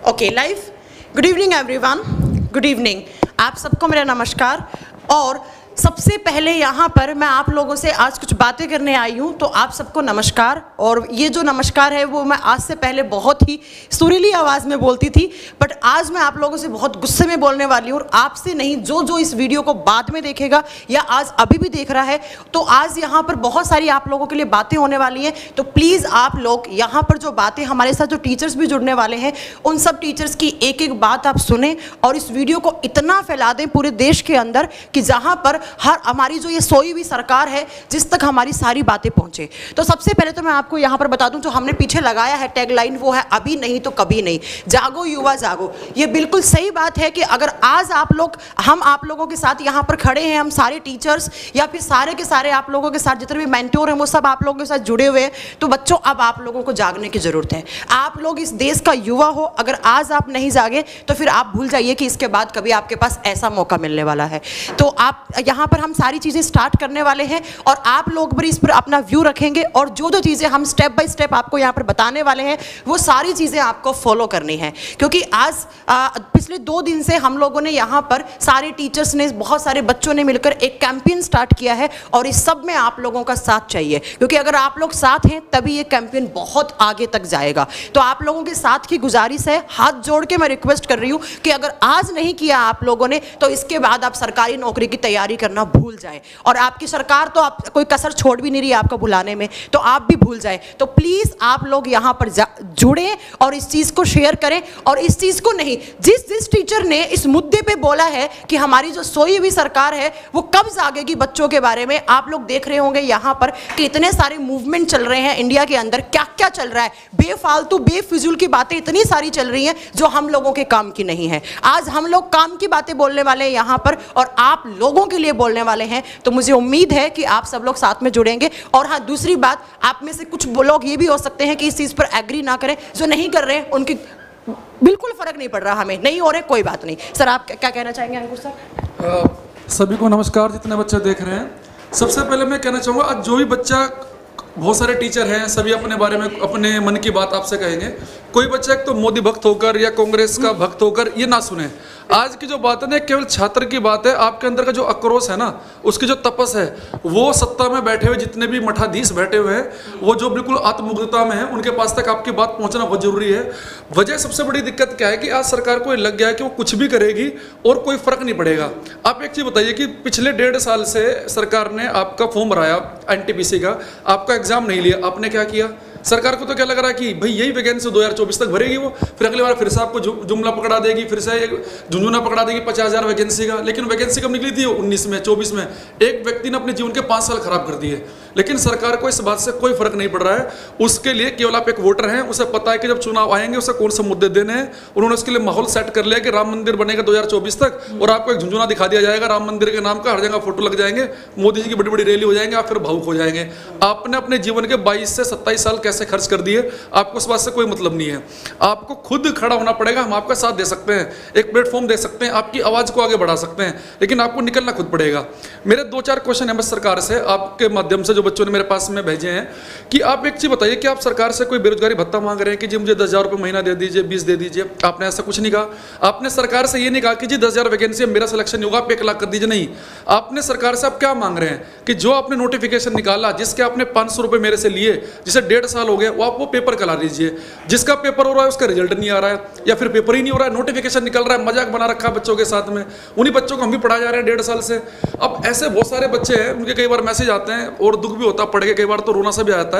Okay live. Good evening everyone, good evening. आप सबको मेरा नमस्कार। और सबसे पहले यहाँ पर मैं आप लोगों से आज कुछ बातें करने आई हूँ, तो आप सबको नमस्कार। और ये जो नमस्कार है वो मैं आज से पहले बहुत ही सुरीली आवाज़ में बोलती थी, बट आज मैं आप लोगों से बहुत गुस्से में बोलने वाली हूँ। और आपसे नहीं, जो इस वीडियो को बाद में देखेगा या आज अभी भी देख रहा है, तो आज यहाँ पर बहुत सारी आप लोगों के लिए बातें होने वाली हैं। तो प्लीज़ आप लोग यहाँ पर जो बातें, हमारे साथ जो टीचर्स भी जुड़ने वाले हैं, उन सब टीचर्स की एक एक बात आप सुने और इस वीडियो को इतना फैला दें पूरे देश के अंदर कि जहाँ पर हर हमारी जो ये सोई हुई सरकार है, जिस तक हमारी सारी बातें पहुंचे। तो सबसे पहले तो मैं आपको यहाँ पर बता दूं, जो हमने पीछे लगाया है टैगलाइन, वो है अभी नहीं तो कभी नहीं, जागो युवा जागो। ये बिल्कुल सही बात है कि अगर आज आप लोग, हम आप लोगों के साथ यहाँ पर खड़े हैं, हम सारे टीचर्स या फिर सारे के सारे आप लोगों के साथ जितने भी मेंटोर हैं वो सब आप लोगों के साथ जुड़े हुए हैं, तो बच्चों अब आप लोगों को जागने की जरूरत है। आप लोग इस देश का युवा हो, अगर आज आप नहीं जागे तो फिर आप भूल जाइए कि इसके बाद कभी आपके पास ऐसा मौका मिलने वाला है। तो आप यहाँ पर हम सारी चीज़ें स्टार्ट करने वाले हैं और आप लोग भी इस पर अपना व्यू रखेंगे और जो चीज़ें हम स्टेप बाय स्टेप आपको यहाँ पर बताने वाले हैं वो सारी चीज़ें आपको फॉलो करनी है। क्योंकि आज पिछले 2 दिन से हम लोगों ने यहाँ पर सारे टीचर्स ने, बहुत सारे बच्चों ने मिलकर एक कैंपेन स्टार्ट किया है और इस सब में आप लोगों का साथ चाहिए, क्योंकि अगर आप लोग साथ हैं तभी ये कैंपेन बहुत आगे तक जाएगा। तो आप लोगों के साथ की गुजारिश है, हाथ जोड़ के मैं रिक्वेस्ट कर रही हूँ कि अगर आज नहीं किया आप लोगों ने तो इसके बाद आप सरकारी नौकरी की तैयारी करना भूल जाए। और आपकी सरकार तो आप कोई कसर छोड़ भी नहीं रही है आपको बुलाने में, तो आप भी भूल जाए। तो प्लीज़ आप लोग यहाँ पर जुड़े और इस चीज़ को शेयर करें। और इस चीज़ को नहीं, जिस टीचर ने इस मुद्दे पे बोला है कि हमारी जो सोई हुई सरकार है वो कब जागेगी बच्चों के बारे में, आप लोग देख रहे होंगे यहाँ पर कि इतने सारे मूवमेंट चल रहे हैं इंडिया के अंदर, क्या क्या चल रहा है, बेफालतू बेफिजूल की बातें इतनी सारी चल रही हैं जो हम लोगों के काम की नहीं है। आज हम लोग काम की बातें बोलने वाले हैं यहाँ पर और आप लोगों के लिए बोलने वाले हैं। तो मुझे उम्मीद है कि आप सब लोग साथ में जुड़ेंगे। और हाँ, दूसरी बात, आप में से कुछ लोग ये भी हो सकते हैं कि इस चीज़ पर एग्री ना करें, जो नहीं कर रहे हैं उनकी बिल्कुल फर्क नहीं पड़ रहा, हमें नहीं हो रहे कोई बात नहीं। सर आप क्या कहना चाहेंगे अंकुश सर? सभी को नमस्कार, जितने बच्चे देख रहे हैं। सबसे पहले मैं कहना चाहूँगा, आज जो भी बच्चा, बहुत सारे टीचर हैं, सभी अपने बारे में अपने मन की बात आपसे कहेंगे। कोई बच्चा एक तो मोदी भक्त होकर या कांग्रेस का भक्त होकर ये ना सुने। आज की जो बात है ना, केवल छात्र की बात है। आपके अंदर का जो आक्रोश है ना, उसकी जो तपस है, वो सत्ता में बैठे हुए जितने भी मठाधीश बैठे हुए हैं, वो जो बिल्कुल आत्ममुग्धता में है, उनके पास तक आपकी बात पहुंचना बहुत जरूरी है। वजह सबसे बड़ी दिक्कत क्या है कि आज सरकार को लग गया है कि वो कुछ भी करेगी और कोई फर्क नहीं पड़ेगा। आप एक चीज़ बताइए कि पिछले 1.5 साल से सरकार ने आपका फॉर्म भराया एनटीपीसी का, आपका एग्जाम नहीं लिया, आपने क्या किया? सरकार को तो क्या लग रहा है कि भाई यही वैकेंसी 2024 तक भरेगी वो, फिर अगली बार फिर से आपको जुमला पकड़ा देगी, फिर से झुंझुना पकड़ा देगी 50,000 वैकेंसी का। लेकिन वैकेंसी कब निकली थी? 19 में, 24 में। एक व्यक्ति ने अपने जीवन के 5 साल खराब कर दिए। लेकिन सरकार को इस बात से कोई फर्क नहीं पड़ रहा है। उसके लिए केवल आप एक वोटर हैं, उसे पता है कि जब चुनाव आएंगे उसे कौन से मुद्दे देने हैं। उन्होंने उसके लिए माहौल सेट कर लिया कि राम मंदिर बनेगा 2024 तक और आपको एक झुंझुना दिखा दिया जाएगा राम मंदिर के नाम का, हर जगह फोटो लग जाएंगे, मोदी जी की बड़ी बड़ी रैली हो जाएंगे, आप फिर भावुक हो जाएंगे। आपने अपने जीवन के 22 से 27 साल कैसे खर्च कर दिए, आपको इस बात से कोई मतलब नहीं है। आपको खुद खड़ा होना पड़ेगा। हम आपका साथ दे सकते हैं, एक प्लेटफॉर्म दे सकते हैं, आपकी आवाज़ को आगे बढ़ा सकते हैं, लेकिन आपको निकलना खुद पड़ेगा। मेरे 2-4 क्वेश्चन हैं बस सरकार से, आपके माध्यम से, जो बच्चों ने मेरे पास में भेजे हैं, कि आप एक चीज़ बताइए कि आप सरकार से कोई बेरोजगारी भत्ता मांग रहे हैं कि जी मुझे 10,000 रुपये महीना दे दीजिए, 20 दे दीजिए? आपने ऐसा कुछ नहीं कहा। आपने सरकार से ये नहीं कहा कि जी 10,000 वैकेंसी है, मेरा सिलेक्शन नहीं होगा, आप 1 लाख कर दीजिए। नहीं, आपने सरकार से आप क्या मांग रहे हैं कि जो आपने नोटिफिकेशन निकाला, जिसके आपने 500 रुपये मेरे से लिए, जिसे 1.5 साल हो गए, वो आप वो पेपर करा दीजिए। जिसका पेपर हो रहा है उसका रिजल्ट नहीं आ रहा है या फिर पेपर ही नहीं हो रहा है, नोटिफिकेशन निकल रहा है, मजाक बना रखा बच्चों के साथ में। उन्हीं बच्चों को हम भी पढ़ा जा रहे हैं 1.5 साल से। अब ऐसे बहुत सारे बच्चे हैं, उनके कई बार मैसेज आते हैं और दुख भी होता है, पढ़ के कई बार तो रोना सा भी आता है।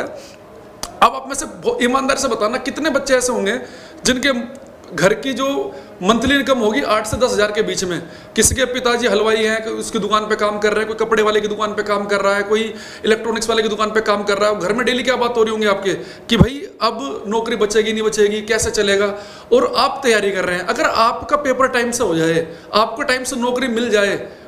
अब आप में से ईमानदारी से बताना, कितने बच्चे ऐसे होंगे जिनके घर की जो मंथली इनकम होगी 8 से 10,000 के बीच में? किसी के पिताजी हलवाई हैं, उसकी दुकान पे काम कर रहे हैं, कोई कपड़े वाले की दुकान पे काम कर रहा है, कोई इलेक्ट्रॉनिक्स वाले की दुकान पे काम कर रहा है। घर में डेली क्या बात हो रही होंगी आपके कि भाई अब नौकरी बचेगी नहीं बचेगी, कैसे चलेगा? और आप तैयारी कर रहे हैं। अगर आपका पेपर टाइम से हो जाए, आपको टाइम से नौकरी मिल जाए,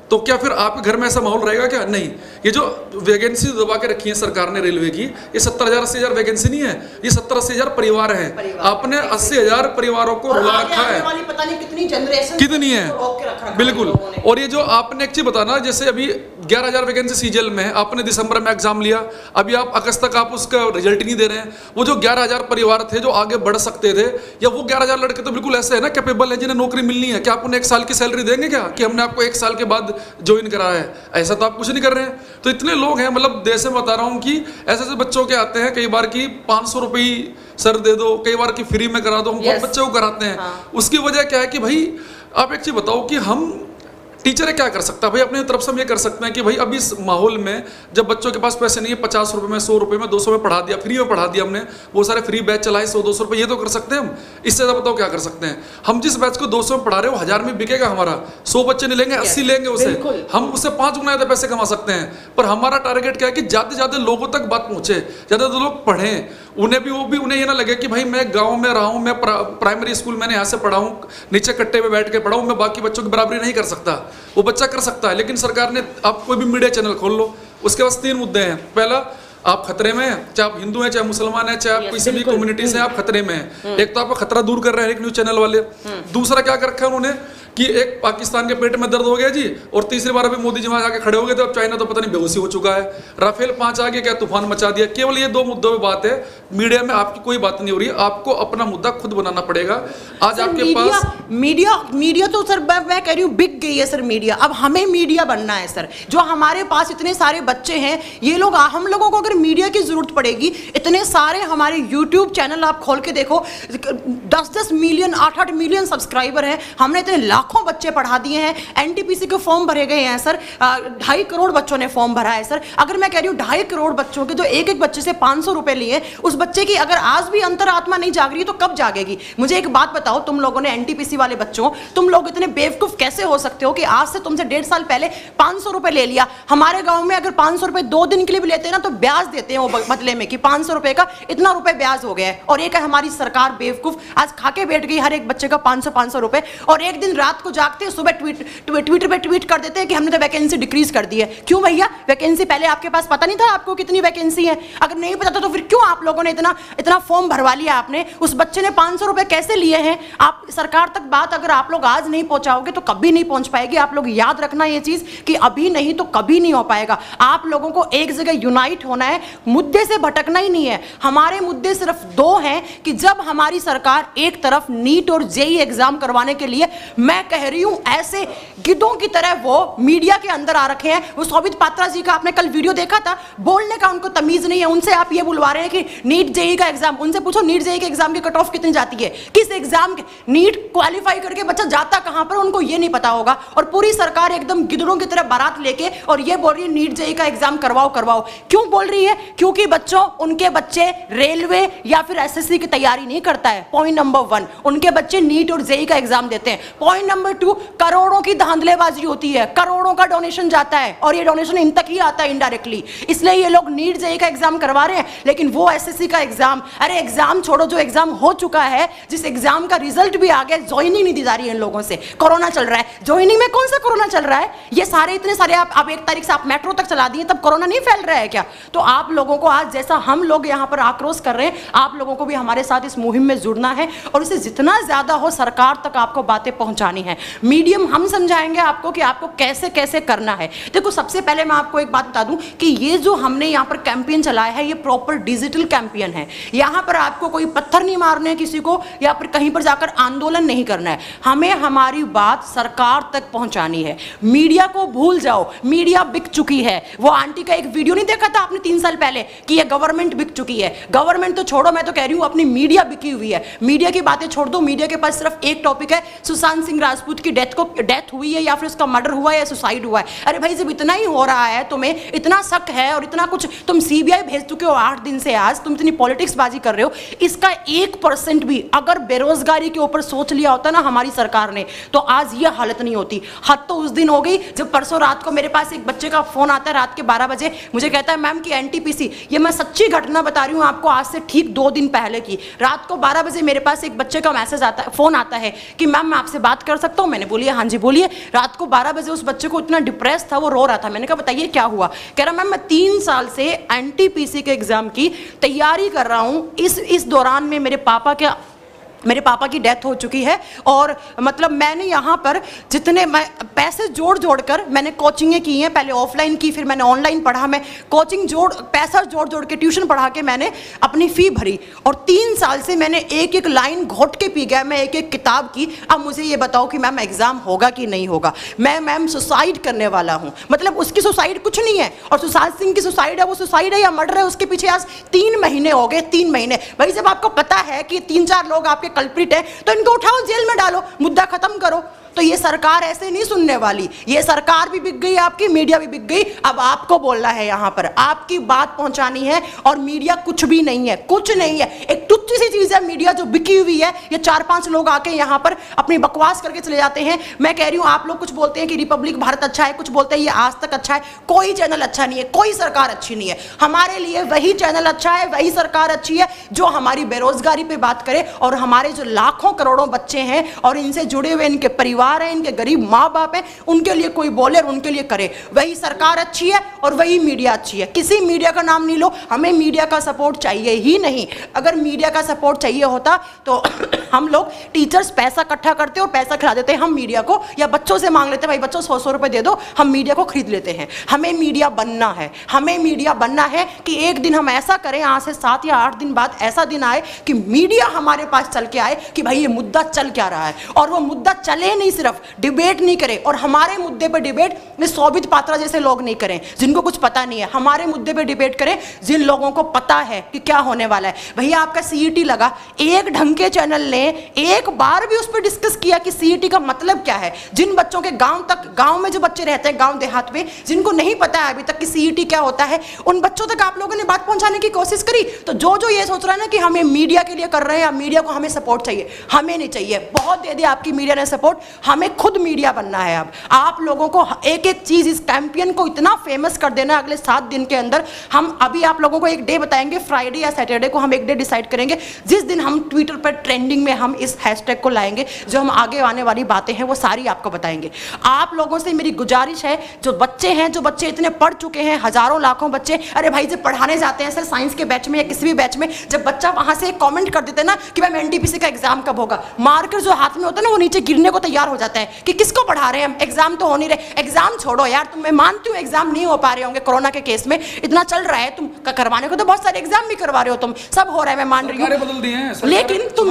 तो क्या फिर आपके घर में ऐसा माहौल रहेगा क्या? नहीं। ये जो वैकेंसी दबा के रखी है सरकार ने रेलवे की, ये 70,000 80,000 वैकेंसी नहीं है, ये 70-80,000 परिवार हैं। आपने 80,000 परिवारों को रुला रखा है, पता नहीं कितनी जनरेशन कितनी है, बिल्कुल। और ये जो आपने एक चीज बताना, जैसे अभी 11,000 वैकेंसी सीजीएल में है, आपने दिसंबर में एग्जाम लिया, अभी आप अगस्त तक आप उसका रिजल्ट नहीं दे रहे हैं। वो जो 11,000 परिवार थे जो आगे बढ़ सकते थे, या वो 11,000 लड़के तो बिल्कुल ऐसे है ना, कैपेबल है, जिन्हें नौकरी मिलनी है, क्या आप उन्हें 1 साल की सैलरी देंगे क्या कि हमने आपको 1 साल के बाद ज्वाइन करा है? ऐसा तो आप कुछ नहीं कर रहे हैं। तो इतने लोग हैं, मतलब देश में बता रहा हूँ कि ऐसे ऐसे बच्चों के आते हैं, कई बार की 500 रुपये सर दे दो, कई बार की फ्री में करा दो, हम बहुत बच्चों को कराते हैं। उसकी वजह क्या है कि भाई आप एक चीज बताओ कि हम टीचर क्या कर सकता है भाई? अपनी तरफ से हम ये कर सकते हैं कि भाई अब इस माहौल में जब बच्चों के पास पैसे नहीं है, 50 रुपए में, 100 रुपए में, 200 में पढ़ा दिया, फ्री में पढ़ा दिया हमने, वो सारे फ्री बैच चलाए 100-200 रुपए, ये तो कर सकते हैं हम। इससे ज़्यादा बताओ क्या कर सकते हैं? हम जिस बैच को 200 में पढ़ा रहे हो 1000 में बिकेगा हमारा, 100 बच्चे नहीं लेंगे, 80 लेंगे उसे, हम उससे 5 गुना ज़्यादा पैसे कमा सकते हैं। पर हमारा टारगेट क्या है कि ज़्यादा से ज़्यादा लोगों तक बात पहुँचे, ज़्यादा तो लोग पढ़ें, उन्हें भी उन्हें ये ना लगे कि भाई मैं गांव में रहा हूं, मैं प्राइमरी स्कूल मैंने यहाँ से पढ़ा हूँ, नीचे कट्टे पे बैठ के पढ़ा हूँ, मैं बाकी बच्चों की बराबरी नहीं कर सकता। वो बच्चा कर सकता है, लेकिन सरकार ने, आप कोई भी मीडिया चैनल खोल लो, उसके पास 3 मुद्दे हैं। पहला, आप खतरे में हैं, चाहे आप हिंदू हैं, चाहे मुसलमान हैं, चाहे आप किसी भी कम्युनिटी से, आप खतरे में हैं। एक तो आपका खतरा दूर कर रहे हैं एक न्यूज चैनल वाले। दूसरा क्या कर रखा है उन्होंने कि एक पाकिस्तान के पेट में दर्द हो गया जी, और तीसरी बार अभी मोदी जी वहां जाके खड़े हो गए, तो अब चाइना तो पता नहीं बेहोशी हो चुका है, राफेल 5 आ गया, क्या तूफान मचा दिया। केवल ये 2 मुद्दों पे बात है, मीडिया में आपकी कोई बात नहीं हो रही है, आपको अपना मुद्दा खुद बनाना पड़ेगा। आज आपके पास मीडिया तो सर मैं कह रही हूँ बिक गई है सर मीडिया। अब हमें मीडिया बनना है सर। जो हमारे पास इतने सारे बच्चे हैं, ये लोग, हम लोगों को अगर मीडिया की जरूरत पड़ेगी, इतने सारे हमारे यूट्यूब चैनल आप खोल के देखो, 10-10 मिलियन 8-8 मिलियन सब्सक्राइबर हैं, हमने इतने लाखों बच्चे पढ़ा दिए हैं। एनटीपीसी के फॉर्म भरे गए हैं सर, 2.5 करोड़ बच्चों ने फॉर्म भरा है सर। अगर मैं कह रही हूँ 2.5 करोड़ बच्चों के जो एक एक बच्चे से 500 रुपए लिए, उस बच्चे की अगर आज भी अंतरात्मा नहीं जाग रही तो कब जागेगी? मुझे एक बात बताओ, तुम लोगों ने एनटीपीसी वाले बच्चों, तुम लोग इतने बेवकूफ कैसे हो सकते हो कि आज से तुमसे 1.5 साल पहले 500 रुपए ले लिया? हमारे गांव में अगर 500 रुपए 2 दिन के लिए भी लेते हैं ना, तो ब्याज देते हैं वो बदले में कि 500 रुपए का इतना रुपए ब्याज हो गया है। और एक है हमारी सरकार बेवकूफ, आज खाके बैठ गई हर एक बच्चे का 500 रुपए, और एक दिन रात को जागते सुबह ट्विटर पे ट्वीट कर देते हैं कि हमने तो वैकेंसी डिक्रीज कर दी है। क्यों भैया? वैकेंसी पहले आपके पास पता नहीं था आपको कितनी वैकेंसी है? अगर नहीं पता था तो फिर क्यों आप लोगों ने इतना फॉर्म भरवा लिया आपने? उस बच्चे ने 500 रुपए कैसे लिए हैं? आप सरकार तक बात अगर आप लोग आज नहीं पहुंचाओगे तो कभी नहीं पहुंच पाएगी। आप लोग याद रखना ये चीज कि अभी नहीं तो कभी नहीं हो पाएगा। आप लोगों को एक जगह यूनाइट होना है, मुद्दे से भटकना ही नहीं है। हमारे मुद्दे सिर्फ 2 हैं कि जब हमारी सरकार एक तरफ नीट और जेईई एग्जाम करवाने के लिए, मैं कह रही हूं ऐसे गिद्धों की तरह वो मीडिया के अंदर आ रखे हैं। वो सौभित पात्रा जी का आपने कल वीडियो देखा था, बोलने का उनको तमीज नहीं है। उनसे आप ये बुलवा रहे हैं कि नीट जेईई का एग्जाम, उनसे पूछो नीट जेईई के एग्जाम की कट ऑफ कितनी जाती है? किस एग्जाम के नीट क्वालिफाई करके बच्चा जाता कहां पर, उनको ये नहीं पता होगा। और पूरी सरकार एकदम गिद्धों की तरह बारात लेके और ये बोल रही है नीट जेईई का एग्जाम करवाओ। क्यों बोल रही है? क्योंकि बच्चों, उनके बच्चे रेलवे या फिर एसएससी की तैयारी नहीं करता है। पॉइंट नंबर 1, उनके बच्चे नीट और जेईई का एग्जाम देते हैं। पॉइंट नंबर 2, करोड़ों की धांधलेबाजी होती है, करोड़ों का डोनेशन जाता है और ये डोनेशन इन तक ही आता है इनडायरेक्टली। इसलिए ये लोग नीट जेईई का एग्जाम करवा रहे हैं, लेकिन वो एसएससी का एग्जाम, अरे एग्जाम छोड़ो, जो एग्जाम हो चुका है, जिस एग्जाम का रिजल्ट भी आ गया, ज्वाइनिंग नहीं दी जा रही है इन लोगों से। कोरोना चल रहा है, ज्वाइनिंग में कौन सा कोरोना चल रहा है? ये सारे इतने सारे आप 1 तारीख से आप मेट्रो तक चला दिए, तब कोरोना नहीं फैल रहा है क्या? तो आप लोगों को आज जैसा हम लोग यहाँ पर आक्रोश कर रहे हैं, आप लोगों को भी हमारे साथ इस मुहिम में जुड़ना है और इसे जितना ज्यादा हो सरकार तक आपको बातें पहुंचानी है। मीडियम हम समझाएंगे आपको कि आपको कैसे कैसे करना है। देखो, सबसे पहले मैं आपको एक बात बता दूं कि ये जो हमने यहाँ पर कैंपेन चलाया है, ये प्रॉपर डिजिटल कैंपेन है। यहाँ पर आपको कोई पत्थर नहीं मारने हैं किसी को, या फिर कहीं पर जाकर आंदोलन नहीं करना है। हमें हमारी बात सरकार तक पहुंचानी है। मीडिया को भूल जाओ, मीडिया बिक चुकी है। वो आंटी का एक वीडियो नहीं देखा था आपने 3 साल पहले कि ये गवर्नमेंट बिक चुकी है? गवर्नमेंट तो छोड़ो, मैं तो कह रही हूँ अपनी मीडिया बिकी हुई है। मीडिया की बातें छोड़ दो, मीडिया के पास सिर्फ एक टॉपिक है, सुशांत सिंह राजपूत की डेथ हुई है या फिर उसका मर्डर हुआ है या सुसाइड हुआ है। अरे भाई, जब इतना ही हो रहा है, तुम्हें इतना शक है और इतना कुछ, तुम सीबीआई भेज चुके हो 8 दिन से, आज तुम इतनी पॉलिटिक्स बाजी कर रहे हो। इसका 1% भी अगर बेरोजगारी के ऊपर सोच लिया होता ना हमारी सरकार ने, तो आज ये हालत नहीं होती। हद तो उस दिन हो गई जब परसों रात को मेरे पास एक बच्चे का फोन आता है, रात के 12 बजे, मुझे कहता है मैम की एनटीपीसी, ये मैं सच्ची घटना बता रही हूँ आपको, आज से ठीक 2 दिन पहले की, रात को 12 बजे मेरे पास एक बच्चे का मैसेज आता है, फोन आता है कि मैम मैं आपसे बात कर कर सकता हूँ? मैंने बोली हाँ जी बोलिए। रात को 12 बजे उस बच्चे को इतना डिप्रेस था, वो रो रहा था। मैंने कहा बताइए क्या हुआ? कह रहा मैम मैं 3 साल से NTPC के एग्जाम की तैयारी कर रहा हूँ, इस दौरान में मेरे पापा की डेथ हो चुकी है और मतलब मैंने यहाँ पर जितने पैसे जोड़ कर मैंने कोचिंगें की हैं, पहले ऑफलाइन की, फिर मैंने ऑनलाइन पढ़ा, मैं कोचिंग पैसा जोड़ के ट्यूशन पढ़ा के मैंने अपनी फ़ी भरी और 3 साल से मैंने एक लाइन घोट के पी गया मैं एक किताब की। अब मुझे ये बताओ कि मैम एग्ज़ाम होगा कि नहीं होगा? मैं मैम सुसाइड करने वाला हूँ। मतलब उसकी सुसाइड कुछ नहीं है और सुशांत सिंह की सुसाइड है, वो सुसाइड है या मर्डर है, उसके पीछे आज 3 महीने हो गए। 3 महीने भाई, जब आपको पता है कि 3-4 लोग आपके कल्प्रिट है तो इनको उठाओ जेल में डालो, मुद्दा खत्म करो। तो ये सरकार ऐसे नहीं सुनने वाली, ये सरकार भी बिक गई आपकी, मीडिया भी बिक गई। अब आपको बोलना है, यहाँ पर आपकी बात पहुंचानी है और मीडिया कुछ भी नहीं है, कुछ नहीं है, एक तुच्छ सी चीज है मीडिया जो बिकी हुई है। ये 4-5 लोग आके यहाँ पर अपनी बकवास करके चले जाते हैं। मैं कह रही हूँ आप लोग कुछ बोलते हैं कि रिपब्लिक भारत अच्छा है, कुछ बोलते हैं ये आज तक अच्छा है। कोई चैनल अच्छा नहीं है, कोई सरकार अच्छी नहीं है। हमारे लिए वही चैनल अच्छा है, वही सरकार अच्छी है जो हमारी बेरोजगारी पे बात करे और हमारे जो लाखों करोड़ों बच्चे हैं और इनसे जुड़े हुए इनके परिवार हैं, इनके गरीब माँ बाप हैं, उनके लिए कोई बोले और उनके लिए करे। वही सरकार अच्छी है और वही मीडिया अच्छी है। किसी मीडिया का नाम नहीं लो, हमें मीडिया का सपोर्ट चाहिए ही नहीं। अगर मीडिया का सपोर्ट चाहिए होता तो हम लोग टीचर्स पैसा इकट्ठा करते और पैसा खिला देते हम मीडिया को, या बच्चों से मांग लेते भाई बच्चों 100 रुपए दे दो, हम मीडिया को खरीद लेते हैं। हमें मीडिया बनना है, हमें मीडिया बनना है कि एक दिन हम ऐसा करें, आज से 7 या 8 दिन बाद ऐसा दिन आए कि मीडिया हमारे पास चल के आए कि भाई ये मुद्दा चल क्या रहा है, और वो मुद्दा चले नहीं, सिर्फ डिबेट नहीं करे। और हमारे मुद्दे पे डिबेट में शोभित पात्रा जैसे लोग नहीं करें जिनको कुछ पता नहीं है, हमारे मुद्दे पे डिबेट करें जिन लोगों को पता है कि क्या होने वाला है। भैया आपका CET लगा, एक ढंग के चैनल ने एक बार भी उस पर डिस्कस किया कि CET का मतलब क्या है? जिन बच्चों के गांव में जो बच्चे रहते हैं, गांव देहात में, जिनको नहीं पता है अभी तक कि CET क्या होता है, उन बच्चों तक आप लोगों ने बात पहुंचाने की कोशिश करी। तो जो ये सोच रहा है ना कि हमें मीडिया के लिए कर रहे हैं या मीडिया को हमें सपोर्ट चाहिए, हमें नहीं चाहिए। बहुत दे दिया आपकी मीडिया ने सपोर्ट, हमें खुद मीडिया बनना है। अब आप लोगों को एक चीज, इस कैंपेन को इतना फेमस कर देना अगले 7 दिन के अंदर। हम अभी आप लोगों को एक डे बताएंगे, फ्राइडे या सैटरडे को हम एक डे डिसाइड करेंगे जिस दिन हम ट्विटर पर ट्रेंडिंग में हम इस हैशटैग को लाएंगे। जो हम आगे आने वाली बातें हैं वो सारी आपको बताएंगे। आप लोगों से मेरी गुजारिश है, जो बच्चे इतने पढ़ चुके हैं, हजारों लाखों बच्चे, अरे भाई जब पढ़ाने जाते हैं सर साइंस के बैच में या किसी भी बैच में, जब बच्चा वहां से कॉमेंट कर देते हैं ना कि मैम NTPC का एग्जाम कब होगा, मार्कर जो हाथ में होता है ना वो नीचे गिरने को तैयार हो जाता है कि किसको पढ़ा रहे हैं, एग्जाम तो हो नहीं रहे। एग्जाम छोड़ो यार, मैं मानती हूँ एग्जाम नहीं हो पा रहे होंगे, कोरोना के केस में इतना चल रहा है, तुम करवाने को तो बहुत सारे एग्जाम भी करवा रहे हो, तुम सब हो रहा है, मैं मान रही हूँ। लेकिन तुम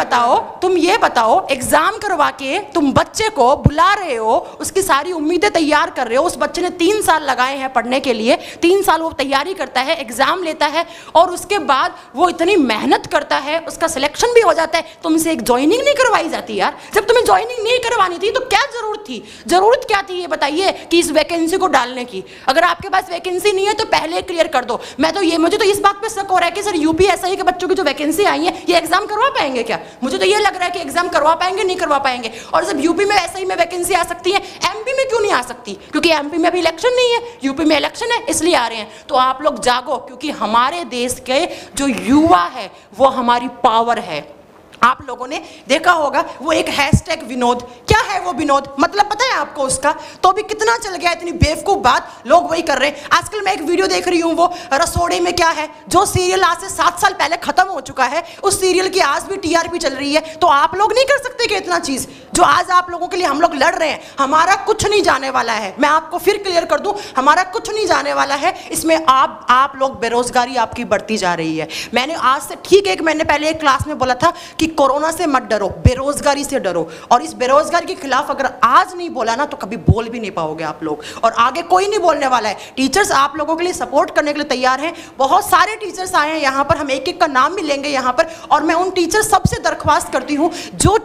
ये बताओ एग्जाम करवा के तुम बच्चे को बुला रहे हो, उसकी सारी उम्मीदें तैयार कर रहे हो। उस बच्चे ने 3 साल लगाए हैं पढ़ने के लिए, 3 साल वो तैयारी करता है, एग्जाम लेता है और उसके बाद वो इतनी मेहनत करता है, उसका सिलेक्शन भी हो जाता है। तुमसे एक ज्वाइनिंग नहीं करवाई जाती यार? जब तुम्हें ज्वाइनिंग नहीं करवानी थी तो क्या जरूरत थी? जरूरत क्या थी ये बताइए कि इस वैकेंसी को डालने की? अगर आपके पास वैकेंसी नहीं है तो पहले क्लियर कर दो। मुझे तो इस बात पे शक हो रहा है कि सर UPSI के बच्चों की जो वैकेंसी आई है ये एग्जाम करवा पाएंगे क्या? मुझे तो ये लग रहा है कि एग्जाम करवा पाएंगे, नहीं करवा पाएंगे। और जब यूपी में SI में वैकेंसी आ सकती है, MP में क्यों नहीं आ सकती? क्योंकि MP में अभी इलेक्शन नहीं है, यूपी में इलेक्शन है इसलिए आ रहे हैं। तो आप लोग जागो, क्योंकि हमारे देश के जो युवा है वो हमारी पावर है। आप लोगों ने देखा होगा वो एक हैशटैग विनोद, क्या है वो विनोद, मतलब पता है आपको उसका? तो भी कितना चल गया, इतनी बेवकूफ बात लोग वही कर रहे हैं। आजकल मैं एक वीडियो देख रही हूँ, वो रसोड़े में क्या है, जो सीरियल आज से 7 साल पहले खत्म हो चुका है, उस सीरियल की आज भी TRP चल रही है। तो आप लोग नहीं कर सकते कि इतना चीज जो आज आप लोगों के लिए हम लोग लड़ रहे हैं? हमारा कुछ नहीं जाने वाला है, मैं आपको फिर क्लियर कर दूं, हमारा कुछ नहीं जाने वाला है इसमें। आप लोग बेरोजगारी आपकी बढ़ती जा रही है। मैंने आज से ठीक 1 महीने पहले एक क्लास में बोला था कि कोरोना से मत डरो, बेरोजगारी से डरो। और इस बेरोजगारी के खिलाफ अगर आज नहीं बोला ना तो कभी बोल भी नहीं पाओगे आप लोग, और आगे कोई नहीं बोलने वाला है। टीचर्स आप लोगों के लिए सपोर्ट करने के लिए तैयार हैं, बहुत सारे टीचर्स आए हैं यहाँ पर, हम एक-एक का नाम भी लेंगे यहाँ पर। और मैं उन टीचर सबसे दरख्वास्त करती हूँ,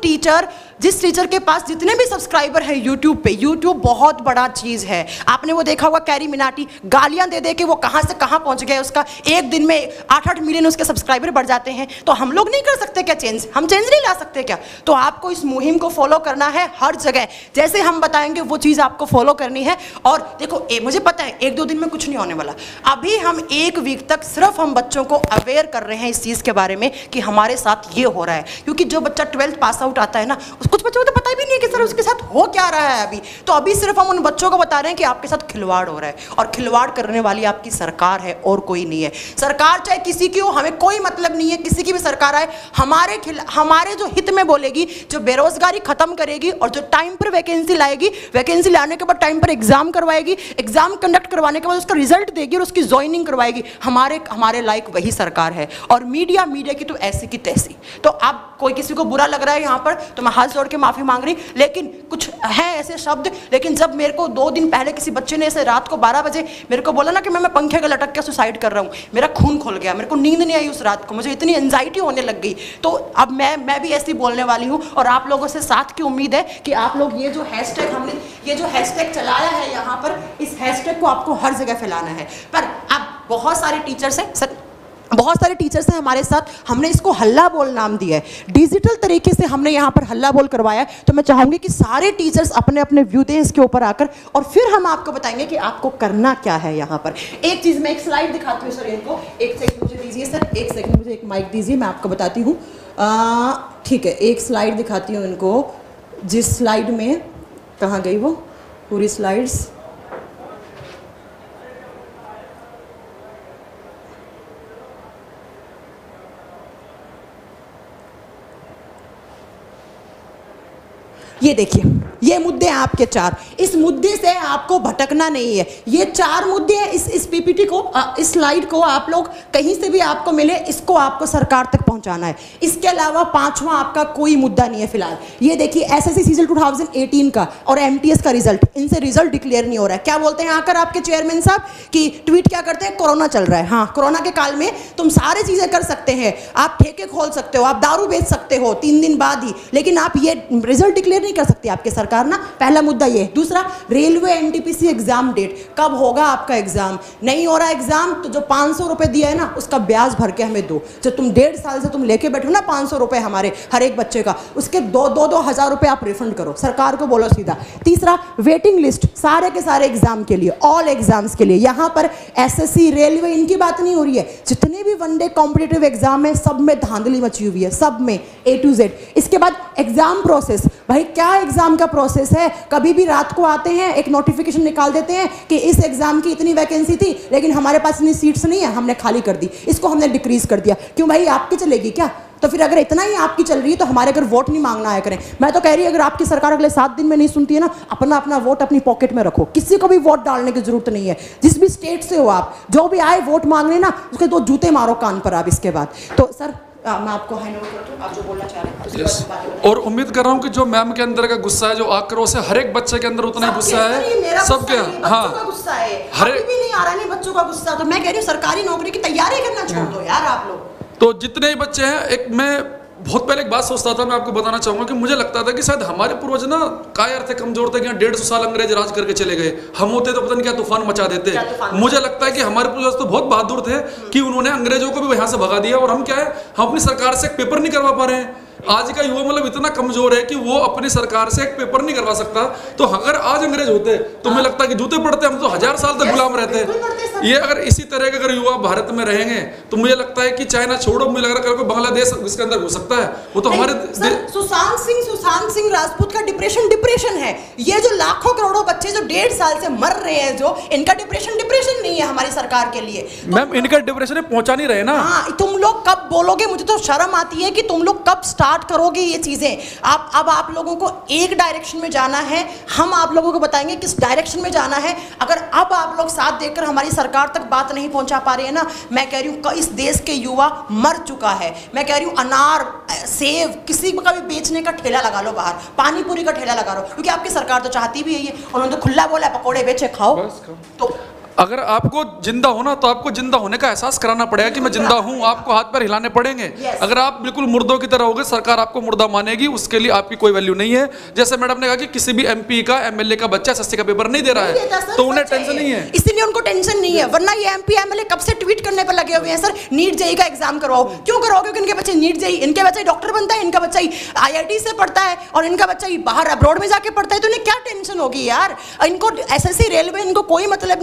जिस टीचर के पास जितने भी सब्सक्राइबर है यूट्यूब पे, यूट्यूब बहुत बड़ा चीज है। आपने वो देखा होगा कैरी मिनाटी गालियां दे दे के वो कहां से कहां पहुंच गए, उसका एक दिन में 8-8 मिलियन उसके सब्सक्राइबर बढ़ जाते हैं। तो हम लोग नहीं कर सकते क्या चेंज? हम चेंज नहीं ला सकते क्या? तो आपको इस मुहिम को फॉलो करना है हर जगह, जैसे हम बताएंगे वो चीज आपको फॉलो करनी है। और देखो मुझे पता है 1-2 दिन में कुछ नहीं होने वाला, अभी हम 1 वीक तक सिर्फ हम बच्चों को अवेयर कर रहे हैं इस चीज के बारे में कि हमारे साथ ये हो रहा है। क्योंकि जो बच्चा 12th पास आउट आता है ना, कुछ बच्चे तो पता भी नहीं है कि सर उसके साथ हो क्या रहा है अभी। तो अभी सिर्फ हम उन बच्चों को बता रहे हैं कि आपके साथ खिलवाड़ हो रहा है, और खिलवाड़ करने वाली आपकी सरकार है और कोई नहीं है। सरकार चाहे किसी की हो, हमें कोई मतलब नहीं है, किसी की भी सरकार आए हमारे जो हित में बोलेगी, जो बेरोजगारी खत्म करेगी और जो टाइम पर वैकेंसी लाएगी, वैकेंसी लाने के बाद टाइम पर एग्जाम करवाएगी, एग्जाम कंडक्ट करवाने के बाद उसका रिजल्ट देगी और उसकी ज्वाइनिंग करवाएगी, हमारे लायक वही सरकार है। और मीडिया की तो ऐसी की तैसी। तो अब कोई किसी को बुरा लग रहा है यहाँ पर तो मैं हाथ जोड़ के माफी मांग रही, लेकिन कुछ है ऐसे शब्द। लेकिन जब मेरे को 2 दिन पहले किसी बच्चे ने ऐसे रात को 12 बजे मेरे को बोला ना कि मैं पंखे के लटक के सुसाइड कर रहा हूँ, मेरा खून खोल गया, मेरे को नींद नहीं आई उस रात को, मुझे इतनी एंजाइटी होने लग गई। तो अब मैं भी ऐसी बोलने वाली हूँ, और आप लोगों से साथ की उम्मीद है कि आप लोग ये जो हैशटैग चलाया है यहाँ पर, इस हैशटैग को आपको हर जगह फैलाना है। पर अब बहुत सारे टीचर्स हैं सर, बहुत सारे टीचर्स हैं हमारे साथ, हमने इसको हल्ला बोल नाम दिया है, डिजिटल तरीके से हमने यहाँ पर हल्ला बोल करवाया है। तो मैं चाहूँगी कि सारे टीचर्स अपने अपने व्यू दें इसके ऊपर आकर, और फिर हम आपको बताएंगे कि आपको करना क्या है यहाँ पर। एक चीज़ मैं एक स्लाइड दिखाती हूँ सर इनको, एक सेकंड मुझे दीजिए सर, एक सेकंड मुझे एक माइक दीजिए, मैं आपको बताती हूँ। ठीक है, एक स्लाइड दिखाती हूँ इनको, जिस स्लाइड में, कहाँ गई वो पूरी स्लाइड्स, ये देखिए, ये मुद्दे हैं आपके 4। इस मुद्दे से आपको भटकना नहीं है। ये 4 मुद्दे हैं। इस पीपीटी को, इस स्लाइड को आप लोग कहीं से भी आपको मिले, इसको आपको सरकार तक पहुंचाना है। इसके अलावा 5वां आपका कोई मुद्दा नहीं है फिलहाल। ये देखिए एसएससी सीजन 2018 का और एमटीएस का रिजल्ट, इनसे रिजल्ट डिक्लेयर नहीं हो रहा है। क्या बोलते हैं आकर आपके चेयरमैन साहब कि ट्वीट क्या करते हैं, कोरोना चल रहा है। हाँ, कोरोना के काल में तुम सारी चीजें कर सकते हैं, आप ठेके खोल सकते हो, आप दारू बेच सकते हो 3 दिन बाद ही, लेकिन आप ये रिजल्ट डिक्लेयर कर सकती है आपकी सरकार ना। पहला मुद्दा ये। दूसरा, रेलवे एनटीपीसी एग्जाम डेट, कब होगा आपका एग्जाम? नहीं हो रहा एग्जाम तो जो 500 रुपए दिया है ना, उसका ब्याज भर के हमें दो। जो तुम 1.5 साल से तुम लेके बैठे हो ना 500 रुपए हमारे हर एक बच्चे का, उसके 2-2 हज़ार रुपए आप रिफंड करो, सरकार को बोलो सीधा। तीसरा, वेटिंग लिस्ट सारे के सारे एग्जाम के लिए, ऑल एग्जाम्स के लिए। यहां पर एसएससी, रेलवे, इनकी बात नहीं हो रही है, जितने भी वनडे कॉम्पिटिटिव एग्जाम है सब में धांधली मची हुई है, सब में A to Z। इसके बाद एग्जाम प्रोसेस, भाई क्या एग्जाम का प्रोसेस है? कभी भी रात को आते हैं, एक नोटिफिकेशन निकाल देते हैं कि इस एग्जाम की इतनी वैकेंसी थी लेकिन हमारे पास इतनी सीट्स नहीं है, हमने खाली कर दी, इसको हमने डिक्रीज कर दिया। क्यों भाई, आपकी चलेगी क्या? तो फिर अगर इतना ही आपकी चल रही है तो हमारे अगर वोट नहीं मांगना आया करें। मैं तो कह रही है अगर आपकी सरकार अगले 7 दिन में नहीं सुनती है ना, अपना अपना वोट अपनी पॉकेट में रखो, किसी को भी वोट डालने की जरूरत नहीं है। जिस भी स्टेट से हो आप, जो भी आए वोट मांगने ना, उसके 2 जूते मारो कान पर आप इसके बाद। तो सर मैं आपको हैंड ओवर करता हूं, आप जो बोलना चाह रहे हैं। और उम्मीद कर रहा हूं कि जो मैम के अंदर का गुस्सा है, जो आक्रोश है, हर एक बच्चे के अंदर उतना ही गुस्सा है, सबके। हाँ, गुस्सा है, हर भी नहीं आ रहा नहीं बच्चों का गुस्सा। तो मैं कह रही हूं सरकारी नौकरी की तैयारी करना छोड़ दो यार आप लोग। तो जितने भी बच्चे हैं, एक मैं बहुत पहले एक बात सोचता था, मैं आपको बताना चाहूंगा कि मुझे लगता था कि शायद हमारे पूर्वज ना कायर थे, कमजोर थे, कि 150 साल अंग्रेज राज करके चले गए, हम होते तो पता नहीं क्या तूफान मचा देते। मुझे लगता है कि हमारे पूर्वज तो बहुत बहादुर थे कि उन्होंने अंग्रेजों को भी यहाँ से भगा दिया, और हम क्या है, हम अपनी सरकार से एक पेपर नहीं करवा पा रहे हैं। आज का युवा मतलब इतना कमजोर है कि वो अपनी सरकार से एक पेपर नहीं करवा सकता। तो अगर आज अंग्रेज होते तो मुझे लगता है कि जूते पड़ते, हम तो 1000 साल तक गुलाम रहते। ये अगर इसी तरह के अगर युवा भारत में रहेंगे तो मुझे लगता है कि चाइना छोड़ो, मुझे लग रहा है बांग्लादेश इसके अंदर हो सकता है। वो तो हमारे सुशांत सिंह राजपूत का डिप्रेशन है। ये जो लाखों करोड़ों बच्चे जो 1.5 साल से मर रहे हैं, जो इनका डिप्रेशन नहीं है हमारी सरकार के लिए। मैम इनका डिप्रेशन पहुंचा नहीं रहे ना। हाँ, तुम लोग कब बोलोगे? मुझे तो शर्म आती है कि तुम लोग कब स्टार्ट करोगे ये चीजें। अब आप लोगों को एक डायरेक्शन में जाना है, हम आप लोगों को बताएंगे किस डायरेक्शन में जाना है। अगर अब आप लोग साथ देकर हमारी सरकार तक बात नहीं पहुंचा पा रहे हैं ना, मैं कह रही हूं इस देश के युवा मर चुका है। मैं कह रही हूं अनार, सेब, किसी का भी बेचने का ठेला लगा लो, बाहर पानी पूरी का ठेला लगा लो, क्योंकि आपकी सरकार तो चाहती भी है ये। उन्होंने तो खुला बोला पकौड़े बेचे खाओ। तो अगर आपको जिंदा होना तो आपको जिंदा होने का एहसास कराना पड़ेगा कि मैं जिंदा हूं, आपको हाथ पैर हिलाने पड़ेंगे। अगर आप बिल्कुल मुर्दों की तरह होगे, सरकार आपको मुर्दा मानेगी, उसके लिए आपकी कोई वैल्यू नहीं है। जैसे मैडम ने कहा कि किसी भी एमपी का, एमएलए का बच्चा एसएससी का पेपर नहीं दे रहा है तो उन्हें टेंशन नहीं है, इसीलिए उनको टेंशन नहीं है। वरना ये एमपी एमएलए कब से ट्वीट करने पर लगे हुए हैं, सर नीट जेईई का एग्जाम करवाओ। क्यों करवाओ? क्योंकि इनके बच्चे नीट जेईई, इनके बच्चे डॉक्टर बनता है, इनका बच्चा IIT से पढ़ता है और इनका बच्चा बाहर अब्रॉड में जाके पढ़ता है, तो इन्हें क्या टेंशन होगी यार? इनको एसएससी, रेलवे, इनको कोई मतलब नहीं है। इनके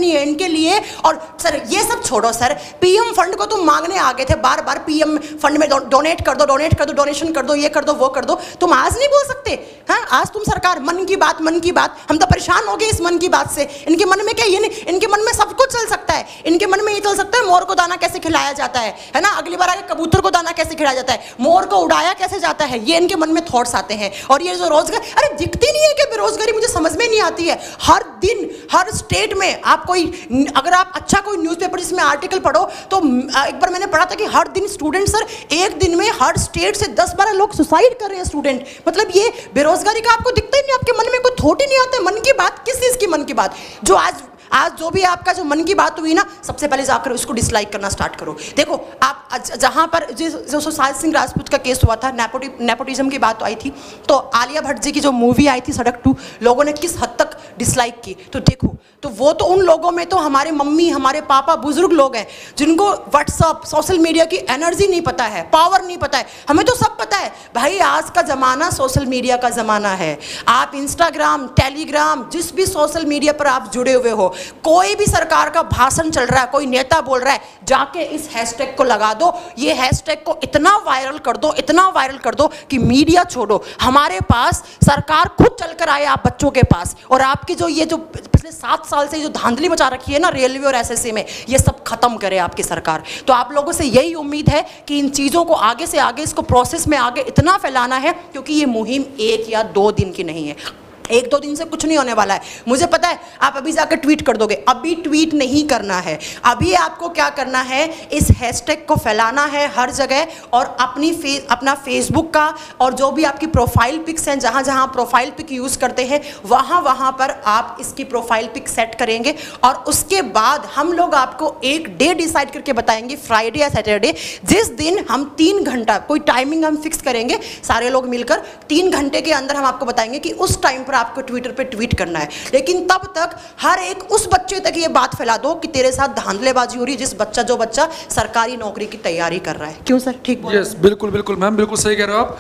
के लिए। और सर ये सब छोड़ो सर, पीएम फंड को तुम मांगने आ गए थे बार बार, पीएम फंड में डोनेट कर दो, डोनेशन कर दो, ये कर दो, वो कर दो। तुम आज नहीं बोल सकते? हाँ, आज तुम सरकार मन की बात, हम तो परेशान हो गए इस मन की बात से। इनके मन में क्या, ये नहीं, इनके मन में सब कुछ चल सकता है। इनके मन में ये चल सकता है मोर को दाना कैसे खिलाया जाता है ना, अगली बार आगे कबूतर को दाना कैसे खिलाया जाता है, मोर को उड़ाया कैसे जाता है, ये इनके मन में थॉट्स आते हैं। और ये जो रोजगार, अरे दिखती नहीं है कि बेरोजगारी, मुझे समझ में नहीं आती है। हर दिन हर स्टेट में आप कोई, अगर आप अच्छा कोई न्यूज़पेपर जिसमें आर्टिकल पढ़ो तो एक बार मैंने पढ़ा था कि हर दिन स्टूडेंट सर, एक दिन में हर स्टेट से 10-12 लोग सुसाइड कर रहे हैं स्टूडेंट। मतलब ये बेरोजगारी का आपको दिखता ही नहीं, आपके मन में कोई थॉट ही नहीं आता। मन की बात किस चीज़ की मन की बात? जो आज जो भी आपका जो मन की बात हुई ना, सबसे पहले जाकर उसको डिसलाइक करना स्टार्ट करो। देखो आप जहाँ पर जो सुशांत सिंह राजपूत का केस हुआ था, नेपोटिज्म की बात आई थी, तो आलिया भट्ट जी की जो मूवी आई थी सड़क 2, लोगों ने किस हद तक डिसलाइक की। तो देखो, तो वो तो उन लोगों में तो हमारे मम्मी, हमारे पापा, बुजुर्ग लोग हैं जिनको व्हाट्सअप, सोशल मीडिया की एनर्जी नहीं पता है, पावर नहीं पता है। हमें तो सब पता है भाई, आज का ज़माना सोशल मीडिया का ज़माना है। आप इंस्टाग्राम, टेलीग्राम, जिस भी सोशल मीडिया पर आप जुड़े हुए हो, कोई भी सरकार का भाषण चल रहा है, कोई नेता बोल रहा है, जाके इस हैशटैग को लगा दो। ये हैशटैग को इतना वायरल कर दो, इतना वायरल कर दो कि मीडिया छोड़ो, हमारे पास सरकार खुद चलकर आए आप बच्चों के पास। और आपकी जो ये जो पिछले 7 साल से जो धांधली मचा रखी है ना रेलवे और एसएससी में, ये सब खत्म करे आपकी सरकार। तो आप लोगों से यही उम्मीद है कि इन चीज़ों को आगे से आगे, इसको प्रोसेस में आगे इतना फैलाना है, क्योंकि ये मुहिम 1 या 2 दिन की नहीं है, 1-2 दिन से कुछ नहीं होने वाला है। मुझे पता है आप अभी जाकर ट्वीट कर दोगे, अभी ट्वीट नहीं करना है। अभी आपको क्या करना है, इस हैशटैग को फैलाना है हर जगह, और अपना फेसबुक का और जो भी आपकी प्रोफाइल पिक्स हैं, जहाँ जहाँ प्रोफाइल पिक यूज़ करते हैं, वहाँ पर आप इसकी प्रोफाइल पिक सेट करेंगे। और उसके बाद हम लोग आपको एक डे डिसाइड करके बताएंगे, फ्राइडे या सैटरडे, जिस दिन हम 3 घंटा, कोई टाइमिंग हम फिक्स करेंगे सारे लोग मिलकर, 3 घंटे के अंदर हम आपको बताएंगे कि उस टाइम पर आपको ट्विटर पे ट्वीट करना है। लेकिन तब तक हर एक उस बच्चे तक ये बात फैला दो कि तेरे साथ धांधलेबाजी हो रही है, जो बच्चा सरकारी नौकरी की तैयारी कर रहा है। क्यों सर, ठीक बोल? यस, बिल्कुल बिल्कुल मैम, बिल्कुल सही कह रहे हो आप।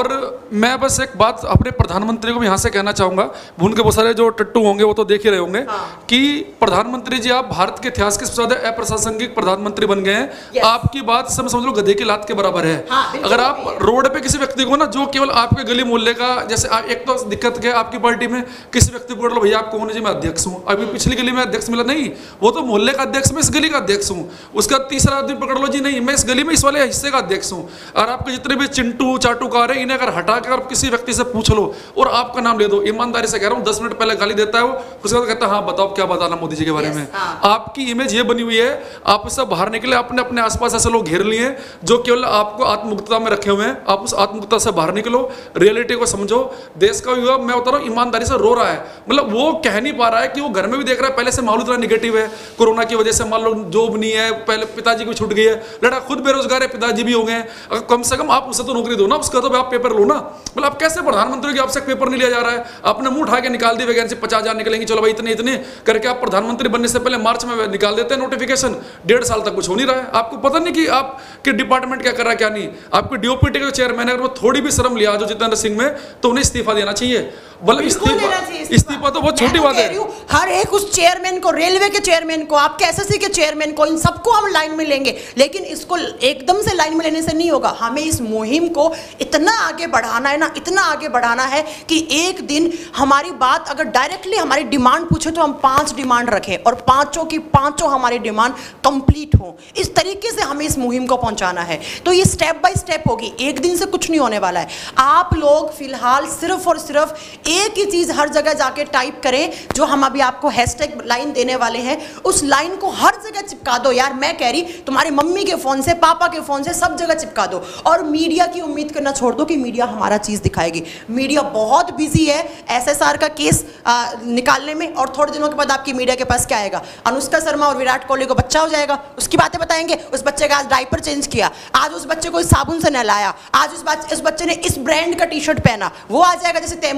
और मैं बस एक बात अपने प्रधानमंत्री को भी यहाँ से कहना चाहूँगा, उनके बहुत सारे जो टट्टू होंगे वो तो देख ही रहे होंगे, कि प्रधानमंत्री जी आप भारत के इतिहास के सबसे ज्यादा अप्रासंगिक प्रधानमंत्री बन गए हैं। आपकी बात समझ लो गधे की लात के बराबर है। अगर आप रोड पे किसी व्यक्ति को ना, जो केवल आपके गली मोहल्ले का, जैसे एक तो दिक्कत क्या, आपकी पार्टी में किसी व्यक्ति को पकड़ लो, भैया आप कौन है? जी मैं अध्यक्ष हूँ। अभी पिछली गली में अध्यक्ष मिला, नहीं वो तो मोहल्ले का अध्यक्ष, मैं इस गली का अध्यक्ष हूँ। उसका तीसरा आदमी पकड़ लो, जी नहीं मैं इस गली में इस वाले हिस्से का अध्यक्ष हूँ। और आपके जितने भी चिंटू चाटुकार हैं, इन्हें अगर हटा कर किसी व्यक्ति से पूछ लो और आपका नाम ले दो, ईमानदारी से कह रहा हूँ, 10 मिनट पहले गाली देता है वो, उसके बाद कहता है हाँ बताओ क्या बताना मोदी जी के बारे में। आपकी इमेज ये बनी हुई है, आप इससे बाहर निकले, आपने अपने आसपास ऐसे लोग घेर लिए जो केवल आपको आत्ममुक्तता में रखे हुए हैं। आप उस आत्ममुक्तता से बाहर निकलो, रियलिटी को समझो। देश का युवा, मैं बता रहा हूँ, ईमानदारी से रो रहा है, मतलब वो कह नहीं पा रहा है कि वो घर में भी देख रहा है, पहले से माहौल इतना निगेटिव है, कोरोना की वजह से मान लो जॉब नहीं है, पहले पिताजी को छूट गई है, लड़का खुद बेरोजगार है, पिताजी भी हो गए। अगर कम से कम आप उससे तो नौकरी दो ना, उसका तो आप पेपर लो ना। मतलब आप कैसे प्रधानमंत्री की आपसे पेपर नहीं लिया जा रहा है, आपने मुंह उठा के निकाल दी वैकेंसी, 50,000 निकलेंगी, चलो भाई इतने इतने करके आप प्रधानमंत्री बनने से पहले मार्च में निकाल देते हैं नोटिफिकेशन। 1.5 साल तक कुछ हो नहीं रहा है, आपको पता नहीं कि आपके डिपार्टमेंट क्या कर रहा है क्या नहीं। आपके डीओपीटी के चेयरमैन, अगर वो थोड़ी भी शर्म लिया जो जितेंद्र सिंह में, तो उन्हें इस्तीफा देना चाहिए। मतलब इस्तीफा तो बहुत छोटी बात है। हर एक उस चेयरमैन को, रेलवे के चेयरमैन को, आपके एसएससी के चेयरमैन को, इन सबको हम लाइन में लेंगे। लेकिन इसको एकदम से लाइन में लेने से नहीं होगा, हमें इस मुहिम को इतना आगे बढ़ाना है ना, इतना आगे बढ़ाना है कि एक दिन हमारी बात अगर डायरेक्टली हमारी डिमांड पूछे तो हम 5 डिमांड रखें और 5 की 5 हमारी डिमांड कंप्लीट हो। इस तरीके से हमें इस मुहिम को पहुंचाना है। तो ये स्टेप बाय स्टेप होगी, एक दिन से कुछ नहीं होने वाला है। आप लोग फिलहाल सिर्फ और सिर्फ एक ही चीज हर जगह जाके टाइप करें, जो हम अभी आपको हैशटैग लाइन देने वाले हैं, उस लाइन को हर जगह चिपका दो। यार मैं कह रही, तुम्हारी मम्मी के फोन से, पापा के फोन से, सब जगह चिपका दो। और मीडिया की उम्मीद करना छोड़ दो कि मीडिया हमारा चीज दिखाएगी। मीडिया बहुत बिजी है एसएसआर का केस निकालने में, और थोड़े दिनों के बाद आपकी मीडिया के पास क्या आएगा, अनुष्का शर्मा और विराट कोहली को बच्चा हो जाएगा, उसकी बातें बताएंगे। उस बच्चे का आज डायपर चेंज किया, आज उस बच्चे को साबुन से नहलाया, आज उस बच्चे ने इस ब्रांड का टी शर्ट पहना, वो आ जाएगा जैसे तैमूर अली खान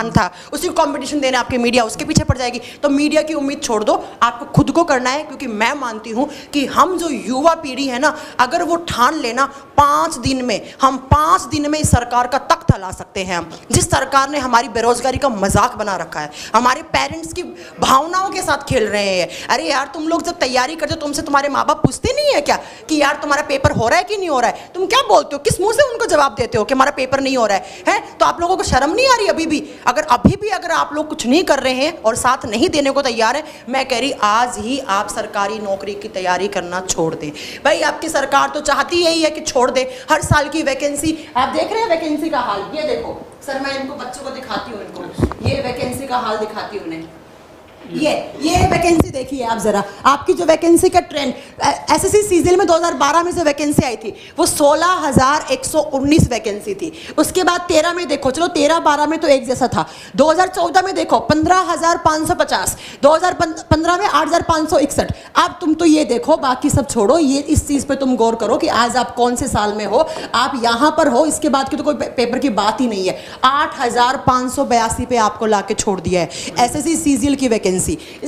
मन था, उसी को कंपटीशन देना आपकी मीडिया उसके पीछे पड़ जाएगी। तो मीडिया की उम्मीद छोड़ दो, आपको खुद को करना है। क्योंकि मैं मानती हूं कि हम जो युवा पीढ़ी है ना, अगर वो ठान लेना 5 दिन में, हम 5 दिन में इस सरकार का तख्त हिला सकते हैं। हम जिस सरकार ने हमारी बेरोजगारी का मजाक बना रखा है, हमारे पेरेंट्स की भावनाओं के साथ खेल रहे हैं। अरे यार, तुम लोग जब तैयारी करते हो, तुमसे तुम्हारे माँ बाप पूछते नहीं है क्या कि यार तुम्हारा पेपर हो रहा है कि नहीं हो रहा है? तुम क्या बोलते हो, किस मुंह से उनको जवाब देते हो कि हमारा पेपर नहीं हो रहा है? तो आप लोगों को शर्म नहीं आ रही अभी भी? अगर आप लोग कुछ नहीं कर रहे हैं और साथ नहीं देने को तैयार है, मैं कह रही आज ही आप सरकारी नौकरी की तैयारी करना छोड़ दें। भाई आपकी सरकार तो चाहती यही है कि छोड़ दे। हर साल की वैकेंसी आप देख रहे हैं, वैकेंसी का हाल ये देखो सर, मैं इनको बच्चों को दिखाती हूँ, इनको ये वैकेंसी का हाल दिखाती हूँ उन्हें। ये वैकेंसी देखिए आप जरा, आपकी जो वैकेंसी का ट्रेंड, एसएससी सीजीएल में 2012 में जो वैकेंसी आई थी वो 16,119 वैकेंसी थी। उसके बाद 13 में देखो, चलो 13-12 में तो एक जैसा था। 2014 में देखो 15,550, 2015 में 8,561। अब तुम तो ये देखो, बाकी सब छोड़ो, ये इस चीज पे तुम गौर करो कि आज आप कौन से साल में हो, आप यहाँ पर हो। इसके बाद की तो कोई पेपर की बात ही नहीं है। 8,582 पे आपको लाके छोड़ दिया है एसएससी सीजीएल की वैकेंसी।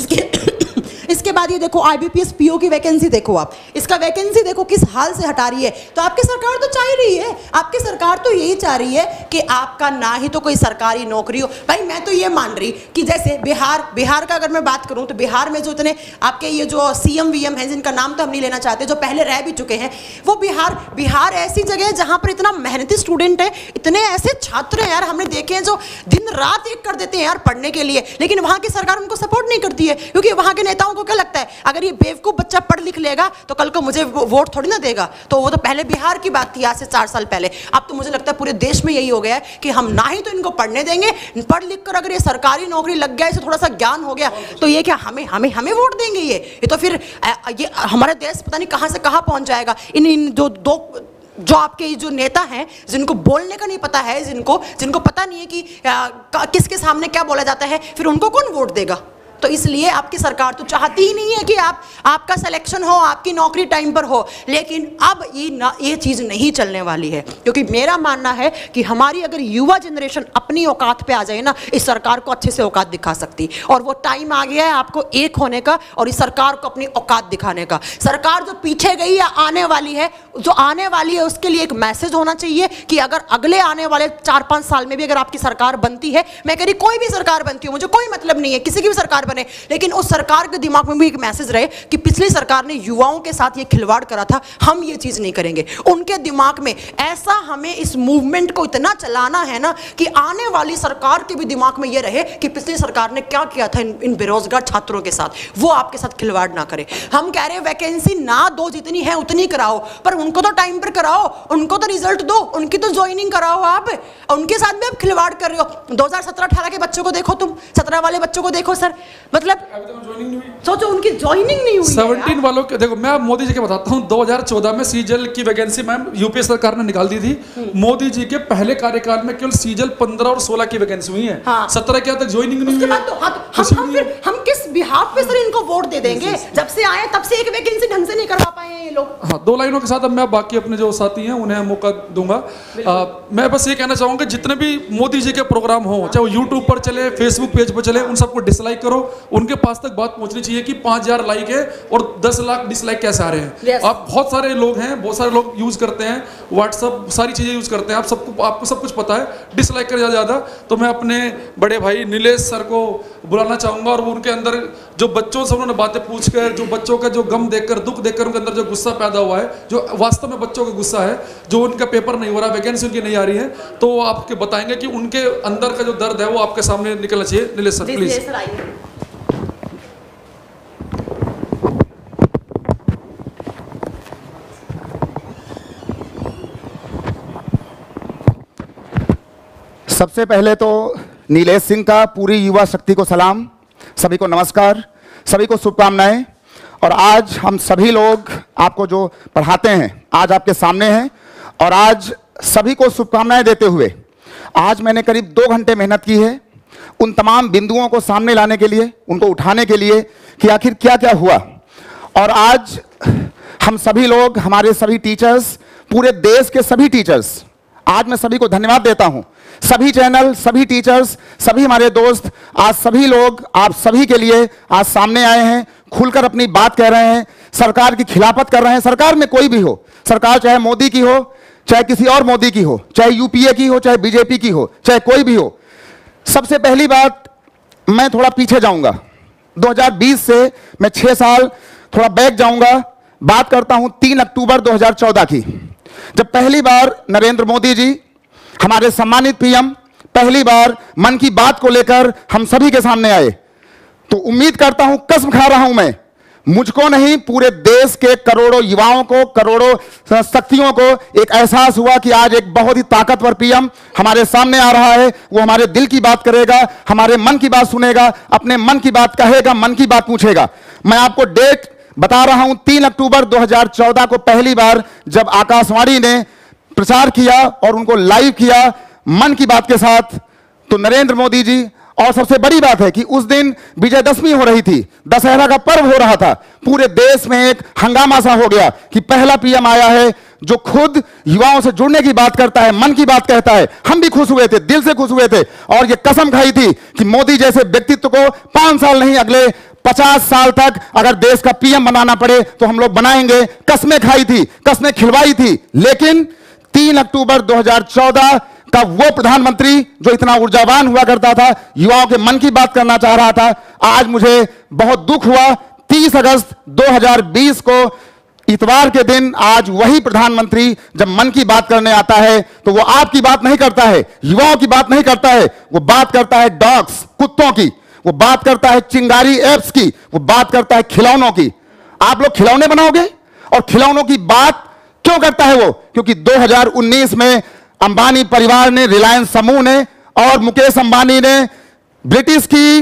इसके बाद ये देखो आईबीपीएस पीओ की वैकेंसी देखो आप, इसका वैकेंसी देखो किस हाल से हटा रही है। तो आपकी सरकार तो चाह रही है, आपकी सरकार तो यही चाह रही है कि आपका ना ही तो कोई सरकारी नौकरी हो। भाई मैं तो ये मान रही कि जैसे बिहार का अगर मैं बात करूं तो बिहार में जो इतने आपके ये जो सीएम वीएम हैं, जिनका नाम तो हम नहीं लेना चाहते, जो पहले रह भी चुके हैं, वो बिहार ऐसी जगह है जहां पर इतना मेहनती स्टूडेंट है, इतने ऐसे छात्र हैं यार, हमने देखे हैं जो दिन रात एक कर देते हैं यार पढ़ने के लिए, लेकिन वहां की सरकार उनको सपोर्ट नहीं करती है। क्योंकि वहां के नेताओं को क्या लगता है, अगर ये बेवकूफ बच्चा पढ़ लिख लेगा तो कल को मुझे वोट थोड़ी ना देगा। तो वो तो पहले बिहार की बात थी, आज से 4 साल पहले। अब तो मुझे लगता है पूरे देश में यही हो गया है कि हम ना ही तो इनको पढ़ने देंगे, पढ़ लिख कर अगर ये सरकारी नौकरी लग गया, इसे थोड़ा सा ज्ञान हो गया, तो ये क्या हमें वोट देंगे? ये तो फिर ये हमारा देश पता नहीं कहां से कहां पहुंच जाएगा। इन जो आपके जो नेता हैं, जिनको बोलने का नहीं पता है, जिनको पता नहीं है कि किसके सामने क्या बोला जाता है, फिर उनको कौन वोट देगा? तो इसलिए आपकी सरकार तो चाहती ही नहीं है कि आपका सिलेक्शन हो, आपकी नौकरी टाइम पर हो। लेकिन अब ये चीज़ नहीं चलने वाली है, क्योंकि मेरा मानना है कि हमारी अगर युवा जनरेशन अपनी औकात पे आ जाए ना, इस सरकार को अच्छे से औकात दिखा सकती। और वो टाइम आ गया है आपको एक होने का और इस सरकार को अपनी औकात दिखाने का। सरकार जो पीछे गई या आने वाली है, जो आने वाली है, उसके लिए एक मैसेज होना चाहिए कि अगर अगले आने वाले 4-5 साल में भी अगर आपकी सरकार बनती है, मैं कह रही कोई भी सरकार बनती हो, मुझे कोई मतलब नहीं है, किसी की भी सरकार बने, लेकिन उस सरकार के दिमाग में भी एक मैसेज रहे कि पिछली सरकार ने युवाओं के साथ ये खिलवाड़ करा था, हम ये चीज नहीं करेंगे। उनके दिमाग में ऐसा, हमें इस मूवमेंट को इतना चलाना है ना कि आने वाली सरकार के भी दिमाग में ये रहे कि पिछली सरकार ने क्या किया था इन बेरोजगार छात्रों के साथ, वो आपके साथ खिलवाड़ ना करे। हम कह रहे हैं वैकेंसी ना दो, जितनी है उतनी कराओ, पर उनको तो टाइम पर कराओ, उनको तो रिजल्ट दो, उनकी तो ज्वाइनिंग कराओ। आप उनके साथ भी आप खिलवाड़ कर रहे हो। 2017-18 के बच्चों को देखो, तुम 17 वाले बच्चों को देखो सर, मतलब सोचो उनकी ज्वाइनिंग नहीं हुई। 17 वालों के देखो, मैं मोदी जी के बताता हूँ, 2014 में सीजल की वैकेंसी मैम यूपीए सरकार ने निकाल दी थी। मोदी जी के पहले कार्यकाल में केवल सीजल 15 और 16 की वैकेंसी हुई है। हाँ। 17 क्या तक ज्वाइनिंग नहीं हुई है। हम किस बिहाफ पे सर इनको वोट दे देंगे? जब से आए तब से एक वैकेंसी ढंग से नहीं करवा पाए हैं ये लोग। हाँ, 2 लाइनों के साथ अब मैं बाकी अपने जो साथी हैं उन्हें मौका दूंगा। मैं बस ये कहना चाहूंगा, जितने भी मोदी जी के प्रोग्राम हो, चाहे वो यूट्यूब पर चले, फेसबुक पेज पर चले, उन सबको डिसलाइक करो। उनके पास तक बात पहुंचनी चाहिए कि 5,000 लाइक है और 10 लाख डिसलाइक कैसे आ रहे हैं। आप बहुत सारे लोग हैं, बहुत सारे लोग यूज करते हैं व्हाट्सएप, सारी चीजें यूज करते हैं, आपको सब कुछ पता है, डिसलाइक कर ज्यादा। तो मैं अपने बड़े भाई नीलेश सर को बुलाना चाहूंगा और वो उनके अंदर जो बच्चों से उन्होंने बातें पूछकर, जो बच्चों का जो गम देखकर, दुख देखकर उनके अंदर जो गुस्सा पैदा हुआ है, जो वास्तव में बच्चों का गुस्सा है, जो उनका पेपर नहीं हो रहा, वैकेंसी उनकी नहीं आ रही है, तो वो आपके बताएंगे कि उनके अंदर का जो दर्द है वो आपके सामने निकलना चाहिए। Nilesh sir please. सबसे पहले तो नीलेश सिंह का पूरी युवा शक्ति को सलाम, सभी को नमस्कार, सभी को शुभकामनाएं। और आज हम सभी लोग आपको जो पढ़ाते हैं आज आपके सामने हैं, और आज सभी को शुभकामनाएं देते हुए आज मैंने करीब 2 घंटे मेहनत की है उन तमाम बिंदुओं को सामने लाने के लिए, उनको उठाने के लिए कि आखिर क्या क्या हुआ। और आज हम सभी लोग, हमारे सभी टीचर्स, पूरे देश के सभी टीचर्स, आज मैं सभी को धन्यवाद देता हूं सभी चैनल, सभी टीचर्स, सभी हमारे दोस्त, आज सभी लोग आप सभी के लिए आज सामने आए हैं, खुलकर अपनी बात कह रहे हैं, सरकार की खिलाफत कर रहे हैं। सरकार में कोई भी हो, सरकार चाहे मोदी की हो, चाहे किसी और मोदी की हो, चाहे यूपीए की हो, चाहे बीजेपी की हो, चाहे कोई भी हो। सबसे पहली बात, मैं थोड़ा पीछे जाऊंगा, 2020 से मैं 6 साल थोड़ा बैक जाऊंगा। बात करता हूं 3 अक्टूबर 2014 की, जब पहली बार नरेंद्र मोदी जी, हमारे सम्मानित पीएम, पहली बार मन की बात को लेकर हम सभी के सामने आए। तो उम्मीद करता हूं, कसम खा रहा हूं मैं, मुझको नहीं पूरे देश के करोड़ों युवाओं को, करोड़ों शक्तियों को एक एहसास हुआ कि आज एक बहुत ही ताकतवर पीएम हमारे सामने आ रहा है। वो हमारे दिल की बात करेगा, हमारे मन की बात सुनेगा, अपने मन की बात कहेगा, मन की बात पूछेगा। मैं आपको डेट बता रहा हूं, 3 अक्टूबर 2014 को पहली बार जब आकाशवाणी ने प्रचार किया और उनको लाइव किया मन की बात के साथ, तो नरेंद्र मोदी जी, और सबसे बड़ी बात है कि उस दिन विजयदशमी हो रही थी, दशहरा का पर्व हो रहा था। पूरे देश में एक हंगामा सा हो गया कि पहला पीएम आया है जो खुद युवाओं से जुड़ने की बात करता है, मन की बात कहता है। हम भी खुश हुए थे, दिल से खुश हुए थे, और ये कसम खाई थी कि मोदी जैसे व्यक्तित्व को 5 साल नहीं, अगले 50 साल तक अगर देश का पीएम बनाना पड़े तो हम लोग बनाएंगे। कस्में खाई थी, कस्में खिलवाई थी, लेकिन 3 अक्टूबर 2014 का वो प्रधानमंत्री जो इतना ऊर्जावान हुआ करता था, युवाओं के मन की बात करना चाह रहा था, आज मुझे बहुत दुख हुआ। 30 अगस्त 2020 को इतवार के दिन आज वही प्रधानमंत्री जब मन की बात करने आता है तो वो आपकी बात नहीं करता है, युवाओं की बात नहीं करता है, वो बात करता है डॉग्स, कुत्तों की, वो बात करता है चिंगारी एप्स की, वो बात करता है खिलौनों की। आप लोग खिलौने बनाओगे? और खिलौनों की बात क्यों करता है वो? क्योंकि 2019 में अंबानी परिवार ने, रिलायंस समूह ने और मुकेश अंबानी ने ब्रिटिश की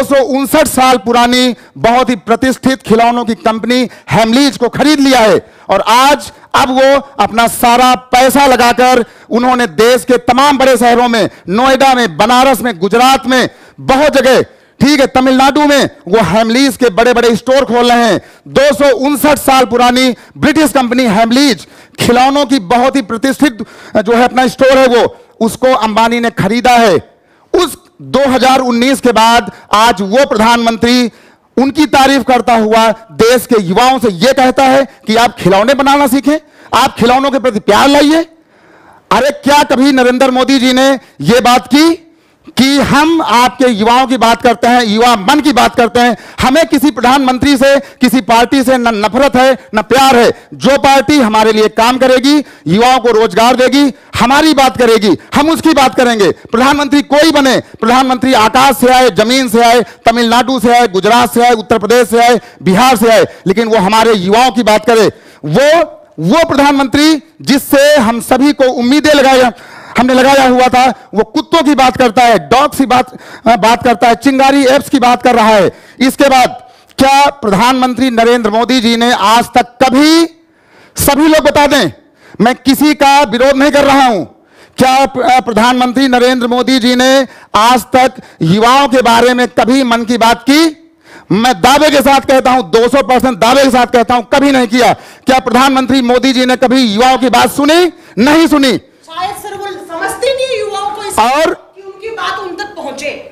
259 साल पुरानी बहुत ही प्रतिष्ठित खिलौनों की कंपनी हेमलीज को खरीद लिया है। और आज अब वो अपना सारा पैसा लगाकर उन्होंने देश के तमाम बड़े शहरों में, नोएडा में, बनारस में, गुजरात में, बहुत जगह, ठीक है, तमिलनाडु में वो हेमलीज के बड़े बड़े स्टोर खोल रहे हैं। 259 साल पुरानी ब्रिटिश कंपनी हेमलीज, खिलौनों की बहुत ही प्रतिष्ठित जो है अपना स्टोर है, वो उसको अंबानी ने खरीदा है। उस 2019 के बाद आज वो प्रधानमंत्री उनकी तारीफ करता हुआ देश के युवाओं से यह कहता है कि आप खिलौने बनाना सीखें, आप खिलौनों के प्रति प्यार लाइए। अरे क्या कभी नरेंद्र मोदी जी ने यह बात की कि हम आपके युवाओं की बात करते हैं, युवा मन की बात करते हैं? हमें किसी प्रधानमंत्री से, किसी पार्टी से न नफरत है न प्यार है। जो पार्टी हमारे लिए काम करेगी, युवाओं को रोजगार देगी, हमारी बात करेगी, हम उसकी बात करेंगे। प्रधानमंत्री कोई बने, प्रधानमंत्री आकाश से आए, जमीन से आए, तमिलनाडु से आए, गुजरात से आए, उत्तर प्रदेश से आए, बिहार से आए, लेकिन वो हमारे युवाओं की बात करे। वो प्रधानमंत्री जिससे हम सभी को उम्मीदें हमने लगाया हुआ था, वो कुत्तों की बात करता है, डॉग्स की बात करता है, चिंगारी एप्स की बात कर रहा है। इसके बाद क्या प्रधानमंत्री नरेंद्र मोदी जी ने आज तक कभी, सभी लोग बता दें, मैं किसी का विरोध नहीं कर रहा हूं, क्या प्रधानमंत्री नरेंद्र मोदी जी ने आज तक युवाओं के बारे में कभी मन की बात की? मैं दावे के साथ कहता हूं, 200% दावे के साथ कहता हूं, कभी नहीं किया। क्या प्रधानमंत्री मोदी जी ने कभी युवाओं की बात सुनी? नहीं सुनी। शायद सर वो समझते नहीं युवाओं को, और कि उनकी बात उन तक पहुंचे।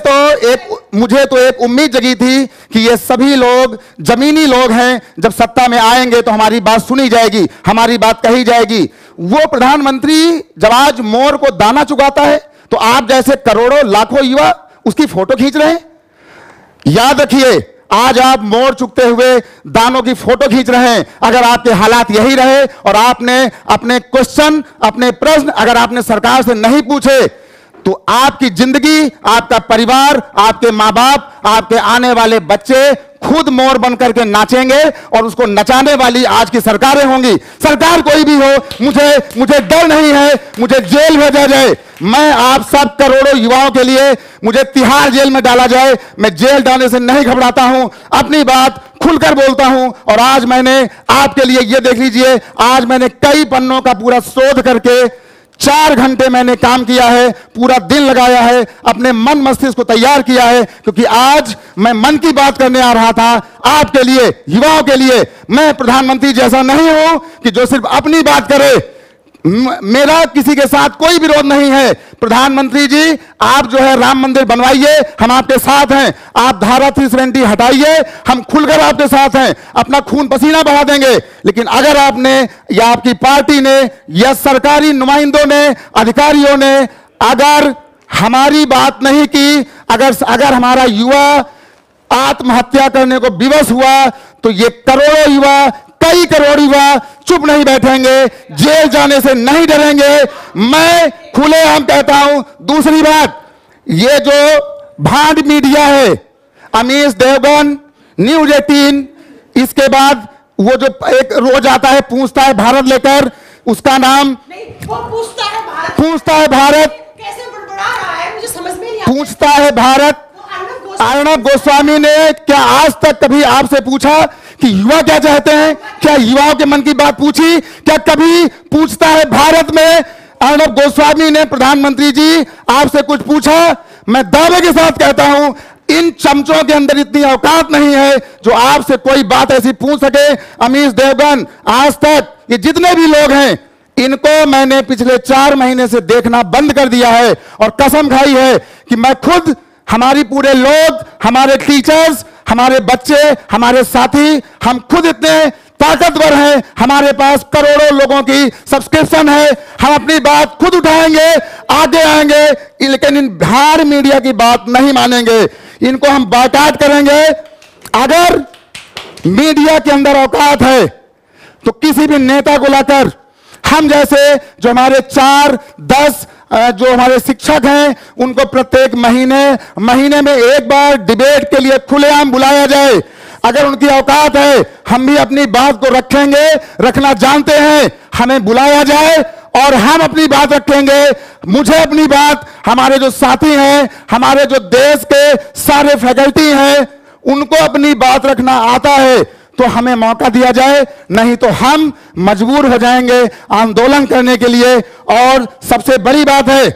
मुझे तो एक उम्मीद जगी थी कि ये सभी लोग जमीनी लोग हैं, जब सत्ता में आएंगे तो हमारी बात सुनी जाएगी, हमारी बात कही जाएगी। वो प्रधानमंत्री जब आज मोर को दाना चुगाता है तो आप जैसे करोड़ों लाखों युवा उसकी फोटो खींच रहे हैं। याद रखिए, आज आप मोर चुगते हुए दानों की फोटो खींच रहे हैं। अगर आपके हालात यही रहे और आपने अपने क्वेश्चन, अपने प्रश्न अगर आपने सरकार से नहीं पूछे, तो आपकी जिंदगी, आपका परिवार, आपके मां बाप, आपके आने वाले बच्चे खुद मोर बनकर के नाचेंगे और उसको नचाने वाली आज की सरकारें होंगी। सरकार कोई भी हो, मुझे डर नहीं है, मुझे जेल भेजा जाए, मैं आप सब करोड़ों युवाओं के लिए मुझे तिहाड़ जेल में डाला जाए, मैं जेल डालने से नहीं घबराता हूं, अपनी बात खुलकर बोलता हूं। और आज मैंने आपके लिए ये देख लीजिए, आज मैंने कई पन्नों का पूरा शोध करके 4 घंटे मैंने काम किया है, पूरा दिन लगाया है, अपने मन मस्तिष्क को तैयार किया है, क्योंकि आज मैं मन की बात करने आ रहा था आपके लिए, युवाओं के लिए। मैं प्रधानमंत्री जैसा नहीं हूं कि जो सिर्फ अपनी बात करे। मेरा किसी के साथ कोई विरोध नहीं है। प्रधानमंत्री जी, आप जो है राम मंदिर बनवाइए, हम आपके साथ हैं। आप धारा 370 हटाइए, हम खुलकर आपके साथ हैं, अपना खून पसीना बहा देंगे। लेकिन अगर आपने या आपकी पार्टी ने या सरकारी नुमाइंदों ने, अधिकारियों ने अगर हमारी बात नहीं की, अगर हमारा युवा आत्महत्या करने को विवश हुआ, तो ये करोड़ों युवा, कई करोड़ युवा चुप नहीं बैठेंगे, जेल जाने से नहीं डरेंगे। मैं खुलेआम कहता हूं। दूसरी बात, ये जो भांड मीडिया है, अमीश देवगन, न्यूज 18, इसके बाद वो जो एक रोज आता है पूछता है भारत लेकर, उसका नाम नहीं, वो पूछता है भारत, कैसे बड़बड़ा रहा है, मुझे समझ में नहीं आता। पूछता है भारत। अर्णब गोस्वामी ने क्या आज तक कभी आपसे पूछा कि युवा क्या चाहते हैं? क्या युवाओं के मन की बात पूछी? क्या कभी पूछता है भारत में अर्णब गोस्वामी ने प्रधानमंत्री जी आपसे कुछ पूछा? मैं दावे के साथ कहता हूं, इन चमचों के अंदर इतनी औकात नहीं है जो आपसे कोई बात ऐसी पूछ सके। अमीश देवगन, आज तक ये जितने भी लोग हैं, इनको मैंने पिछले 4 महीने से देखना बंद कर दिया है और कसम खाई है कि मैं खुद, हमारी पूरे लोग, हमारे टीचर्स, हमारे बच्चे, हमारे साथी, हम खुद इतने ताकतवर हैं, हमारे पास करोड़ों लोगों की सब्सक्रिप्शन है, हम अपनी बात खुद उठाएंगे, आगे आएंगे, लेकिन इन भाड़ मीडिया की बात नहीं मानेंगे। इनको हम बायकॉट करेंगे। अगर मीडिया के अंदर औकात है तो किसी भी नेता को लाकर, हम जैसे जो हमारे 4-10 जो हमारे शिक्षक हैं, उनको प्रत्येक महीने में एक बार डिबेट के लिए खुलेआम बुलाया जाए। अगर उनकी औकात है, हम भी अपनी बात को रखेंगे, रखना जानते हैं, हमें बुलाया जाए और हम अपनी बात रखेंगे। मुझे अपनी बात, हमारे जो साथी हैं, हमारे जो देश के सारे फैकल्टी हैं, उनको अपनी बात रखना आता है, तो हमें मौका दिया जाए, नहीं तो हम मजबूर हो जाएंगे आंदोलन करने के लिए। और सबसे बड़ी बात है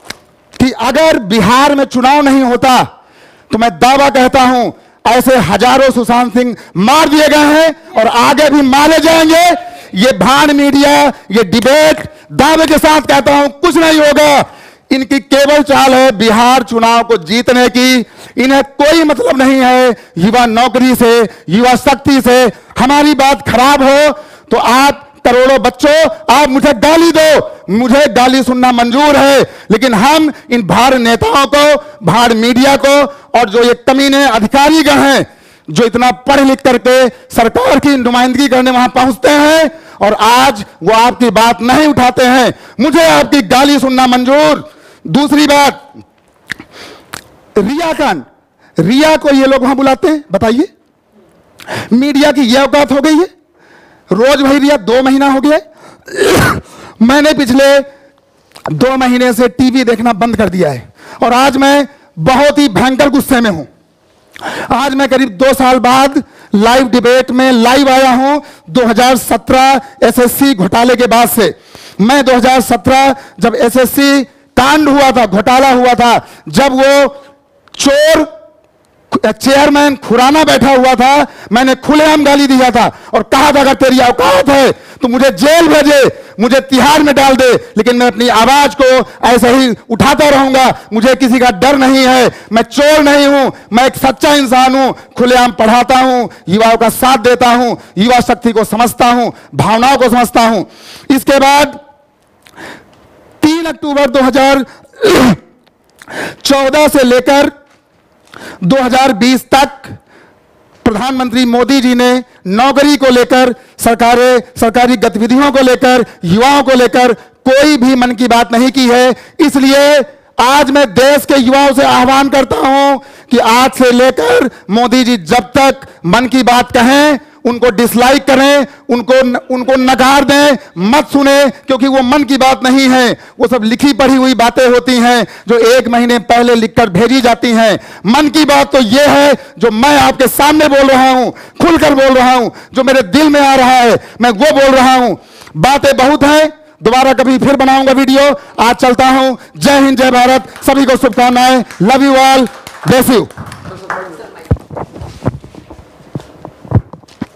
कि अगर बिहार में चुनाव नहीं होता तो मैं दावा कहता हूं, ऐसे हजारों सुशांत सिंह मार दिए गए हैं और आगे भी मारे जाएंगे। ये भाड़ मीडिया, ये डिबेट, दावे के साथ कहता हूं कुछ नहीं होगा। इनकी केवल चाल है बिहार चुनाव को जीतने की। इन्हें कोई मतलब नहीं है युवा नौकरी से, युवा शक्ति से। हमारी बात खराब हो तो आप करोड़ों बच्चों, आप मुझे गाली दो, मुझे गाली सुनना मंजूर है, लेकिन हम इन भाड़ नेताओं को, भाड़ मीडिया को, और जो ये कमीने अधिकारीगण हैं जो इतना पढ़ लिख करके सरकार की नुमाइंदगी करने वहां पहुंचते हैं और आज वो आपकी बात नहीं उठाते हैं, मुझे आपकी गाली सुनना मंजूर। दूसरी बात, रिया को ये लोग वहां बुलाते हैं, बताइए मीडिया की ये औकात हो गई है? रोज भाई रिया 2 महीना हो गया मैंने पिछले 2 महीने से टीवी देखना बंद कर दिया है और आज मैं बहुत ही भयंकर गुस्से में हूं। आज मैं करीब 2 साल बाद लाइव डिबेट में लाइव आया हूं। 2017 एसएससी घोटाले के बाद से, मैं 2017 जब एसएससी कांड हुआ था, घोटाला हुआ था, जब वो चोर चेयरमैन खुराना बैठा हुआ था, मैंने खुलेआम गाली दिया था और कहा था अगर तेरी औकात है तो मुझे जेल भेजे, मुझे तिहाड़ में डाल दे, लेकिन मैं अपनी आवाज को ऐसे ही उठाता रहूंगा, मुझे किसी का डर नहीं है, मैं चोर नहीं हूं, मैं एक सच्चा इंसान हूं, खुलेआम पढ़ाता हूं, युवाओं का साथ देता हूं, युवा शक्ति को समझता हूं, भावनाओं को समझता हूं। इसके बाद 3 अक्टूबर 2014 से लेकर 2020 तक प्रधानमंत्री मोदी जी ने नौकरी को लेकर, सरकारी गतिविधियों को लेकर, युवाओं को लेकर कोई भी मन की बात नहीं की है। इसलिए आज मैं देश के युवाओं से आह्वान करता हूं कि आज से लेकर मोदी जी जब तक मन की बात कहें उनको डिसलाइक करें, उनको नकार दें, मत सुने, क्योंकि वो मन की बात नहीं है, वो सब लिखी पढ़ी हुई बातें होती हैं जो 1 महीने पहले लिखकर भेजी जाती हैं। मन की बात तो ये है जो मैं आपके सामने बोल रहा हूं, खुलकर बोल रहा हूं, जो मेरे दिल में आ रहा है मैं वो बोल रहा हूं। बातें बहुत हैं, दोबारा कभी फिर बनाऊंगा वीडियो। आज चलता हूं। जय हिंद, जय भारत, सभी को शुभकामनाएं। Love you all, bless you.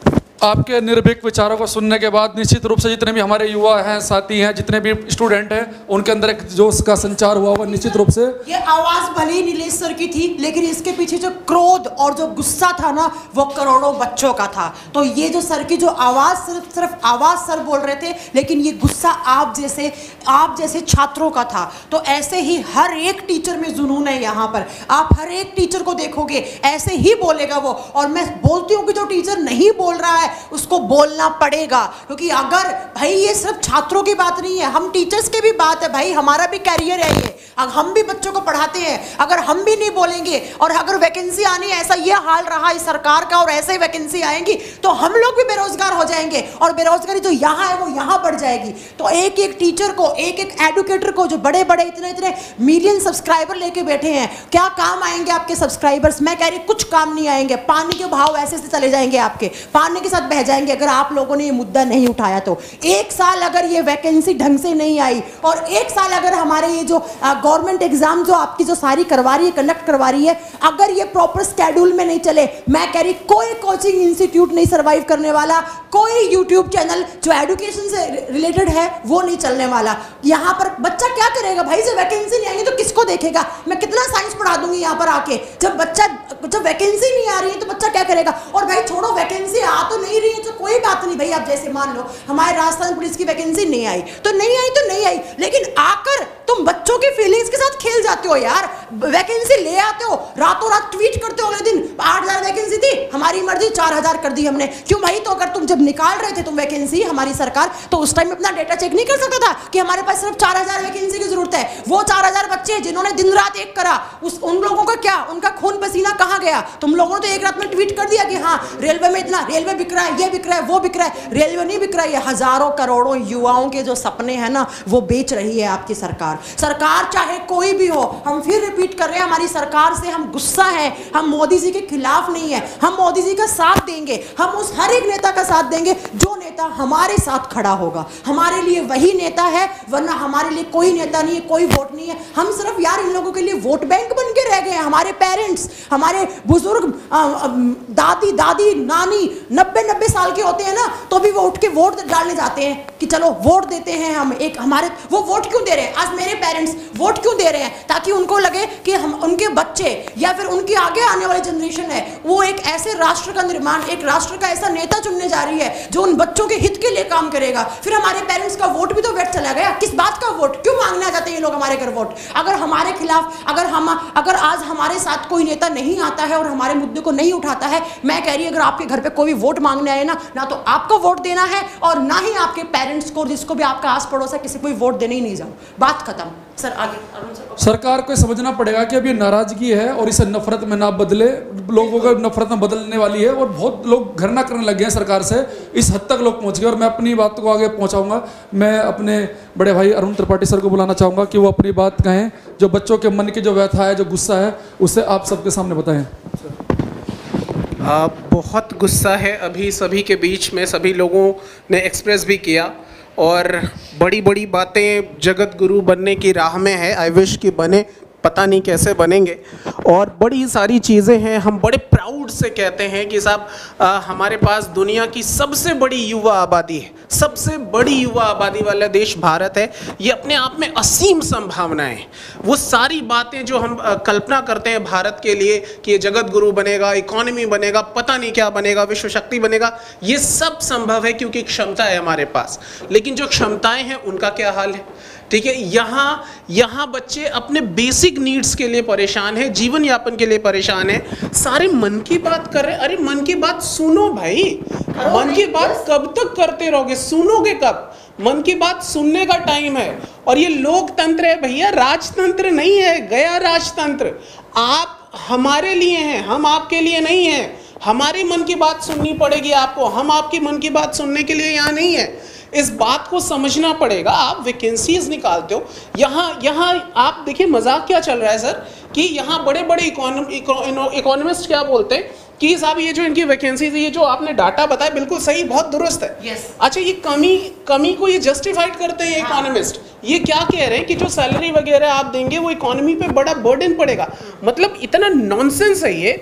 आपके निर्भीक विचारों को सुनने के बाद निश्चित रूप से जितने भी हमारे युवा हैं, साथी हैं, जितने भी स्टूडेंट हैं, उनके अंदर एक जोश का संचार हुआ होगा निश्चित रूप से। ये आवाज भले ही नीलेश सर की थी, लेकिन इसके पीछे जो क्रोध और जो गुस्सा था ना, वो करोड़ों बच्चों का था। तो ये जो सर की जो आवाज, सिर्फ आवाज सर बोल रहे थे, लेकिन ये गुस्सा आप जैसे छात्रों का था। तो ऐसे ही हर एक टीचर में जुनून है यहाँ पर। आप हर एक टीचर को देखोगे ऐसे ही बोलेगा वो। और मैं बोलती हूँ कि जो टीचर नहीं बोल रहा है उसको बोलना पड़ेगा, क्योंकि अगर भाई ये सिर्फ छात्रों की बात नहीं है, हम टीचर्स की भी बात है भाई, हमारा भी कैरियर है ये। हम भी बच्चों को पढ़ाते हैं, अगर हम भी नहीं बोलेंगे और अगर वैकेंसी आनी है, ऐसा ये हाल रहा इस सरकार का और ऐसे ही वैकेंसी आएंगी तो हम लोग भी बेरोजगार हो जाएंगे और बेरोजगारी जो यहाँ है वो यहाँ बढ़ जाएगी। तो एक एक टीचर को, एक एक एडुकेटर को, जो बड़े बड़े इतने मिलियन सब्सक्राइबर लेके बैठे हैं, क्या काम आएंगे आपके सब्सक्राइबर्स? मैं कह रही कुछ काम नहीं आएंगे। पानी के भाव ऐसे से चले जाएंगे, आपके पानी के साथ बह जाएंगे अगर आप लोगों ने ये मुद्दा नहीं उठाया तो। एक साल अगर ये वैकेंसी ढंग से नहीं आई और एक साल अगर हमारे ये जो गवर्नमेंट एग्जाम जो आपकी जो सारी करवा रही है, कंडक्ट करवा रही है, अगर ये प्रॉपर शेड्यूल में नहीं चले, मैं कह रही कोई कोचिंग इंस्टीट्यूट नहीं सर्वाइव करने वाला, कोई यूट्यूब चैनल जो एजुकेशन से रिलेटेड है वो नहीं चलने वाला। यहाँ पर बच्चा क्या करेगा भाई? जब वैकेंसी नहीं आएगी तो किसको देखेगा? मैं कितना साइंस पढ़ा दूंगी यहाँ पर आके, जब वैकेंसी नहीं आ रही है तो बच्चा क्या करेगा? और भाई छोड़ो, वैकेंसी आ तो नहीं रही है तो कोई बात नहीं भाई। आप जैसे मान लो हमारे राजस्थान पुलिस की वैकेंसी नहीं आई तो नहीं आई, लेकिन आकर तुम बच्चों की फीलिंग्स के साथ खेल जाते हो यार। वैकेंसी ले आते हो, रातों रात ट्वीट करते हो, अगले दिन 8000 वैकेंसी थी, हमारी मर्जी 4000 कर दी हमने। क्यों भाई? तो अगर तुम जब निकाल रहे थे तुम वैकेंसी, हमारी सरकार, तो उस टाइम अपना डेटा चेक नहीं कर सकता था कि हमारे पास सिर्फ 4000 वैकेंसी की जरूरत है? वो 4000 बच्चे जिन्होंने दिन रात एक करा, उन लोगों का क्या? उनका खून पसीना कहाँ गया? तुम लोगों ने तो एक रात में ट्वीट कर दिया कि हाँ रेलवे में इतना, रेलवे बिक रहा है, ये बिक रहा है, वो बिक रहा है। रेलवे नहीं बिक रहा है, हजारों करोड़ों युवाओं के जो सपने हैं ना वो बेच रही है आपकी सरकार। सरकार चाहे कोई भी हो, हम फिर रिपीट कर रहे हैं, हमारी सरकार से हम गुस्सा है, हम मोदी जी के खिलाफ नहीं है, हम मोदी जी का साथ देंगे, हम उस हर एक नेता का साथ देंगे जो नेता हमारे साथ खड़ा होगा। हमारे लिए वही नेता है, वरना हमारे लिए कोई नेता नहीं है, कोई वोट नहीं है। हम सिर्फ यार इन लोगों के लिए वोट बैंक बन के रह गए हैं। हमारे पेरेंट्स, हमारे बुजुर्ग, दादी नानी 90 साल के होते हैं ना, तो भी वो उठ के वोट डालने जाते हैं कि चलो वोट देते हैं हम एक हमारे। वो वोट क्यों दे रहे हैं? आज मेरे पेरेंट्स वोट क्यों दे रहे हैं? ताकि उनको लगे कि हम, उनके बच्चे या फिर उनकी आगे आने वाली जनरेशन है, वो एक ऐसे राष्ट्र का निर्माण, एक राष्ट्र का ऐसा नेता चुनने जा रही है जो उन बच्चों के हित के लिए काम करेगा। फिर हमारे पेरेंट्स का वोट भी तो व्यर्थ चला गया। किस बात का वोट? क्यों मांगने आ जाते हैं ये लोग हमारे घर वोट? अगर हमारे खिलाफ, अगर आज हमारे साथ कोई नेता नहीं आता है और हमारे मुद्दे को नहीं उठाता है, मैं कह रही अगर आपके घर पे कोई वोट मांगने आए ना तो आपको वोट देना है और ना ही आपके पेरेंट्स को, जिसको भी आपका आस पड़ोस है, किसी को भी वोट देने ही नहीं जाओ। बात खत्म। सर आगे अरुण सर। सरकार को समझना पड़ेगा कि अब ये नाराजगी है और इसे नफरत में ना बदले, लोगों को नफरत में बदलने वाली है और बहुत लोग घृणा करने लगे हैं सरकार से। इस हद तक लोग पहुंच गए और मैं अपनी बात को आगे पहुंचाऊंगा। मैं अपने बड़े भाई अरुण त्रिपाठी सर को बुलाना चाहूंगा कि वो अपनी बात कहें, जो बच्चों के मन की जो व्यथा है, जो गुस्सा है, उसे आप सबके सामने बताएं। बहुत गुस्सा है अभी सभी के बीच में, सभी लोगों ने एक्सप्रेस भी किया और बड़ी बड़ी बातें जगत गुरु बनने की राह में है। आई विश कि बने, पता नहीं कैसे बनेंगे। और बड़ी सारी चीज़ें हैं, हम बड़े प्राउड से कहते हैं कि साहब हमारे पास दुनिया की सबसे बड़ी युवा आबादी है, सबसे बड़ी युवा आबादी वाला देश भारत है। ये अपने आप में असीम संभावनाएं, वो सारी बातें जो हम कल्पना करते हैं भारत के लिए कि ये जगत गुरु बनेगा, इकोनॉमी बनेगा, पता नहीं क्या बनेगा, विश्व शक्ति बनेगा, ये सब संभव है क्योंकि क्षमता है हमारे पास। लेकिन जो क्षमताएं हैं उनका क्या हाल है? ठीक है, यहाँ बच्चे अपने बेसिक नीड्स के लिए परेशान हैं, जीवन यापन के लिए परेशान हैं, सारे मन की बात कर रहे हैं। अरे मन की बात सुनो भाई, मन की बात कब तक करते रहोगे? सुनोगे कब? मन की बात सुनने का टाइम है। और ये लोकतंत्र है भैया, राजतंत्र नहीं है, गया राजतंत्र। आप हमारे लिए हैं, हम आपके लिए नहीं हैं। हमारी मन की बात सुननी पड़ेगी आपको, हम आपकी मन की बात सुनने के लिए यहाँ नहीं है। इस बात को समझना पड़ेगा। आप वैकेंसीज निकालते हो, यहाँ आप देखिए मजाक क्या चल रहा है सर, कि यहाँ बड़े बड़े इकोनॉमिस्ट क्या बोलते हैं कि साहब ये जो इनकी वैकेंसीज, ये जो आपने डाटा बताया बिल्कुल सही, बहुत दुरुस्त है। yes. अच्छा, ये कमी को ये जस्टिफाइड करते हैं इकोनॉमिस्ट। ये क्या कह रहे हैं कि जो सैलरी वगैरह आप देंगे वो इकोनॉमी पे बड़ा बर्डन पड़ेगा। मतलब इतना नॉनसेंस है ये।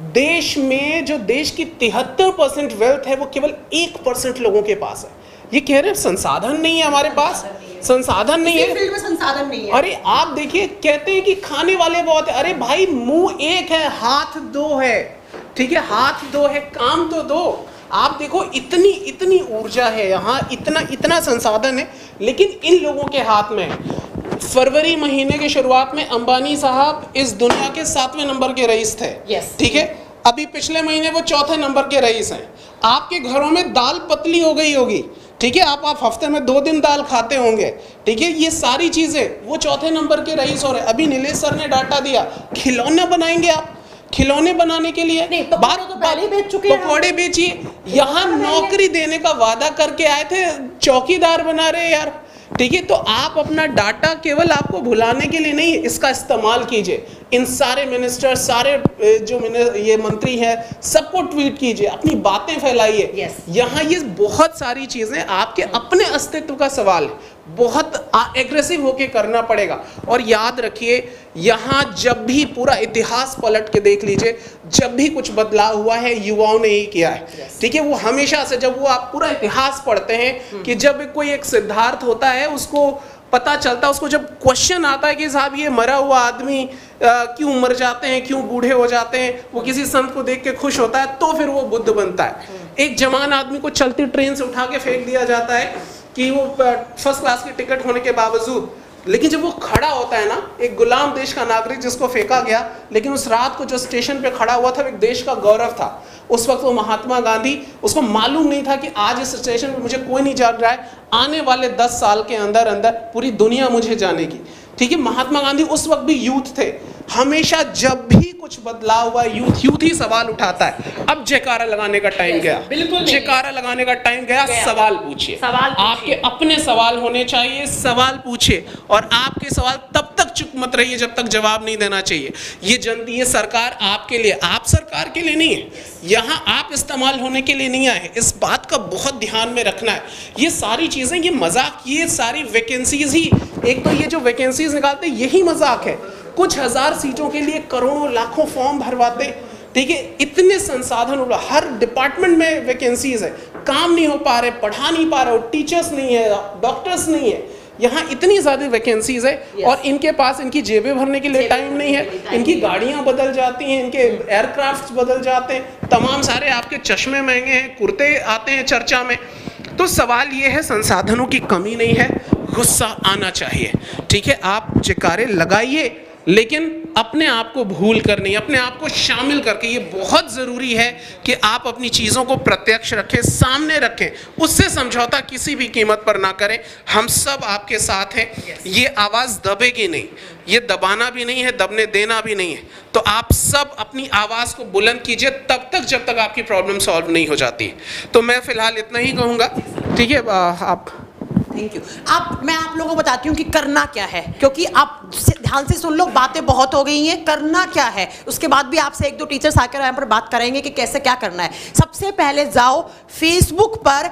देश में जो देश की 73% वेल्थ है वो केवल 1% लोगों के पास है। ये कह रहे हैं संसाधन नहीं है हमारे पास, संसाधन नहीं है, फील्ड में संसाधन नहीं है। अरे आप देखिए, कहते हैं कि खाने वाले बहुत है। अरे भाई, मुंह एक है, हाथ दो है, ठीक है, हाथ दो है, काम तो दो। आप देखो, इतनी इतनी ऊर्जा है यहाँ, इतना इतना संसाधन है, लेकिन इन लोगों के हाथ में है। फरवरी महीने के शुरुआत में अंबानी साहब इस दुनिया के 7वें नंबर के रईस थे, ठीक है। अभी पिछले महीने वो 4थे नंबर के रईस हैं। आपके घरों में दाल पतली हो गई होगी, ठीक है, आप हफ्ते में 2 दिन दाल खाते होंगे, ठीक है। ये सारी चीजें वो 4थे नंबर के रईस हो रहे। अभी नीलेश सर ने डाटा दिया, खिलौने बनाएंगे आप, खिलौने बनाने के लिए नहीं, बात तो पहले बेच चुके हैं, पकौड़े बेचिए। यहाँ नौकरी देने का वादा करके आए थे, चौकीदार बना रहे यार, ठीक है। तो आप अपना डाटा केवल आपको भुलाने के लिए नहीं, इसका इस्तेमाल कीजिए। इन सारे मिनिस्टर, सारे जो ये मंत्री हैं, सबको ट्वीट कीजिए, अपनी बातें फैलाइए। यहाँ ये बहुत सारी चीजें आपके अपने अस्तित्व का सवाल है, बहुत एग्रेसिव होके करना पड़ेगा। और याद रखिए, यहाँ जब भी पूरा इतिहास पलट के देख लीजिए, जब भी कुछ बदलाव हुआ है युवाओं ने ही किया है, ठीक है। वो हमेशा से, जब वो आप पूरा इतिहास पढ़ते हैं कि जब कोई एक सिद्धार्थ होता है, उसको पता चलता है, उसको जब क्वेश्चन आता है कि साहब ये मरा हुआ आदमी क्यों मर जाते हैं, क्यों बूढ़े हो जाते हैं, वो किसी संत को देख के खुश होता है, तो फिर वो बुद्ध बनता है। एक जवान आदमी को चलती ट्रेन से उठा के फेंक दिया जाता है कि वो फर्स्ट क्लास की टिकट होने के बावजूद, लेकिन जब वो खड़ा होता है ना, एक गुलाम देश का नागरिक जिसको फेंका गया, लेकिन उस रात को जो स्टेशन पे खड़ा हुआ था, वो एक देश का गौरव था। उस वक्त वो महात्मा गांधी, उसको मालूम नहीं था कि आज इस स्टेशन पे मुझे कोई नहीं जान रहा है, आने वाले 10 साल के अंदर अंदर पूरी दुनिया मुझे जानेगी, ठीक है। महात्मा गांधी उस वक्त भी यूथ थे। हमेशा जब भी कुछ बदलाव हुआ, यूथ ही सवाल उठाता है। अब जयकारा लगाने का टाइम गया, बिल्कुल जयकारा लगाने का टाइम गया। सवाल पूछिए, आपके अपने सवाल होने चाहिए, सवाल पूछिए। और आपके सवाल तब तक चुप मत रहिए जब तक जवाब नहीं देना चाहिए। ये सरकार आपके लिए, आप सरकार के लिए नहीं है, यहाँ आप इस्तेमाल होने के लिए नहीं आए। इस बात का बहुत ध्यान में रखना है। ये सारी चीजें, ये मजाक, ये सारी वैकेंसीज ही, एक तो ये जो वैकेंसीज निकालते हैं यही मजाक है। कुछ हजार सीटों के लिए करोड़ों लाखों फॉर्म भरवाते, ठीक है। इतने संसाधन, हर डिपार्टमेंट में वैकेंसीज है, काम नहीं हो पा रहे, पढ़ा नहीं पा रहे, टीचर्स नहीं है, डॉक्टर्स नहीं है। यहाँ इतनी ज़्यादा वैकेंसीज है, और इनके पास इनकी जेबें भरने के लिए टाइम नहीं है। इनकी गाड़ियाँ बदल जाती हैं, इनके एयरक्राफ्ट बदल जाते हैं, तमाम सारे आपके चश्मे महंगे हैं, कुर्ते आते हैं चर्चा में। तो सवाल ये है, संसाधनों की कमी नहीं है, गुस्सा आना चाहिए, ठीक है। आप जयकारे लगाइए, लेकिन अपने आप को भूल कर नहीं, अपने आप को शामिल करके। ये बहुत ज़रूरी है कि आप अपनी चीज़ों को प्रत्यक्ष रखें, सामने रखें, उससे समझौता किसी भी कीमत पर ना करें। हम सब आपके साथ हैं। ये आवाज़ दबेगी नहीं, ये दबाना भी नहीं है, दबने देना भी नहीं है। तो आप सब अपनी आवाज़ को बुलंद कीजिए तब तक जब तक आपकी प्रॉब्लम सॉल्व नहीं हो जाती। तो मैं फ़िलहाल इतना ही कहूँगा, ठीक है। आप थैंक यू। मैं आप लोगों को बताती हूँ कि करना क्या है, क्योंकि आप ध्यान से सुन लो, बातें बहुत हो गई हैं। करना क्या है, उसके बाद भी आपसे 1-2 टीचर्स आकर यहाँ पर बात करेंगे कि कैसे क्या करना है। सबसे पहले जाओ फेसबुक पर,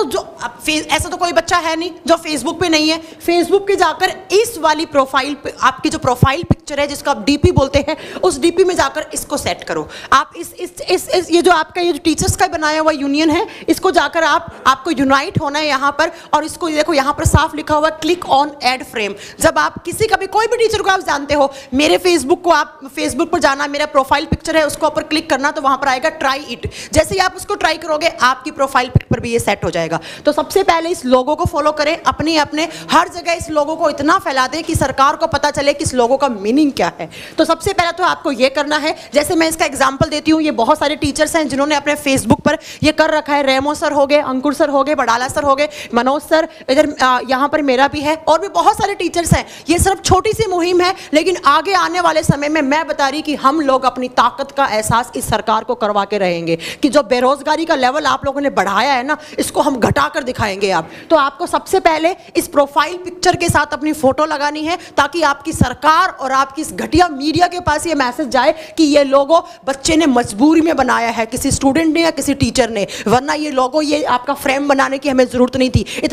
ऐसा तो कोई बच्चा है नहीं जो फेसबुक पे नहीं है। फेसबुक पे जाकर इस वाली प्रोफाइल पे, आपकी जो प्रोफाइल पिक्चर है जिसको आप डीपी बोलते हैं, उस डीपी में जाकर इसको सेट करो। आप इस ये जो आपका ये जो टीचर्स का बनाया हुआ यूनियन है, इसको जाकर आपको यूनाइट होना है यहाँ पर। और इसको देखो, यहाँ पर साफ लिखा हुआ क्लिक ऑन ऐड फ्रेम। जब आप किसी का भी, कोई भी टीचर को आप जानते हो, मेरे फेसबुक को, आप फेसबुक पर जाना, मेरा प्रोफाइल पिक्चर है, उसको ऊपर क्लिक करना, तो वहां पर आएगा ट्राई इट। जैसे ही आप उसको ट्राई करोगे, आपकी प्रोफाइल पिक पर भी ये सेट हो जाएगा। तो सबसे पहले इस लोगो को फॉलो करें, अपने हर जगह इस लोगो को इतना फैला दें कि सरकार को पता चले कि इस लोगो का मीनिंग क्या है। तो सबसे पहले तो आपको ये करना है, जैसे मैं इसका एग्जाम्पल देती हूँ। ये बहुत सारे टीचर्स हैं जिन्होंने अपने फेसबुक पर ये कर रखा है। रेमो सर हो गए, अंकुर सर हो गए, बडाला सर हो गए, मनोज सर, इधर यहाँ पर मेरा भी है, और भी बहुत सारे टीचर्स हैं। ये सिर्फ छोटी सी मुहिम है, लेकिन आगे आने वाले समय में मैं बता रही कि हम लोग अपनी ताकत का एहसास इस सरकार को करवा के रहेंगे कि जो बेरोजगारी का लेवल आप लोगों ने बढ़ाया है ना, इसको हम घटा कर दिखाएंगे। आप तो आपको सबसे पहले इस प्रोफाइल पिक्चर के साथ अपनी फोटो लगानी है, ताकि आपकी सरकार और आपकी इस घटिया मीडिया के पास ये मैसेज जाए कि ये लोगो बच्चे ने मजबूरी में बनाया है, किसी स्टूडेंट ने या किसी टीचर ने, वरना ये लोगो, ये आपका फ्रेम बनाने की हमें जरूरत नहीं थी। इतना बच्चे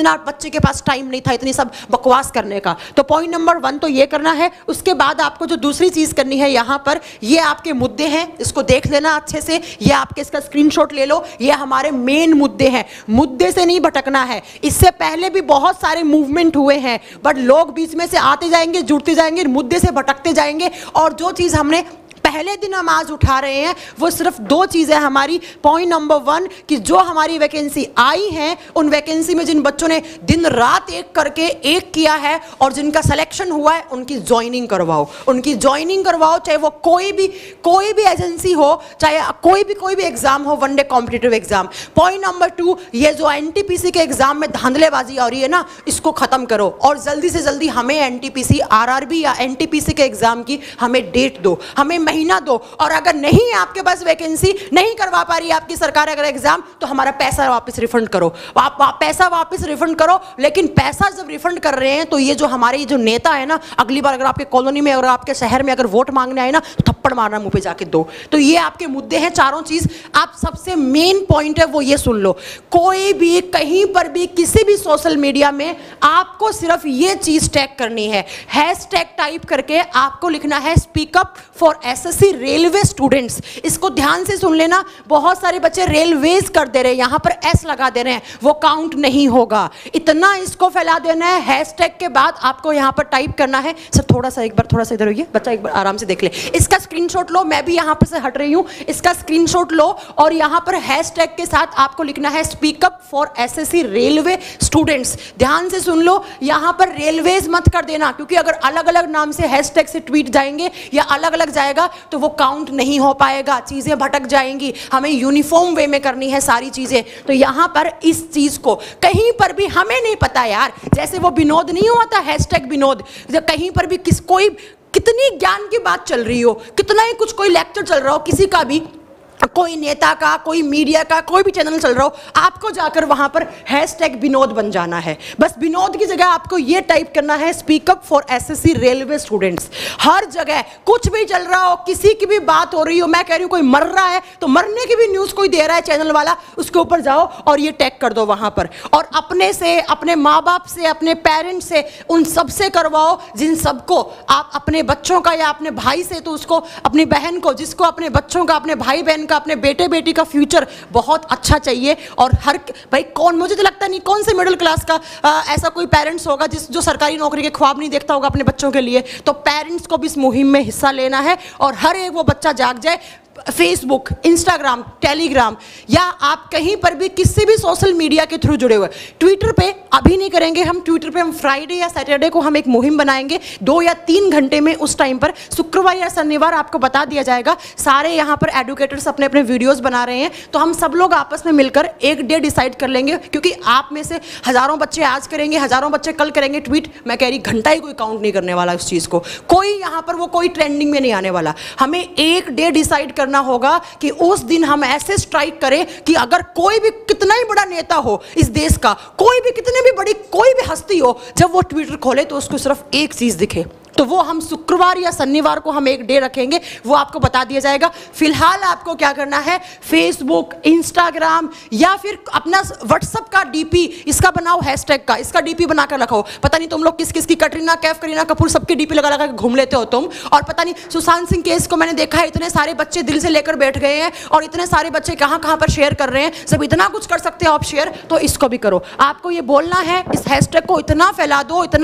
किसी के पास टाइम नहीं था इतनी सब बकवास करने का। तो पॉइंट नंबर 1 तो ये करना है। उसके बाद आपको जो दूसरी चीज करनी है, यहाँ पर ये आपके मुद्दे हैं, इसको देख लेना अच्छे से, ये आपके इसका स्क्रीनशॉट ले लो, ये हमारे मेन मुद्दे हैं, मुद्दे से नहीं भटकना है। इससे पहले भी बहुत सारे मूवमेंट हुए हैं, बट लोग बीच में से आते जाएंगे, जुड़ते जाएंगे, मुद्दे से भटकते जाएंगे। और जो चीज हमने पहले दिन हम आज उठा रहे हैं वो सिर्फ 2 चीजें हमारी। पॉइंट नंबर 1 कि जो हमारी वैकेंसी आई है, उन वैकेंसी में जिन बच्चों ने दिन रात एक करके एक किया है और जिनका सिलेक्शन हुआ है, उनकी ज्वाइनिंग करवाओ, उनकी ज्वाइनिंग करवाओ, चाहे वो कोई भी एजेंसी हो, चाहे कोई भी एग्जाम हो, one day competitive exam. Point number 2, ये जो एनटीपीसी के एग्जाम में धांधलेबाजी हो रही है ना, इसको खत्म करो और जल्दी से जल्दी हमें एनटीपीसी, आरआरबी या एनटीपीसी के एग्जाम की हमें डेट दो, हमें महीना दो। और अगर नहीं है आपके पास वैकेंसी, नहीं करवा पा रही है आपकी सरकार अगर एग्जाम, तो हमारा पैसा वापस रिफंड करो, पैसा वापस रिफंड करो। लेकिन पैसा जब रिफंड कर रहे हैं तो ये जो हमारे जो नेता है ना, अगली बार अगर आपके कॉलोनी में और आपके शहर में अगर वोट मांगने आए ना, तो थप्पड़ मारना मुंह पे जाके दो। तो ये आपके मुद्दे हैं चारों चीज। आप सबसे मेन पॉइंट है वो ये सुन लो, कोई भी कहीं पर भी किसी भी सोशल मीडिया में आपको सिर्फ ये चीज टैग करनी है, हैशटैग टाइप करके आपको लिखना है speak up for SSC railway students. इसको ध्यान से सुन लेना, बहुत सारे बच्चे रेलवेज कर दे रहे हैं, यहां पर एस लगा दे रहे हैं, वो काउंट नहीं होगा। इतना इसको फैला देना है। हैशटैग के बाद आपको यहां पर टाइप करना है, सर थोड़ा सा इधर होइए, बच्चा एक बार आराम से देख ले। इसका स्क्रीनशॉट लो, मैं भी यहां पर से हट रही हूं, इसका स्क्रीनशॉट लो और यहां पर हैशटैग के साथ आपको लिखना है speak up for SSC railway students. ध्यान से सुन लो, यहां पर रेलवेज मत कर देना, क्योंकि अगर अलग अलग नाम से हैशटैग से ट्वीट जाएंगे या अलग अलग जाएगा तो वो काउंट नहीं हो पाएगा, चीजें भटक जाएंगी। हमें यूनिफॉर्म वे में करनी है सारी चीजें। तो यहां पर इस चीज को कहीं पर भी हमें नहीं पता यार, जैसे वो विनोद नहीं हुआ था, हैशटैग विनोद, कहीं पर भी कोई कितनी ज्ञान की बात चल रही हो, कितना ही कुछ कोई लेक्चर चल रहा हो, किसी का भी, कोई नेता का, कोई मीडिया का, कोई भी चैनल चल रहा हो, आपको जाकर वहां पर हैशटैग विनोद बन जाना है। बस विनोद की जगह आपको ये टाइप करना है speak up for SSC railway students. हर जगह कुछ भी चल रहा हो, किसी की भी बात हो रही हो, मैं कह रही हूं कोई मर रहा है तो मरने की भी न्यूज कोई दे रहा है चैनल वाला, उसके ऊपर जाओ और ये टैग कर दो वहां पर। और अपने से, अपने माँ बाप से, अपने पेरेंट्स से, उन सबसे करवाओ जिन सबको आप अपने बच्चों का, या अपने भाई से तो उसको, अपनी बहन को, जिसको अपने बच्चों का, अपने भाई बहन का, अपने बेटे बेटी का फ्यूचर बहुत अच्छा चाहिए। और हर भाई कौन, मुझे तो लगता नहीं कौन से मिडिल क्लास का ऐसा कोई पेरेंट्स होगा जो सरकारी नौकरी के ख्वाब नहीं देखता होगा अपने बच्चों के लिए। तो पेरेंट्स को भी इस मुहिम में हिस्सा लेना है और हर एक वो बच्चा जाग जाए। फेसबुक, इंस्टाग्राम, टेलीग्राम या आप कहीं पर भी किसी भी सोशल मीडिया के थ्रू जुड़े हुए, ट्विटर पे अभी नहीं करेंगे हम, ट्विटर पे हम फ्राइडे या सैटरडे को हम एक मुहिम बनाएंगे 2 या 3 घंटे में। उस टाइम पर शुक्रवार या शनिवार आपको बता दिया जाएगा। सारे यहाँ पर एडुकेटर्स अपने अपने वीडियोस बना रहे हैं, तो हम सब लोग आपस में मिलकर एक डे डिसाइड कर लेंगे, क्योंकि आप में से हजारों बच्चे आज करेंगे, हजारों बच्चे कल करेंगे ट्वीट। मैं कह रही घंटा ही कोई काउंट नहीं करने वाला उस चीज को, कोई यहाँ पर वो कोई ट्रेंडिंग में नहीं आने वाला। हमें एक डे डिसाइड करना होगा कि उस दिन हम ऐसे स्ट्राइक करें कि अगर कोई भी कितना ही बड़ा नेता हो इस देश का, कोई भी कितने भी बड़ी कोई भी हस्ती हो, जब वो ट्विटर खोले तो उसको सिर्फ एक चीज दिखे। तो वो हम शुक्रवार या शनिवार को हम एक डे रखेंगे, वो आपको बता दिया जाएगा। फिलहाल आपको क्या करना है, फेसबुक, इंस्टाग्राम या फिर अपना व्हाट्सएप का डीपी इसका बनाओ, हैशटैग का इसका डीपी बनाकर रखो। पता नहीं तुम लोग किस किस की, कटरीना कैफ, करीना कपूर, सबके डीपी लगा लगा के घूम लेते हो तुम। और पता नहीं सुशांत सिंह केस को मैंने देखा है, इतने सारे बच्चे दिल से लेकर बैठ गए हैं और इतने सारे बच्चे कहां कहां पर शेयर कर रहे हैं। जब इतना कुछ कर सकते हो आप शेयर, तो इसको भी करो। आपको ये बोलना है, इस हैशटैग को इतना फैला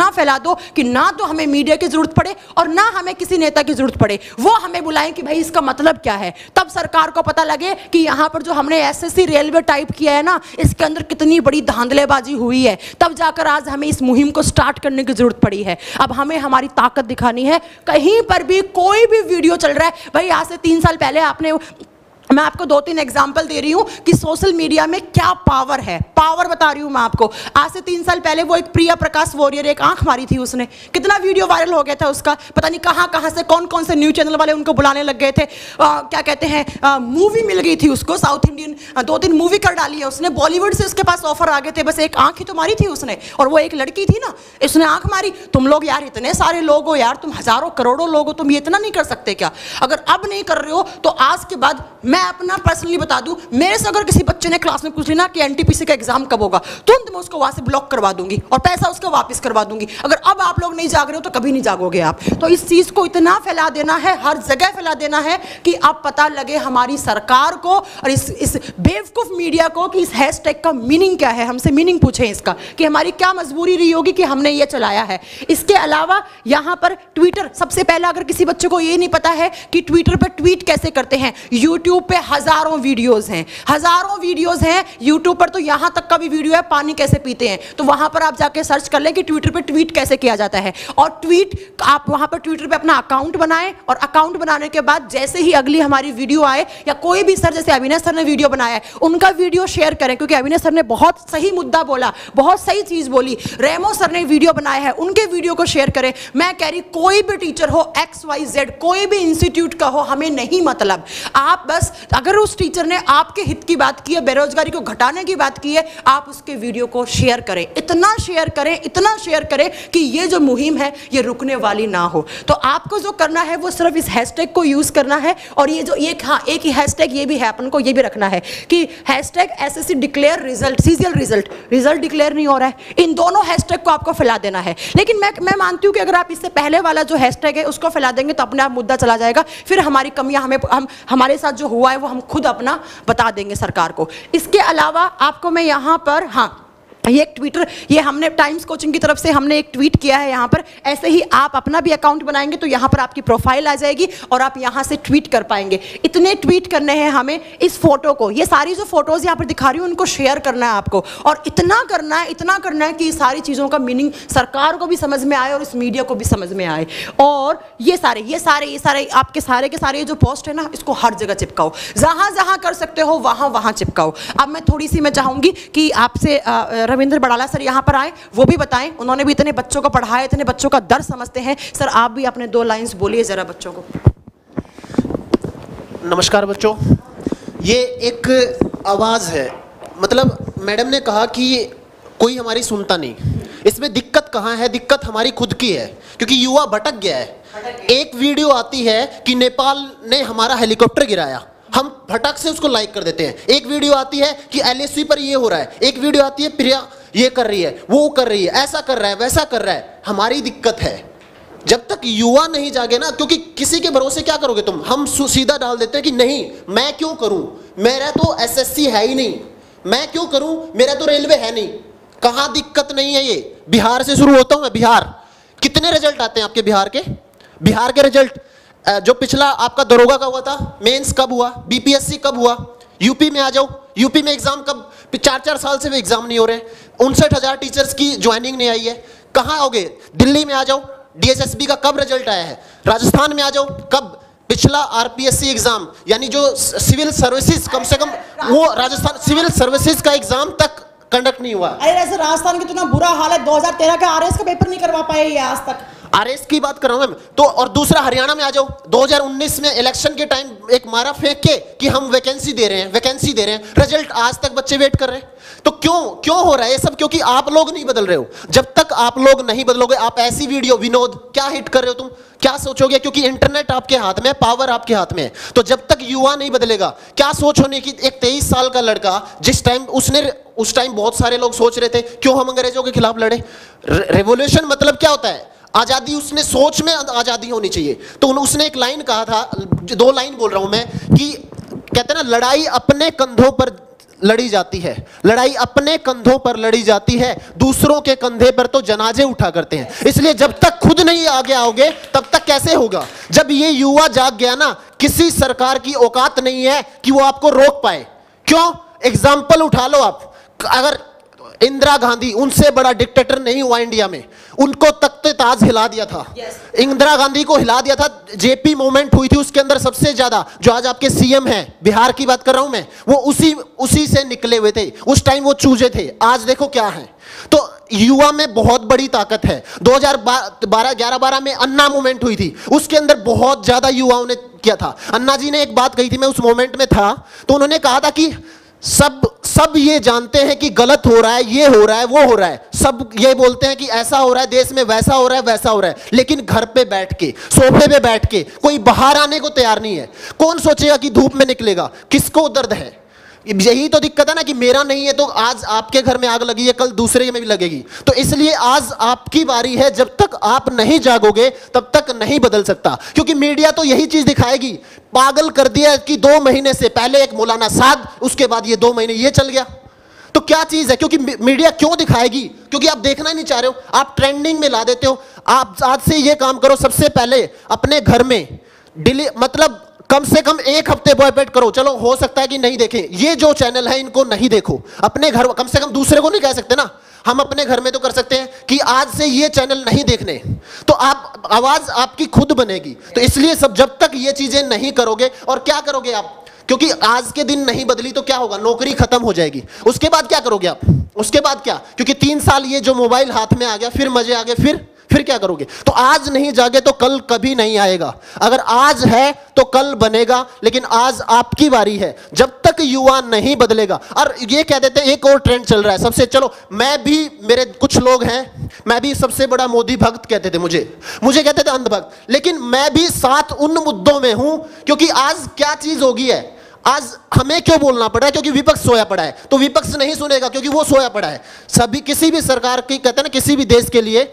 दो कि ना तो हमें मीडिया की जरूरत पड़े और ना हमें किसी नेता की जरूरत पड़े। वो हमें बुलाएं कि भाई इसका मतलब क्या है, तब सरकार को पता लगे कि यहां पर जो हमने एसएससी रेलवे टाइप किया है ना, इसके अंदर कितनी बड़ी धांधलेबाजी हुई है। तब जाकर आज हमें इस मुहिम को स्टार्ट करने की जरूरत पड़ी है। अब हमें हमारी ताकत दिखानी है। कहीं पर भी कोई भी वीडियो चल रहा है, भाई आज से 3 साल पहले आपने, मैं आपको 2-3 एग्जाम्पल दे रही हूं कि सोशल मीडिया में क्या पावर है, पावर बता रही हूं मैं आपको। आज से 3 साल पहले वो एक प्रिया प्रकाश वॉरियर एक आंख मारी थी, उसने कितना वीडियो वायरल हो गया था उसका। पता नहीं कहां कहां से कौन कौन से न्यूज चैनल वाले उनको बुलाने लग गए थे। क्या कहते हैं, मूवी मिल गई थी उसको, साउथ इंडियन 2-3 मूवी कर डाली है उसने, बॉलीवुड से उसके पास ऑफर आ गए थे, बस एक आंख ही तो मारी थी उसने। और वो एक लड़की थी ना, इसने आंख मारी। तुम लोग यार इतने सारे लोग हो यार, तुम हजारों करोड़ों लोग हो, तुम ये इतना नहीं कर सकते क्या? अगर अब नहीं कर रहे हो तो आज के बाद मैं अपना पर्सनली बता दूं, मेरे से अगर किसी बच्चे ने क्लास में पूछ लिया ना कि एनटीपीसी का एग्जाम कब होगा, तुरंत मैं उसको वहां से ब्लॉक करवा दूंगी और पैसा उसका वापस करवा दूंगी। अगर अब आप लोग नहीं जाग रहे हो तो कभी नहीं जागोगे आप। तो इस चीज को इतना फैला देना है, हर जगह फैला देना है कि अब पता लगे हमारी सरकार को और इस बेवकूफ मीडिया को कि इस हैशटैग का मीनिंग क्या है। हमसे मीनिंग पूछें इसका कि हमारी क्या मजबूरी रही होगी कि हमने ये चलाया है। इसके अलावा यहाँ पर ट्विटर, सबसे पहला अगर किसी बच्चे को ये नहीं पता है कि ट्विटर पर ट्वीट कैसे करते हैं, यूट्यूब पे हजारों वीडियोस हैं, हजारों वीडियोस हैं यूट्यूब पर। तो यहाँ तक का भी वीडियो है पानी कैसे पीते हैं, तो वहां पर आप जाके सर्च कर लें कि ट्विटर पे ट्वीट कैसे किया जाता है। और ट्वीट आप वहां पर ट्विटर पे अपना अकाउंट बनाएं और अकाउंट बनाने के बाद जैसे ही अगली हमारी वीडियो आए या कोई भी सर, जैसे अविनाश सर ने वीडियो बनाया है, उनका वीडियो शेयर करें, क्योंकि अविनाश सर ने बहुत सही मुद्दा बोला, बहुत सही चीज बोली। रेमो सर ने वीडियो बनाया है, उनके वीडियो को शेयर करें। मैं कह रही कोई भी टीचर हो, XYZ कोई भी इंस्टीट्यूट का हो, हमें नहीं मतलब। आप बस अगर उस टीचर ने आपके हित की बात की है, बेरोजगारी को घटाने की बात की है, आप उसके वीडियो को शेयर करें, इतना शेयर करें, इतना शेयर करें कि ये जो मुहिम है ये रुकने वाली ना हो। तो आपको जो करना है वो सिर्फ इस हैशटैग को यूज करना है। और ये जो एक ही हैशटैग ये भी है, अपन को ये भी रखना है कि hashtag SSC declare result, CGL result declare नहीं हो रहा है, इन दोनों हैशटैग को आपको फैला देना है। लेकिन मैं मानती हूं कि अगर आप इससे पहले वाला जो हैशटैग है उसको फैला देंगे तो अपने आप मुद्दा चला जाएगा, फिर हमारी कमियां हमारे साथ जो हुआ है वो हम खुद अपना बता देंगे सरकार को। इसके अलावा आपको मैं यहाँ पर, हाँ, ये एक ट्विटर, ये हमने टाइम्स कोचिंग की तरफ से हमने एक ट्वीट किया है यहाँ पर। ऐसे ही आप अपना भी अकाउंट बनाएंगे तो यहाँ पर आपकी प्रोफाइल आ जाएगी और आप यहाँ से ट्वीट कर पाएंगे। इतने ट्वीट करने हैं हमें इस फोटो को, ये सारी जो फोटोज यहाँ पर दिखा रही हूँ उनको शेयर करना है आपको। और इतना करना है कि सारी चीज़ों का मीनिंग सरकार को भी समझ में आए और इस मीडिया को भी समझ में आए। और ये सारे आपके सारे के सारे जो पोस्ट है ना, इसको हर जगह चिपकाओ, जहाँ कर सकते हो वहाँ चिपकाओ। अब मैं थोड़ी सी मैं चाहूँगी कि आपसे रविंद्र बड़ाला सर यहाँ पर आए, वो भी बताएं, उन्होंने भी इतने बच्चों को पढ़ाया, इतने बच्चों का दर्द समझते हैं। सर आप भी अपने 2 लाइन्स बोलिए जरा बच्चों को। नमस्कार बच्चों, ये एक आवाज़ है, मतलब मैडम ने कहा कि कोई हमारी सुनता नहीं। इसमें दिक्कत कहाँ है? दिक्कत हमारी खुद की है, क्योंकि युवा भटक गया है। एक वीडियो आती है कि नेपाल ने हमारा हेलीकॉप्टर गिराया, हम फटक से उसको लाइक कर देते हैं। एक वीडियो आती है कि LSC पर ये हो रहा है, एक वीडियो आती है प्रिया ये कर रही है, वो कर रही है, ऐसा कर रहा है, वैसा कर रहा है। हमारी दिक्कत है, जब तक युवा नहीं जागे ना, क्योंकि किसी के भरोसे क्या करोगे तुम? हम सीधा डाल देते हैं कि नहीं, मैं क्यों करूं, मेरा तो SSC है ही नहीं, मैं क्यों करूं, मेरा तो रेलवे है नहीं। कहाँ दिक्कत नहीं है? ये बिहार से शुरू होता हूं मैं। बिहार, कितने रिजल्ट आते हैं आपके बिहार के? बिहार के रिजल्ट जो पिछला आपका दरोगा का हुआ था, मेंस कब हुआ, BPSC कब हुआ? यूपी में आ जाओ, यूपी में एग्जाम कब? 4-4 साल से भी एग्जाम नहीं हो रहे। 59,000 टीचर्स की ज्वाइनिंग नहीं आई है। कहाँ आओगे? दिल्ली में आ जाओ, DSSB का कब रिजल्ट आया है? राजस्थान में आ जाओ, कब? पिछला RPSC एग्जाम, यानी जो सिविल सर्विसेज, कम से कम वो राजस्थान सिविल सर्विसेज का एग्जाम तक कंडक्ट नहीं हुआ। अरे ऐसे राजस्थान का इतना बुरा हाल है, 2013 का RS का पेपर नहीं करवा पाए ये आज तक। RS की बात कर रहा हूं मैं तो। और दूसरा हरियाणा में आ जाओ, 2019 में इलेक्शन के टाइम एक मारा फेंक के कि हम वैकेंसी दे रहे हैं, रिजल्ट आज तक बच्चे वेट कर रहे हैं। तो क्यों हो रहा है ये सब? क्योंकि आप लोग नहीं बदल रहे हो। जब तक आप लोग नहीं बदलोगे, आप ऐसी वीडियो, विनोद क्या हिट कर रहे हो तुम, क्या सोचोगे? क्योंकि इंटरनेट आपके हाथ में, पावर आपके हाथ में है। तो जब तक युवा नहीं बदलेगा, क्या सोच होने की? एक 23 साल का लड़का, जिस टाइम उस टाइम बहुत सारे लोग सोच रहे थे क्यों हम अंग्रेजों के खिलाफ लड़े। रेवोल्यूशन मतलब क्या होता है? आजादी। उसने सोच में आजादी होनी चाहिए। तो उसने एक लाइन कहा था, 2 लाइन बोल रहा हूं मैं, कि कहते हैं ना, लड़ाई अपने कंधों पर लड़ी जाती है, लड़ाई अपने कंधों पर लड़ी जाती है, दूसरों के कंधे पर तो जनाजे उठा करते हैं। इसलिए जब तक खुद नहीं आगे आओगे तब तक कैसे होगा? जब ये युवा जाग गया ना, किसी सरकार की औकात नहीं है कि वो आपको रोक पाए। क्यों? एग्जाम्पल उठा लो आप। अगर इंदिरा गांधी, उनसे बड़ा डिक्टेटर नहीं हुआ इंडिया में, उनको तख्ते ताज हिला दिया था। इंदिरा गांधी को हिला दिया था। जेपी मूवमेंट हुई थी, उसके अंदर सबसे ज्यादा जो आज आपके CM हैं, बिहार की बात कर रहा हूं मैं, वो उसी से निकले हुए थे। उस टाइम वो चूजे थे, आज देखो क्या है। तो युवा में बहुत बड़ी ताकत है। 2012 में अन्ना मूवमेंट हुई थी, उसके अंदर बहुत ज्यादा युवाओं ने किया था। अन्ना जी ने एक बात कही थी, मैं उस मूवमेंट में था, तो उन्होंने कहा था कि सब ये जानते हैं कि गलत हो रहा है, ये हो रहा है, वो हो रहा है, सब ये बोलते हैं कि ऐसा हो रहा है देश में, वैसा हो रहा है, वैसा हो रहा है, लेकिन घर पे बैठ के, सोफे पे बैठ के कोई बाहर आने को तैयार नहीं है। कौन सोचेगा कि धूप में निकलेगा? किसको दर्द है? यही तो दिक्कत है ना कि मेरा नहीं है तो आज आपके घर में आग लगी है, कल दूसरे में भी लगेगी। तो इसलिए आज आपकी बारी है, जब तक आप नहीं जागोगे तब तक नहीं बदल सकता, क्योंकि मीडिया तो यही चीज दिखाएगी। पागल कर दिया कि 2 महीने से पहले एक मौलाना साद, उसके बाद ये 2 महीने ये चल गया। तो क्या चीज है? क्योंकि मीडिया क्यों दिखाएगी? क्योंकि आप देखना ही नहीं चाह रहे हो, आप ट्रेंडिंग में ला देते हो। आप आज से ये काम करो, सबसे पहले अपने घर में मतलब कम से कम 1 हफ्ते बॉयकॉट करो। चलो हो सकता है कि नहीं देखें, ये जो चैनल है इनको नहीं देखो अपने घर, कम से कम दूसरे को नहीं कह सकते ना, हम अपने घर में तो कर सकते हैं कि आज से ये चैनल नहीं देखने। तो आप आवाज आपकी खुद बनेगी। तो इसलिए सब जब तक ये चीजें नहीं करोगे, और क्या करोगे आप? क्योंकि आज के दिन नहीं बदली तो क्या होगा? नौकरी खत्म हो जाएगी। उसके बाद क्या करोगे आप? उसके बाद क्या? क्योंकि 3 साल ये जो मोबाइल हाथ में आ गया, फिर मजे आ गए, फिर क्या करोगे? तो आज नहीं जागे तो कल कभी नहीं आएगा। अगर आज है तो कल बनेगा, लेकिन आज आपकी बारी है। जब तक युवा नहीं बदलेगा, और ये कह देते हैं एक और ट्रेंड चल रहा है सबसे, चलो मैं भी, मेरे कुछ लोग हैं, मैं भी सबसे बड़ा मोदी भक्त कहते थे मुझे कहते थे अंधभक्त, लेकिन मैं भी साथ उन मुद्दों में हूं। क्योंकि आज क्या चीज होगी है, आज हमें क्यों बोलना पड़ा है? क्योंकि विपक्ष सोया पड़ा है। तो विपक्ष नहीं सुनेगा क्योंकि वो सोया पड़ा है। सभी, किसी भी सरकार की, कहते हैं ना, किसी भी देश के लिए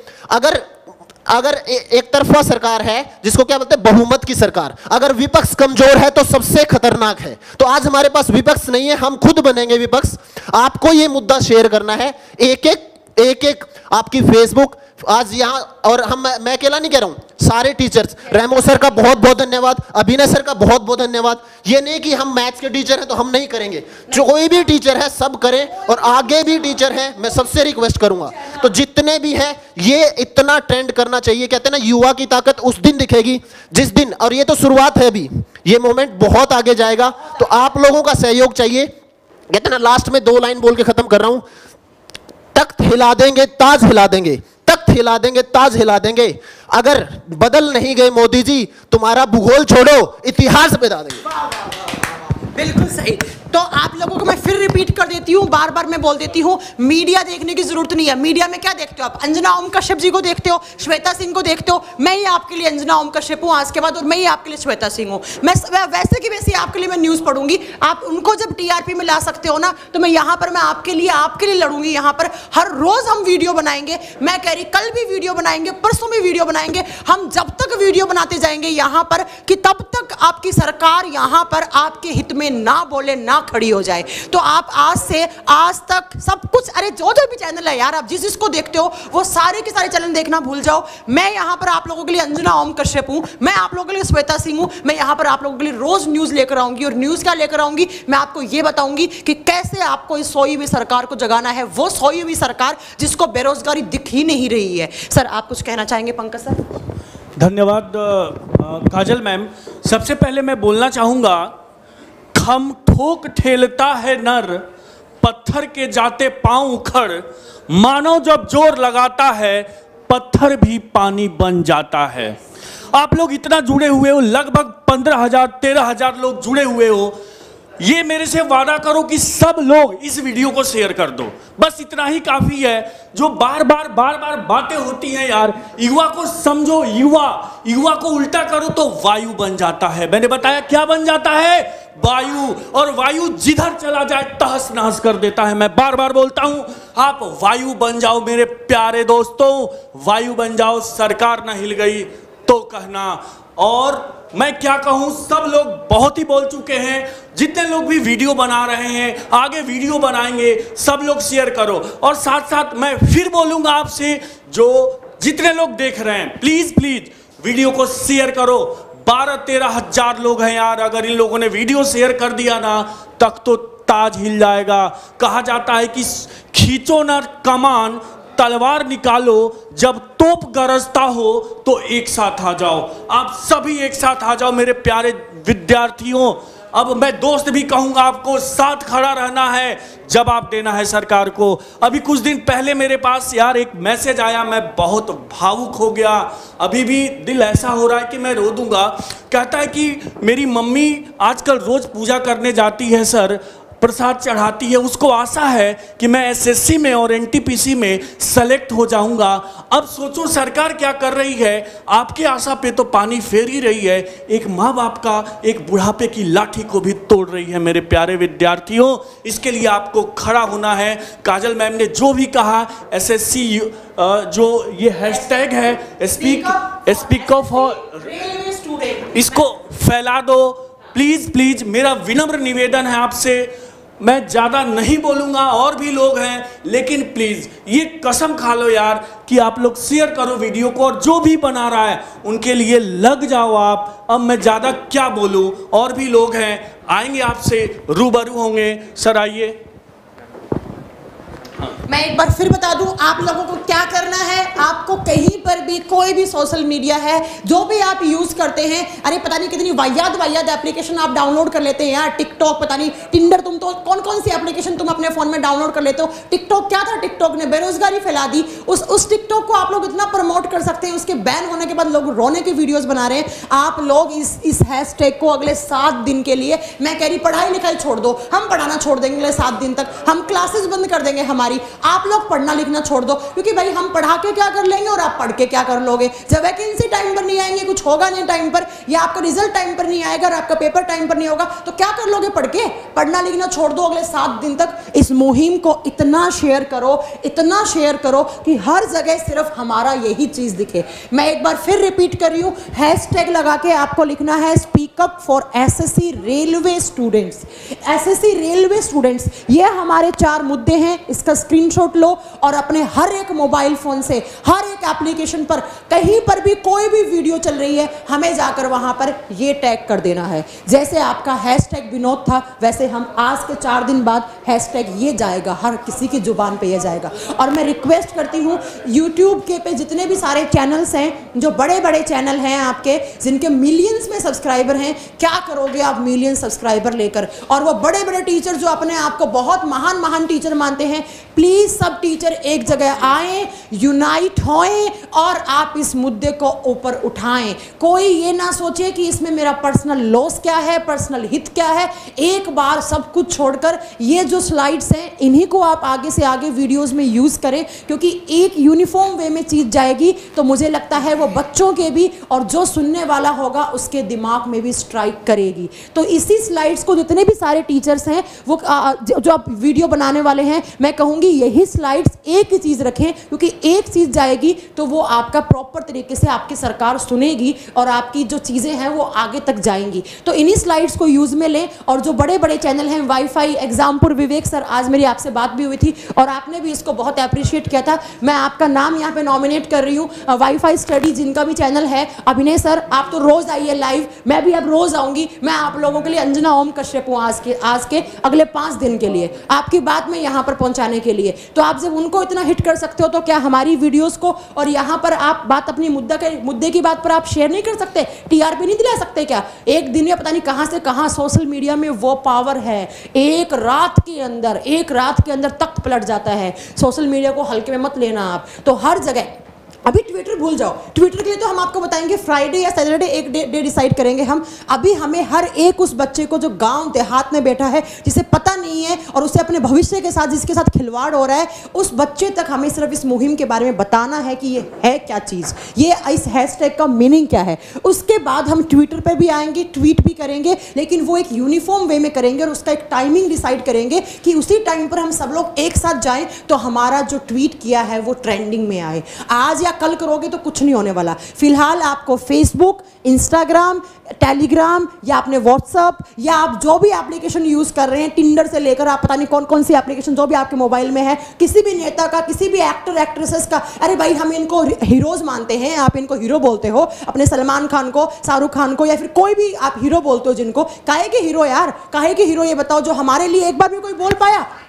अगर एक तरफा सरकार है, जिसको क्या बोलते हैं, बहुमत की सरकार, अगर विपक्ष कमजोर है तो सबसे खतरनाक है। तो आज हमारे पास विपक्ष नहीं है, हम खुद बनेंगे विपक्ष। आपको ये मुद्दा शेयर करना है, एक एक आपकी फेसबुक आज यहाँ, और मैं अकेला नहीं कह रहा हूँ, सारे टीचर्स, रेमो सर का बहुत बहुत धन्यवाद, अभिनय सर का बहुत बहुत धन्यवाद। ये नहीं कि हम मैथ्स के टीचर हैं तो हम नहीं करेंगे, जो कोई भी टीचर है सब करें, और आगे भी टीचर हैं, मैं सबसे रिक्वेस्ट करूंगा। तो जितने भी हैं, ये इतना ट्रेंड करना चाहिए। कहते हैं ना, युवा की ताकत उस दिन दिखेगी जिस दिन, और ये तो शुरुआत है अभी, ये मोमेंट बहुत आगे जाएगा। तो आप लोगों का सहयोग चाहिए। कहते हैं ना, लास्ट में 2 लाइन बोल के खत्म कर रहा हूं, तख्त हिला देंगे, ताज हिला देंगे, तख्त हिला देंगे, ताज हिला देंगे। अगर बदल नहीं गए मोदी जी, तुम्हारा भूगोल छोड़ो, इतिहास बता देंगे। बिल्कुल सही। तो आप लोगों को मैं फिर रिपीट कर देती हूँ, बार बार मैं बोल देती हूँ, मीडिया देखने की जरूरत नहीं है। मीडिया में क्या देखते हो आप? अंजना ओम कश्यप जी को देखते हो, श्वेता सिंह को देखते हो। मैं ही आपके लिए अंजना ओम कश्यप हूँ आज के बाद, और मैं ही आपके लिए श्वेता सिंह हूँ। मैं वैसे की वैसे आपके लिए मैं न्यूज़ पढ़ूंगी। आप उनको जब टीआरपी में ला सकते हो ना, तो मैं यहाँ पर, मैं आपके लिए लड़ूंगी। यहाँ पर हर रोज हम वीडियो बनाएंगे। मैं कह रही, कल भी वीडियो बनाएंगे, परसों भी वीडियो बनाएंगे। हम जब तक वीडियो बनाते जाएंगे यहाँ पर, कि तब तक आपकी सरकार यहाँ पर आपके हित में ना बोले, ना खड़ी हो जाए। तो आप आज से आज तक सब कुछ, अरे जो भी चैनल है यार, आप जिसको देखते हो वो सारे के सारे चैनल देखना भूल जाओ। मैं यहाँ पर आप लोगों के लिए अंजना ओम कश्यप हूँ, मैं आप लोगों के लिए श्वेता सिंह हूँ। मैं यहाँ पर आप लोगों के लिए रोज न्यूज़ लेकर आऊंगी, और न्यूज़ क्या लेकर आऊंगी, मैं आपको ये बताऊंगी कि कैसे आपको इस सोई हुई सरकार को जगाना है, वो सोई हुई सरकार जिसको बेरोजगारी दिख ही नहीं रही है। सर, आप कुछ कहना चाहेंगे? पंकज सर। धन्यवाद काजल मैम। सबसे पहले मैं बोलना चाहूँगा, खम ठोक ठेलता है नर, पत्थर के जाते पांव उखड़, मानो जब जोर लगाता है, पत्थर भी पानी बन जाता है। आप लोग इतना जुड़े हुए हो, लगभग 15,000 13,000 लोग जुड़े हुए हो। ये मेरे से वादा करो कि सब लोग इस वीडियो को शेयर कर दो, बस इतना ही काफी है। जो बार बार बातें होती हैं यार, युवा को समझो, युवा को उल्टा करो तो वायु बन जाता है। मैंने बताया क्या बन जाता है? वायु। और वायु जिधर चला जाए तहस नहस कर देता है। मैं बार बार बोलता हूं, आप वायु बन जाओ मेरे प्यारे दोस्तों, वायु बन जाओ। सरकार न हिल गई तो कहना। और मैं क्या कहूं, सब लोग बहुत ही बोल चुके हैं। जितने लोग भी वीडियो बना रहे हैं, आगे वीडियो बनाएंगे, सब लोग शेयर करो। और साथ साथ मैं फिर बोलूंगा आपसे, जो जितने लोग देख रहे हैं, प्लीज वीडियो को शेयर करो। 12-13 हजार लोग हैं यार, अगर इन लोगों ने वीडियो शेयर कर दिया ना, तक तो ताज हिल जाएगा। कहा जाता है कि खींचो ना कमान, तलवार निकालो, जब तोप गरजता हो तो एक साथ आ जाओ। आप सभी एक साथ आ जाओ मेरे प्यारे विद्यार्थियों। अब मैं दोस्त भी कहूंगा, आपको साथ खड़ा रहना है, जवाब देना है सरकार को। अभी कुछ दिन पहले मेरे पास यार एक मैसेज आया, मैं बहुत भावुक हो गया। अभी भी दिल ऐसा हो रहा है कि मैं रो दूंगा। कहता है कि मेरी मम्मी आजकल रोज पूजा करने जाती है सर, प्रसाद चढ़ाती है, उसको आशा है कि मैं एसएससी में और एनटीपीसी में सेलेक्ट हो जाऊंगा। अब सोचो सरकार क्या कर रही है, आपकी आशा पे तो पानी फेर ही रही है, एक माँ बाप का एक बुढ़ापे की लाठी को भी तोड़ रही है। मेरे प्यारे विद्यार्थियों, इसके लिए आपको खड़ा होना है। काजल मैम ने जो भी कहा, एसएससी जो ये हैशटैग है स्पीक अप फॉर, इसको फैला दो प्लीज प्लीज। मेरा विनम्र निवेदन है आपसे, मैं ज़्यादा नहीं बोलूँगा, और भी लोग हैं, लेकिन प्लीज़ ये कसम खा लो यार कि आप लोग शेयर करो वीडियो को, और जो भी बना रहा है उनके लिए लग जाओ आप। अब मैं ज़्यादा क्या बोलूँ, और भी लोग हैं आएंगे आपसे रूबरू होंगे। सर आइए। मैं एक बार फिर बता दूं आप लोगों को क्या करना है। आपको कहीं पर भी कोई भी सोशल मीडिया है जो भी आप यूज करते हैं, अरे पता नहीं कितनी वाहियात एप्लीकेशन आप डाउनलोड कर लेते हैं यार, टिकटॉक, पता नहीं टिंडर, तुम तो कौन कौन सी एप्लीकेशन तुम अपने फोन में डाउनलोड कर लेते हो। टिकटॉक क्या था, टिकटॉक ने बेरोजगारी फैला दी। उस टिकटॉक को आप लोग इतना प्रमोट कर सकते हैं, उसके बैन होने के बाद लोग रोने की वीडियोस बना रहे हैं। आप लोग इस हैशटैग को अगले 7 दिन के लिए, मैं कह रही पढ़ाई लिखाई छोड़ दो, हम पढ़ाना छोड़ देंगे अगले 7 दिन तक, हम क्लासेस बंद कर देंगे हमारी, आप लोग पढ़ना लिखना छोड़ दो, क्योंकि भाई हम पढ़ा के क्या कर लेंगे और आप पढ़ के क्या कर लोगे। जब वैकेंसी टाइम पर नहीं आएंगे, कुछ होगा नहीं टाइम पर, या आपका रिजल्ट टाइम पर नहीं आएगा और आपका पेपर टाइम पर नहीं होगा, तो क्या कर लोगे पढ़ के। पढ़ना लिखना छोड़ दो अगले 7 दिन तक। इस मुहिम को इतना शेयर करो कि हर जगह सिर्फ हमारा यही चीज दिखे। मैं एक बार फिर रिपीट कर रही हूं, हैशटैग लगा के आपको लिखना है speak up for SSC railway students. SSC railway students, ये हमारे 4 मुद्दे हैं, इसका स्क्रीनशॉट लो और अपने हर एक मोबाइल फोन से, हर एक एप्लीकेशन पर, कहीं पर भी कोई भी वीडियो चल रही है, हमें जाकर वहां पर ये टैग कर देना है। जैसे आपका हैशटैग विनोद था, वैसे हम आज के 4 दिन बाद हैशटैग ये जाएगा, हर किसी की जुबान पे ये जाएगा। और मैं रिक्वेस्ट करती हूँ यूट्यूब के पे जितने भी सारे चैनल्स हैं, जो बड़े बड़े चैनल हैं आपके, जिनके मिलियंस में सब्सक्राइबर हैं, क्या करोगे आप मिलियन सब्सक्राइबर लेकर। और वो बड़े बड़े टीचर जो अपने आप को बहुत महान टीचर मानते हैं, प्लीज सब टीचर एक जगह आए, यूनाइट होएं और आप इस मुद्दे को ऊपर उठाएं। कोई ये ना सोचे कि इसमें मेरा पर्सनल लॉस क्या है, पर्सनल हित क्या है। एक बार सब कुछ छोड़कर ये जो स्लाइड्स हैं, इन्हीं को आप आगे से आगे वीडियोस में यूज करें, क्योंकि एक यूनिफॉर्म वे में चीज जाएगी तो मुझे लगता है वो बच्चों के भी और जो सुनने वाला होगा उसके दिमाग में भी स्ट्राइक करेगी। तो इसी स्लाइड्स को जितने भी सारे टीचर्स हैं, वो जो आप वीडियो बनाने वाले हैं, मैं कहूँगी यही स्लाइड्स एक ही चीज़ रखें, क्योंकि एक चीज़ जाएगी तो वो आपका प्रॉपर तरीके से आपकी सरकार सुनेगी और आपकी जो चीज़ें हैं वो आगे तक जाएंगी। तो इन्हीं स्लाइड्स को यूज़ में लें। और जो बड़े बड़े चैनल हैं, वाईफाई एग्जामपुर, विवेक सर, आज मेरी आपसे बात भी हुई थी और आपने भी इसको बहुत अप्रिशिएट किया था। मैं आपका नाम यहाँ पे नॉमिनेट कर रही हूँ। वाईफाई स्टडी जिनका भी चैनल है, अभिनय सर आप तो रोज़ आइए लाइव, मैं भी अब रोज़ आऊँगी। मैं आप लोगों के लिए अंजना ओम कश्यप हूँ आज के अगले 5 दिन के लिए, आपकी बात में यहाँ पर पहुँचाने के लिए। तो आप जब उनको इतना हिट कर सकते हो, तो क्या हमारी वीडियोस को और यहाँ पर आप बात अपनी मुद्दे की बात पर आप शेयर नहीं कर सकते, टीआरपी नहीं दिला सकते क्या? एक दिन में पता नहीं कहाँ से कहाँ सोशल मीडिया में वो पावर है, एक रात के अंदर तख्त पलट जाता है। सोशल मीडिया को हल्के में मत लेना आप। तो हर जगह, अभी ट्विटर भूल जाओ, ट्विटर के लिए तो हम आपको बताएंगे फ्राइडे या सैटरडे एक डे डिसाइड करेंगे हम। अभी हमें हर एक उस बच्चे को जो गांव देहात में बैठा है, जिसे पता नहीं है और उसे अपने भविष्य के साथ जिसके साथ खिलवाड़ हो रहा है, उस बच्चे तक हमें सिर्फ इस मुहिम के बारे में बताना है कि ये है क्या चीज़, ये इस हैशटैग का मीनिंग क्या है। उसके बाद हम ट्विटर पर भी आएंगे, ट्वीट भी करेंगे, लेकिन वो एक यूनिफॉर्म वे में करेंगे और उसका एक टाइमिंग डिसाइड करेंगे कि उसी टाइम पर हम सब लोग एक साथ जाएं तो हमारा जो ट्वीट किया है वो ट्रेंडिंग में आए। आज कल करोगे तो कुछ नहीं होने वाला। फिलहाल आपको फेसबुक, इंस्टाग्राम, टेलीग्राम या अपने व्हाट्सएप या आप जो भी एप्लीकेशन यूज कर रहे हैं, टिंडर से लेकर आप पता नहीं कौन कौन सी एप्लीकेशन जो भी आपके मोबाइल में है, किसी भी नेता का, किसी भी एक्टर एक्ट्रेसेस का, अरे भाई हम इनको हीरोज मानते हैं, आप इनको हीरो बोलते हो, अपने सलमान खान को, शाहरुख खान को, या फिर कोई भी आप हीरो बोलते हो जिनको, काहे के हीरो यार, काहे के हीरो ये बताओ जो हमारे लिए एक बार भी कोई बोल पाया?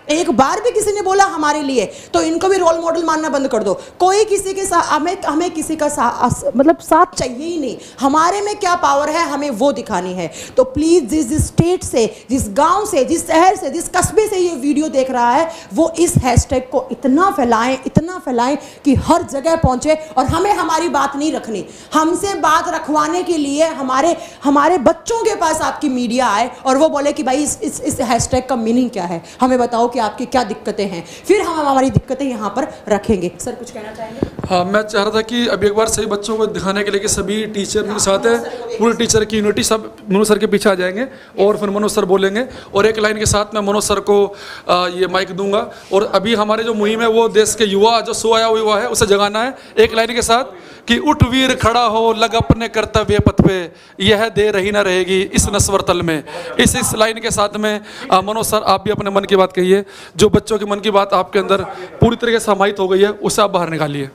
एक बार भी किसी ने बोला हमारे लिए, तो इनको भी रोल मॉडल मानना बंद कर दो। कोई किसी के साथ हमें किसी का मतलब साथ चाहिए ही नहीं। हमारे में क्या पावर है हमें वो दिखानी है। तो प्लीज जिस स्टेट से, जिस गांव से, जिस शहर से, जिस कस्बे से ये वीडियो देख रहा है, वो इस हैशटैग को इतना फैलाएं कि हर जगह पहुंचे। और हमें हमारी बात नहीं रखनी, हमसे बात रखवाने के लिए हमारे बच्चों के पास आपकी मीडिया आए और वो बोले कि भाई इस हैशटैग का मीनिंग क्या है, हमें बताओ कि आपकी क्या दिक्कतें हैं, फिर हम हमारी दिक्कतें यहाँ पर रखेंगे। सर कुछ कहना चाहेंगे? हाँ, मैं चाह रहा था कि अभी एक बार सभी बच्चों को दिखाने के लिए कि सभी टीचर के साथ है, पूरे टीचर की यूनिटी, सब मनोज सर के पीछे आ जाएंगे और फिर मनोज सर बोलेंगे और एक लाइन के साथ मैं मनोज सर को ये माइक दूंगा। और अभी हमारे जो मुहिम है वो देश के युवा, जो सोया हुआ है, उसे जगाना है एक लाइन के साथ कि उठ वीर खड़ा हो, लग अपने कर्तव्य पथ पे, यह दे रही ना रहेगी इस नस्वर तल में। इस लाइन के साथ में मनोज सर आप भी अपने मन की बात कहिए, जो बच्चों के मन की बात आपके अंदर पूरी तरीके से समाहित हो गई है उसे आप बाहर निकालिए।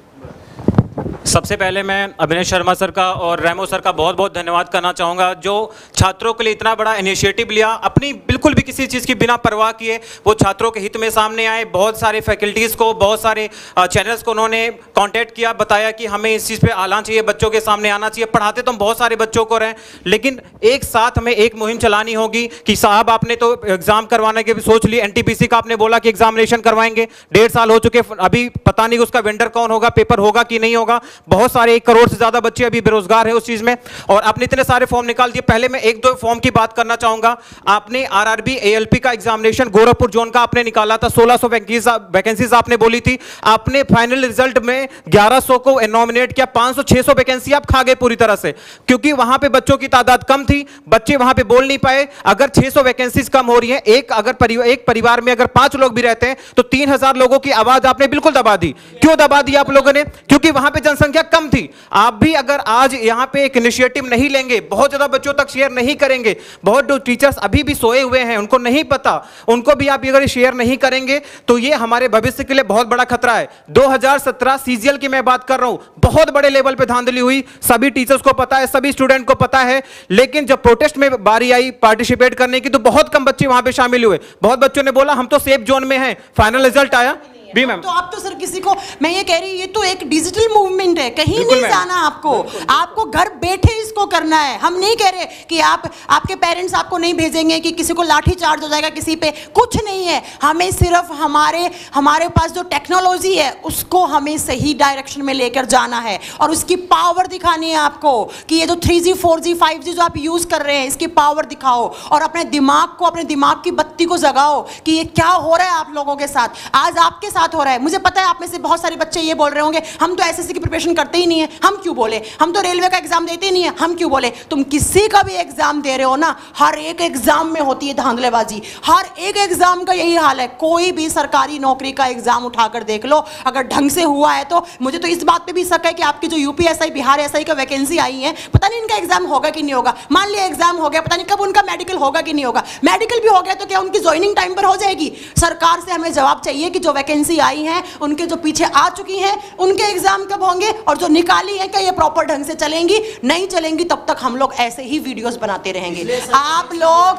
सबसे पहले मैं अभिनय शर्मा सर का और रेमो सर का बहुत बहुत धन्यवाद करना चाहूँगा, जो छात्रों के लिए इतना बड़ा इनिशिएटिव लिया, अपनी बिल्कुल भी किसी चीज़ की बिना परवाह किए वो छात्रों के हित में सामने आए। बहुत सारे फैकल्टीज़ को, बहुत सारे चैनल्स को उन्होंने कांटेक्ट किया, बताया कि हमें इस चीज़ पे आना चाहिए, बच्चों के सामने आना चाहिए। पढ़ाते तो हम बहुत सारे बच्चों को रहे, लेकिन एक साथ हमें एक मुहिम चलानी होगी कि साहब आपने तो एग्ज़ाम करवाने के भी सोच लिए, NTPC का आपने बोला कि एग्जामिनेशन करवाएंगे, 1.5 साल हो चुके, अभी पता नहीं उसका वेंडर कौन होगा, पेपर होगा कि नहीं होगा। बहुत सारे 1 करोड़ से ज्यादा बच्चे अभी बेरोजगार हैं उस चीज में, और आपने इतने सारे फॉर्म निकाल दिए। पहले मैं 1-2 फॉर्म की बात करना चाहूंगा। आपने RRB ALP का एग्जामिनेशन गोरखपुर जोन का आपने निकाला था, 1600 वैकेंसीज आपने बोली थी। आपने फाइनल रिजल्ट में 1100 को नॉमिनेट किया, 500-600 वैकेंसी आप खा गए पूरी तरह से, क्योंकि वहां पे बच्चों की तादाद कम थी, बच्चे वहां पे बोल नहीं पाए। अगर 600 वैकेंसीज कम हो रही है, एक परिवार में अगर 5 लोग भी रहते हैं तो 3000 लोगों की आवाज आपने बिल्कुल दबा दी। क्यों दबा दी आप लोगों ने? क्योंकि वहां पे जनसंख्या कम थी। आप भी अगर आज यहां पे एक इनिशिएटिव नहीं लेंगे, बहुत ज्यादा बच्चों तक शेयर नहीं करेंगे, बहुत जो टीचर्स अभी भी सोए हुए हैं उनको नहीं पता, उनको भी आप अगर शेयर नहीं करेंगे तो ये हमारे भविष्य के लिए बहुत बड़ा खतरा है। 2017 CGL की मैं बात कर रहा हूं, बहुत बड़े लेवल पे धांधली हुई, सभी टीचर्स को पता है, सभी स्टूडेंट को पता है, लेकिन जब प्रोटेस्ट में बारी आई पार्टिसिपेट करने की तो बहुत कम बच्चे वहां पे शामिल हुए। बहुत बच्चों ने बोला हम तो सेफ जोन में हैं, फाइनल रिजल्ट आया भी मैम। तो आप तो सर किसी को, मैं ये कह रही हूँ, ये तो एक डिजिटल मूवमेंट है, कहीं नहीं जाना आपको घर बैठे इसको करना है। हम नहीं कह रहे कि आपके पेरेंट्स आपको नहीं भेजेंगे, कि किसी को लाठी चार्ज हो जाएगा किसी पे, कुछ नहीं है। हमें सिर्फ हमारे पास जो टेक्नोलॉजी है उसको हमें सही डायरेक्शन में लेकर जाना है और उसकी पावर दिखानी है आपको, कि ये जो 3G 4G 5G जो आप यूज कर रहे हैं इसकी पावर दिखाओ और अपने दिमाग की बत्ती को जगाओ कि ये क्या हो रहा है आप लोगों के साथ, आज आपके साथ हो रहा है। मुझे पता है आप में से बहुत सारे बच्चे ये बोल रहे होंगे हम तो SSC की प्रिपरेशन करते ही नहीं है, हम क्यों बोले, हम तो रेलवे का एग्जाम देते ही नहीं है, हम क्यों बोले। तुम किसी का भी एग्जाम दे रहे हो ना, हर एक एग्जाम में होती है धांधलेबाजी, हर एक एग्जाम का यही हाल है। कोई भी सरकारी नौकरी का एग्जाम उठाकर देख लो, अगर ढंग से हुआ है तो मुझे तो इस बात पे भी शक है कि आपकी जो UPSI बिहार SI का वैकेंसी आई है, पता नहीं इनका एग्जाम होगा कि नहीं होगा। मान लिया एग्जाम हो गया, पता नहीं कब उनका मेडिकल होगा कि नहीं होगा। मेडिकल भी हो गया तो क्या उनकी ज्वाइनिंग टाइम पर हो जाएगी? सरकार से हमें जवाब चाहिए कि जो वैकेंसी आई हैं, उनके जो पीछे आ चुकी हैं, उनके एग्जाम कब होंगे, और जो निकाली है क्या ये प्रॉपर ढंग से चलेंगी? नहीं चलेंगी तब तक हम लोग ऐसे ही वीडियोस बनाते रहेंगे। आप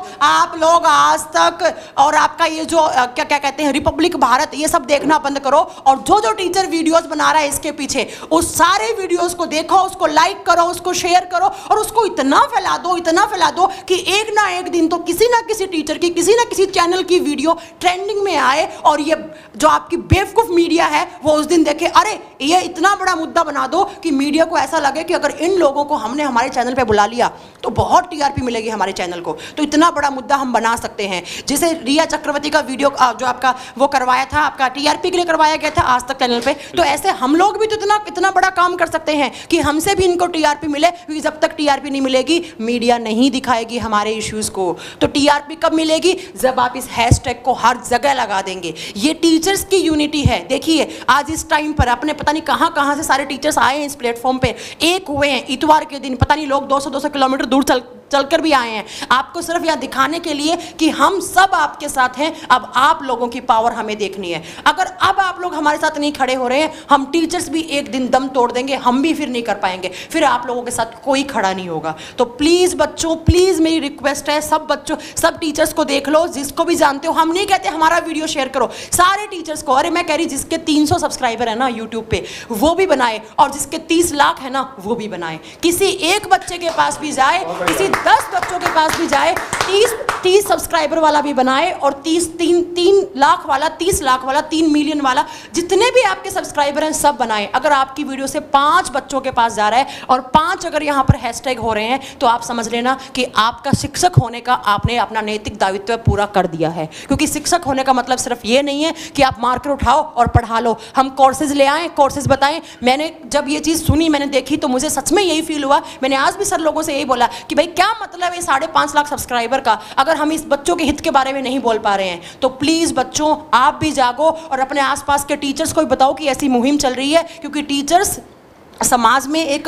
लोग आज तक, और आपका ये जो क्या कहते हैं रिपब्लिक भारत, ये सब देखना बंद करो, और जो टीचर वीडियोस बना रहा है इसके पीछे, उस सारे वीडियोस को देखो, उसको लाइक करो, उसको शेयर करो, और उसको इतना फैला दो कि एक ना एक दिन तो किसी ना किसी टीचर की, किसी ना किसी चैनल की वीडियो ट्रेंडिंग में आए, और ये जो आपकी बेवकूफ मीडिया है वो उस दिन देखे, अरे ये इतना बड़ा मुद्दा बना दो कि मीडिया को ऐसा लगे कि अगर इन लोगों को हमने हमारे चैनल पे बुला लिया तो बहुत TRP मिलेगी हमारे चैनल को। तो इतना बड़ा मुद्दा हम बना सकते हैं। जैसे रिया चक्रवर्ती का वीडियो जो आपका वो करवाया था, आपका TRP के लिए करवाया गया था आज तक चैनल पे, तो ऐसे हम लोग भी तो इतना बड़ा काम कर सकते हैं कि हमसे भी इनको TRP मिले, क्योंकि जब तक TRP नहीं मिलेगी मीडिया नहीं दिखाएगी हमारे इश्यूज को। तो TRP कब मिलेगी? जब आप इस हैशटैग को हर जगह लगा देंगे। ये टीचर्स की यूनिटी है। देखिए आज इस टाइम पर अपने पता नहीं कहां से सारे टीचर्स आए हैं इस प्लेटफॉर्म पे, एक हुए हैं। इतवार के दिन पता नहीं लोग 200 किलोमीटर दूर चलकर भी आए हैं, आपको सिर्फ यह दिखाने के लिए कि हम सब आपके साथ हैं। अब आप लोगों की पावर हमें देखनी है। अगर अब आप लोग हमारे साथ नहीं खड़े हो रहे हैं, हम टीचर्स भी एक दिन दम तोड़ देंगे, हम भी फिर नहीं कर पाएंगे, फिर आप लोगों के साथ कोई खड़ा नहीं होगा। तो प्लीज बच्चों, प्लीज मेरी रिक्वेस्ट है, सब बच्चों, सब टीचर्स को देख लो, जिसको भी जानते हो। हम नहीं कहते हमारा वीडियो शेयर करो, सारे टीचर्स को। अरे मैं कह रही जिसके 300 सब्सक्राइबर है ना यूट्यूब पे, वो भी बनाए, और जिसके 30 लाख है ना, वो भी बनाए। किसी एक बच्चे के पास भी जाए, किसी 10 बच्चों के पास भी जाए, 30 सब्सक्राइबर वाला भी बनाए, और 3 लाख वाला, 30 लाख वाला, 3 मिलियन वाला, जितने भी आपके सब्सक्राइबर हैं सब बनाए। अगर आपकी वीडियो से 5 बच्चों के पास जा रहा है और 5 अगर यहाँ पर हैशटैग हो रहे हैं, तो आप समझ लेना कि आपका शिक्षक होने का आपने अपना नैतिक दायित्व पूरा कर दिया है। क्योंकि शिक्षक होने का मतलब सिर्फ ये नहीं है कि आप मार्कर उठाओ और पढ़ा लो। हम कोर्सेज ले आए, कोर्सेज बताएं। मैंने जब ये चीज़ सुनी, मैंने देखी, तो मुझे सच में यही फील हुआ। मैंने आज भी सर लोगों से यही बोला कि भाई क्या मतलब है 5.5 लाख सब्सक्राइबर का, अगर हम इस बच्चों के हित के बारे में नहीं बोल पा रहे हैं। तो प्लीज़ बच्चों, आप भी जागो और अपने आसपास के टीचर्स को भी बताओ कि ऐसी मुहिम चल रही है। क्योंकि टीचर्स समाज में एक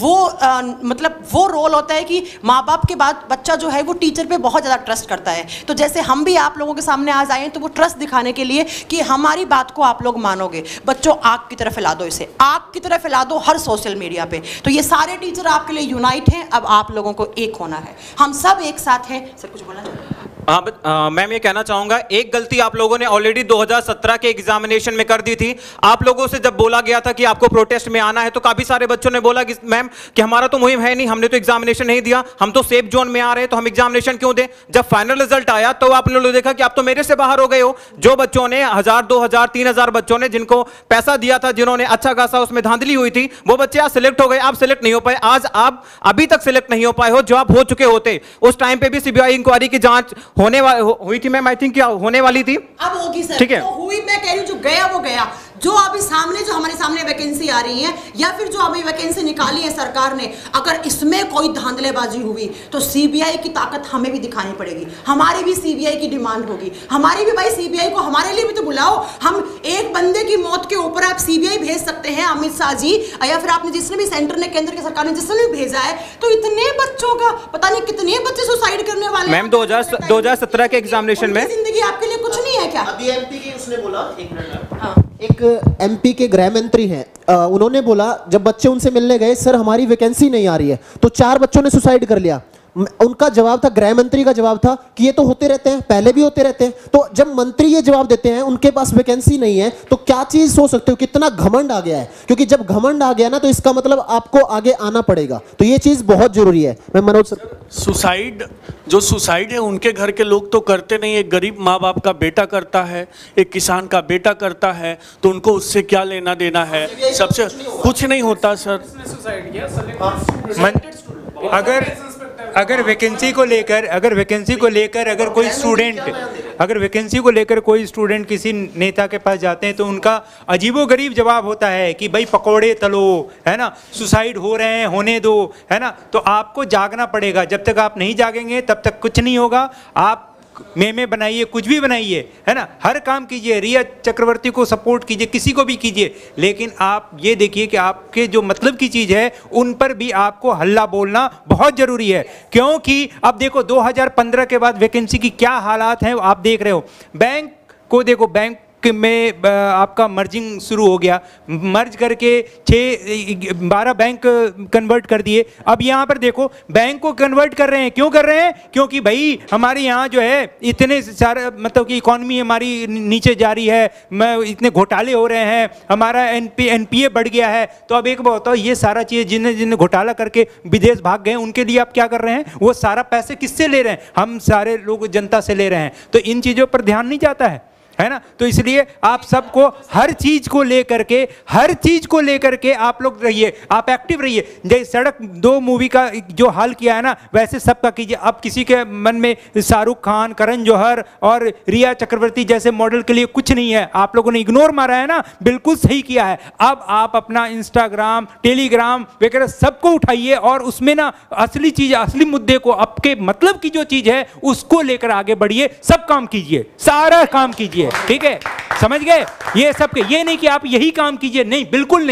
मतलब वो रोल होता है कि माँ बाप के बाद बच्चा जो है वो टीचर पे बहुत ज़्यादा ट्रस्ट करता है। तो जैसे हम भी आप लोगों के सामने आज आए हैं, तो वो ट्रस्ट दिखाने के लिए कि हमारी बात को आप लोग मानोगे। बच्चों, आग की तरह फैला दो इसे, आग की तरह फैला दो हर सोशल मीडिया पे। तो ये सारे टीचर आपके लिए यूनाइट हैं। अब आप लोगों को एक होना है, हम सब एक साथ हैं। सर कुछ बोला? हाँ, मैं ये कहना चाहूंगा, एक गलती आप लोगों ने ऑलरेडी 2017 के एग्जामिनेशन में कर दी थी। आप लोगों से जब बोला गया था कि आपको प्रोटेस्ट में आना है, तो काफी सारे बच्चों ने बोला कि मैम कि हमारा तो मुहिम है नहीं, हमने तो एग्जामिनेशन नहीं दिया, हम तो सेफ जोन में आ रहे हैं, तो हम एग्जामिनेशन क्यों दें। जब फाइनल रिजल्ट आया तो आपने लोग देखा कि आप तो मेरे से बाहर हो गए हो। जो बच्चों ने 1000, 2000, 3000 बच्चों ने जिनको पैसा दिया था, जिन्होंने अच्छा खासा उसमें धांधली हुई थी, वो बच्चे आज सिलेक्ट हो गए, आप सिलेक्ट नहीं हो पाए। आज आप अभी तक सिलेक्ट नहीं हो पाए हो, जो आप हो चुके होते। उस टाइम पे भी सीबीआई इंक्वायरी की जांच हुई थी मैम, आई थिंक क्या होने वाली थी, अब होगी सर। ठीक है, तो हुई, मैं कह रही हूं जो गया वो गया। जो अभी सामने, जो हमारे सामने वैकेंसी आ रही है, या फिर जो अभी वैकेंसी निकाली है सरकार ने, अगर इसमें कोई धांधलेबाजी हुई तो सीबीआई की ताकत हमें भी दिखानी पड़ेगी। हमारी भी सीबीआई की डिमांड होगी, हमारी भी भाई सीबीआई को हमारे लिए भी तो बुलाओ। हम एक बंदे की मौत के ऊपर आप सीबीआई भेज सकते हैं, अमित शाह जी, या फिर आपने जिसने भी सेंटर ने, केंद्र की सरकार ने जिसने भी भेजा है, तो इतने बच्चों का पता नहीं कितने बच्चे सुसाइड करने वाले मैम 2017 के एग्जामिनेशन में। जिंदगी आपके लिए कुछ नहीं है क्या? अभी एमपी की उसने बोला, एक मिनट, एक एमपी के गृह मंत्री हैं, उन्होंने बोला जब बच्चे उनसे मिलने गए, सर हमारी वैकेंसी नहीं आ रही है, तो 4 बच्चों ने सुसाइड कर लिया। उनका जवाब था, गृह मंत्री का जवाब था कि ये तो होते रहते हैं, पहले भी होते रहते हैं। तो जब मंत्री ये जवाब देते हैं उनके पास वैकेंसी नहीं है, तो क्या चीज सोच सकते हो, कितना घमंड आ गया है। क्योंकि जब घमंड आ गया ना, तो इसका मतलब आपको आगे आना पड़ेगा। तो ये चीज बहुत जरूरी है। मैं मनोज सर, सुसाइड है उनके घर के लोग तो करते नहीं, एक गरीब माँ बाप का बेटा करता है, एक किसान का बेटा करता है, तो उनको उससे क्या लेना देना है। सबसे कुछ नहीं होता सर। अगर वैकेंसी को लेकर कोई स्टूडेंट किसी नेता के पास जाते हैं, तो उनका अजीबोगरीब जवाब होता है कि भाई पकोड़े तलो, है ना, सुसाइड हो रहे हैं, होने दो, है ना। तो आपको जागना पड़ेगा। जब तक आप नहीं जागेंगे तब तक कुछ नहीं होगा। आप मेमे बनाइए, कुछ भी बनाइए, है ना, हर काम कीजिए, रिया चक्रवर्ती को सपोर्ट कीजिए, किसी को भी कीजिए, लेकिन आप ये देखिए कि आपके जो मतलब की चीज़ है उन पर भी आपको हल्ला बोलना बहुत ज़रूरी है। क्योंकि अब देखो 2015 के बाद वैकेंसी की क्या हालात हैं आप देख रहे हो। बैंक को देखो, बैंक में आपका मर्जिंग शुरू हो गया, मर्ज करके 12 बैंक कन्वर्ट कर दिए। अब यहाँ पर देखो बैंक को कन्वर्ट कर रहे हैं, क्यों कर रहे हैं? क्योंकि भाई हमारे यहाँ जो है इतने सारे, मतलब कि इकॉनमी हमारी नीचे जा रही है, इतने घोटाले हो रहे हैं, हमारा एनपीए बढ़ गया है। तो अब एक बात बताओ, ये सारा चीज़ जिन्हें घोटाला करके विदेश भाग गए, उनके लिए आप क्या कर रहे हैं? वो सारा पैसे किससे ले रहे हैं? हम सारे लोग जनता से ले रहे हैं। तो इन चीज़ों पर ध्यान नहीं जाता है ना। तो इसलिए आप सबको हर चीज को लेकर के आप लोग रहिए, आप एक्टिव रहिए। जैसे सड़क 2 मूवी का जो हाल किया है ना, वैसे सबका कीजिए। अब किसी के मन में शाहरुख खान, करण जौहर और रिया चक्रवर्ती जैसे मॉडल के लिए कुछ नहीं है। आप लोगों ने इग्नोर मारा है ना, बिल्कुल सही किया है। अब आप अपना इंस्टाग्राम, टेलीग्राम वगैरह सबको उठाइए और उसमें ना असली चीज, असली मुद्दे को, आपके मतलब की जो चीज है उसको लेकर आगे बढ़िए। सब काम कीजिए, सारा काम कीजिए, ठीक है, समझ गए? ये सब के, ये नहीं कि आप यही काम कीजिए, नहीं, बिल्कुल नहीं, ठीक।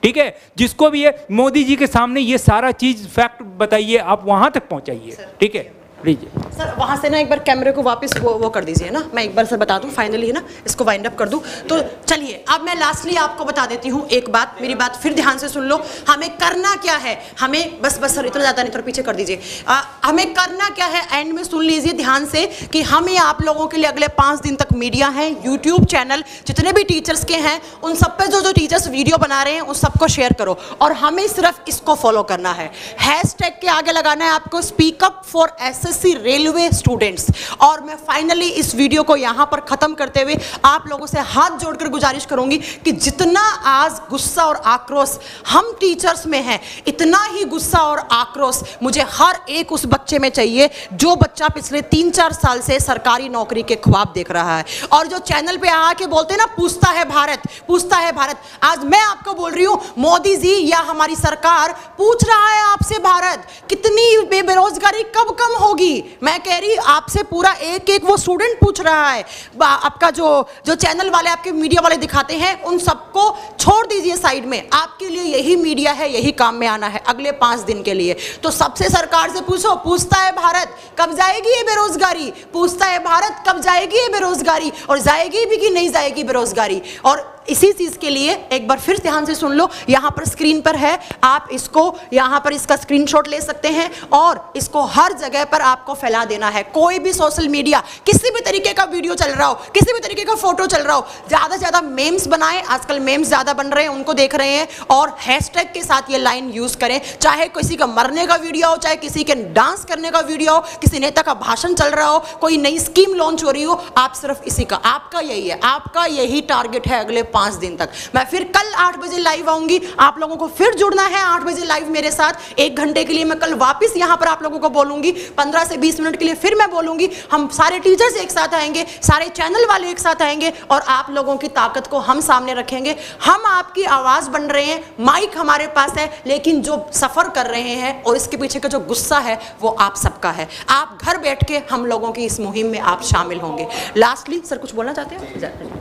ठीक है, जिसको भी ये मोदी जी के सामने ये सारा चीज फैक्ट बताइए, आप वहां तक पहुंचाइए, ठीक है। लीजिए सर, वहाँ से ना एक बार कैमरे को वापस वो कर दीजिए ना, मैं एक बार सर बता दूं, फाइनली है ना, इसको वाइंड अप कर दूं। तो चलिए अब मैं लास्टली आपको बता देती हूँ एक बात, मेरी बात फिर ध्यान से सुन लो। हमें करना क्या है, हमें बस सर इतना ज़्यादा नहीं, थोड़ा पीछे कर दीजिए। हमें करना क्या है एंड में सुन लीजिए ध्यान से कि हमें आप लोगों के लिए अगले 5 दिन तक मीडिया है, यूट्यूब चैनल जितने भी टीचर्स के हैं उन सब पे जो टीचर्स वीडियो बना रहे हैं उन सबको शेयर करो, और हमें सिर्फ इसको फॉलो करना है। हैशटैग के आगे लगाना है आपको speak up for SSC railway students. और मैं फाइनली इस वीडियो को यहां पर खत्म करते हुए आप लोगों से हाथ जोड़कर गुजारिश करूंगी कि जितना आज गुस्सा और आक्रोश हम टीचर्स में है, इतना ही गुस्सा और आक्रोश मुझे हर एक उस बच्चे में चाहिए जो बच्चा पिछले 3-4 साल से सरकारी नौकरी के ख्वाब देख रहा है, और जो चैनल पे आके बोलते हैं ना पूछता है भारत, पूछता है भारत। आज मैं आपको बोल रही हूं, मोदी जी या हमारी सरकार पूछ रहा है आपसे भारत कितनी बेरोजगारी कब कम होगी। मैं कह रही आपसे पूरा एक वो स्टूडेंट पूछ रहा है। आपका जो चैनल वाले, आपके मीडिया वाले दिखाते हैं, उन सबको छोड़ दीजिए साइड में। आपके लिए यही मीडिया है, यही काम में आना है अगले 5 दिन के लिए। तो सबसे सरकार से पूछो, पूछता है भारत कब जाएगी ये बेरोजगारी, पूछता है भारत कब जाएगी ये बेरोजगारी, और जाएगी भी कि नहीं जाएगी बेरोजगारी। और इसी चीज के लिए एक बार फिर ध्यान से सुन लो, यहां पर स्क्रीन पर है, आप इसको यहां पर इसका स्क्रीनशॉट ले सकते हैं और इसको हर जगह पर आपको फैला देना है। कोई भी सोशल मीडिया किसी भी तरीके का वीडियो चल रहा हो, किसी भी तरीके का फोटो चल रहा हो, ज्यादा से ज्यादा मेम्स बनाएं, आजकल मेम्स ज्यादा बन रहे हैं, उनको देख रहे हैं, और हैशटैग के साथ ये लाइन यूज करें। चाहे किसी का मरने का वीडियो हो, चाहे किसी के डांस करने का वीडियो हो, किसी नेता का भाषण चल रहा हो, कोई नई स्कीम लॉन्च हो रही हो, आप सिर्फ इसी का, आपका यही है, आपका यही टारगेट है अगले 5 दिन तक। मैं फिर कल 8 बजे लाइव आऊंगी, आप लोगों को फिर जुड़ना है 8 बजे लाइव मेरे साथ। 1 घंटे के लिए मैं कल वापस यहां पर आप लोगों को बोलूंगी, 15 से 20 मिनट के लिए फिर मैं बोलूंगी। हम सारे टीचर्स एक साथ आएंगे, सारे चैनल वाले एक साथ आएंगे, और आप लोगों की ताकत को हम सामने रखेंगे। हम आपकी आवाज बन रहे हैं, माइक हमारे पास है, लेकिन जो सफर कर रहे हैं और इसके पीछे का जो गुस्सा है वो आप सबका है। आप घर बैठ के हम लोगों की इस मुहिम में आप शामिल होंगे। लास्टली सर कुछ बोलना चाहते हैं?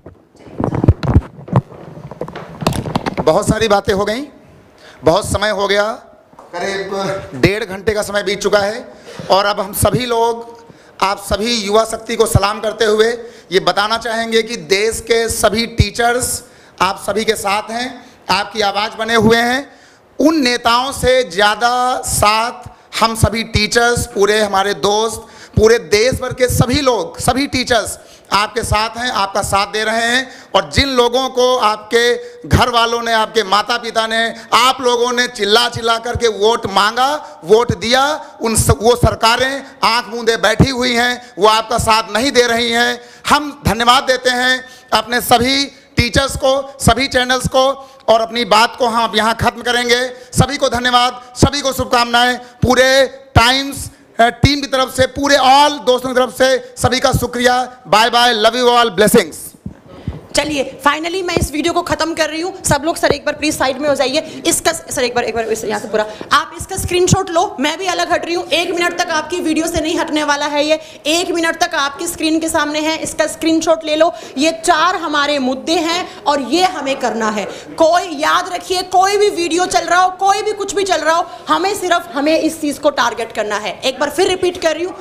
बहुत सारी बातें हो गई, बहुत समय हो गया, करीब 1.5 घंटे का समय बीत चुका है, और अब हम सभी लोग आप सभी युवा शक्ति को सलाम करते हुए ये बताना चाहेंगे कि देश के सभी टीचर्स आप सभी के साथ हैं, आपकी आवाज़ बने हुए हैं। उन नेताओं से ज़्यादा साथ हम सभी टीचर्स, पूरे हमारे दोस्त, पूरे देश भर के सभी लोग, सभी टीचर्स आपके साथ हैं, आपका साथ दे रहे हैं। और जिन लोगों को आपके घर वालों ने, आपके माता पिता ने, आप लोगों ने चिल्ला चिल्ला करके वोट मांगा, वोट दिया, वो सरकारें आंख मूंदे बैठी हुई हैं, वो आपका साथ नहीं दे रही हैं। हम धन्यवाद देते हैं अपने सभी टीचर्स को, सभी चैनल्स को, और अपनी बात को हम यहाँ खत्म करेंगे। सभी को धन्यवाद, सभी को शुभकामनाएं, पूरे टाइम्स टीम की तरफ से, पूरे ऑल दोस्तों की तरफ से सभी का शुक्रिया। Bye bye, love you all, blessings. चलिए फाइनली मैं इस वीडियो को खत्म कर रही हूँ। सब लोग सर एक बार प्लीज साइड में हो जाइए। इसका सर एक बार यहाँ से पूरा आप इसका स्क्रीनशॉट लो, मैं भी अलग हट रही हूँ। 1 मिनट तक आपकी वीडियो से नहीं हटने वाला है ये, 1 मिनट तक आपकी स्क्रीन के सामने है। इसका स्क्रीनशॉट ले लो। ये 4 हमारे मुद्दे हैं और ये हमें करना है। कोई याद रखिए, कोई भी वीडियो चल रहा हो, कोई भी कुछ भी चल रहा हो, हमें इस चीज को टारगेट करना है। एक बार फिर रिपीट कर रही हूँ,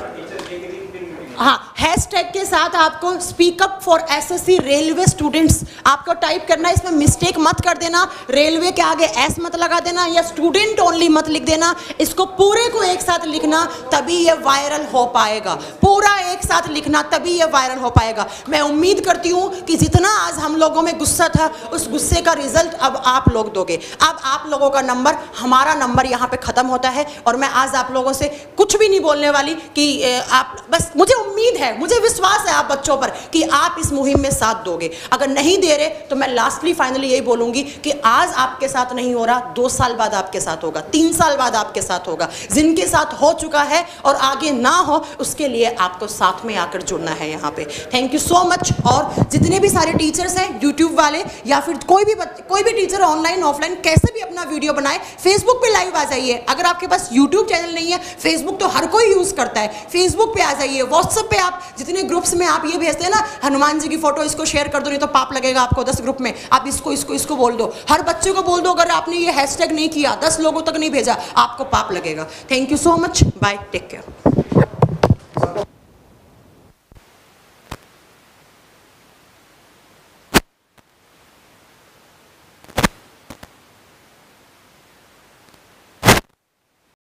हाँ, हैशटैग के साथ आपको speak up for SSC railway students आपको टाइप करना है। इसमें मिस्टेक मत कर देना, रेलवे के आगे एस मत लगा देना या स्टूडेंट ओनली मत लिख देना। इसको पूरे को एक साथ लिखना, तभी ये वायरल हो पाएगा। पूरा एक साथ लिखना, तभी ये वायरल हो पाएगा। मैं उम्मीद करती हूँ कि जितना आज हम लोगों में गुस्सा था, उस गुस्से का रिजल्ट अब आप लोग दोगे। अब आप लोगों का नंबर, हमारा नंबर यहाँ पे खत्म होता है। और मैं आज आप लोगों से कुछ भी नहीं बोलने वाली कि आप बस, मुझे उम्मीद है, मुझे विश्वास है आप बच्चों पर कि आप इस मुहिम में साथ दोगे। अगर नहीं दे रहे तो मैं लास्टली फाइनली यही बोलूंगी कि आज आपके साथ नहीं हो रहा, 2 साल बाद आपके साथ होगा, 3 साल बाद आपके साथ होगा। जिनके साथ हो चुका है और आगे ना हो, उसके लिए आपको साथ में आकर जुड़ना है यहाँ पे। Thank you so much. और जितने भी सारे टीचर्स हैं, यूट्यूब वाले या फिर कोई भी टीचर ऑनलाइन ऑफलाइन कैसे भी अपना वीडियो बनाए, फेसबुक पे लाइव आ जाइए। अगर आपके पास यूट्यूब चैनल नहीं है, फेसबुक तो हर कोई यूज करता है, फेसबुक पे आ जाइए, व्हाट्सएप व्हाट्सएप पे आप जितने ग्रुप्स में आप ये भेजते हैं ना, हनुमान जी की फोटो इसको शेयर कर दो नहीं तो पाप लगेगा आपको, 10 ग्रुप में आप इसको इसको इसको बोल दो, हर बच्चे को बोल दो, अगर आपने ये हैशटैग नहीं किया, 10 लोगों तक नहीं भेजा, आपको पाप लगेगा। Thank you so much, bye, take care.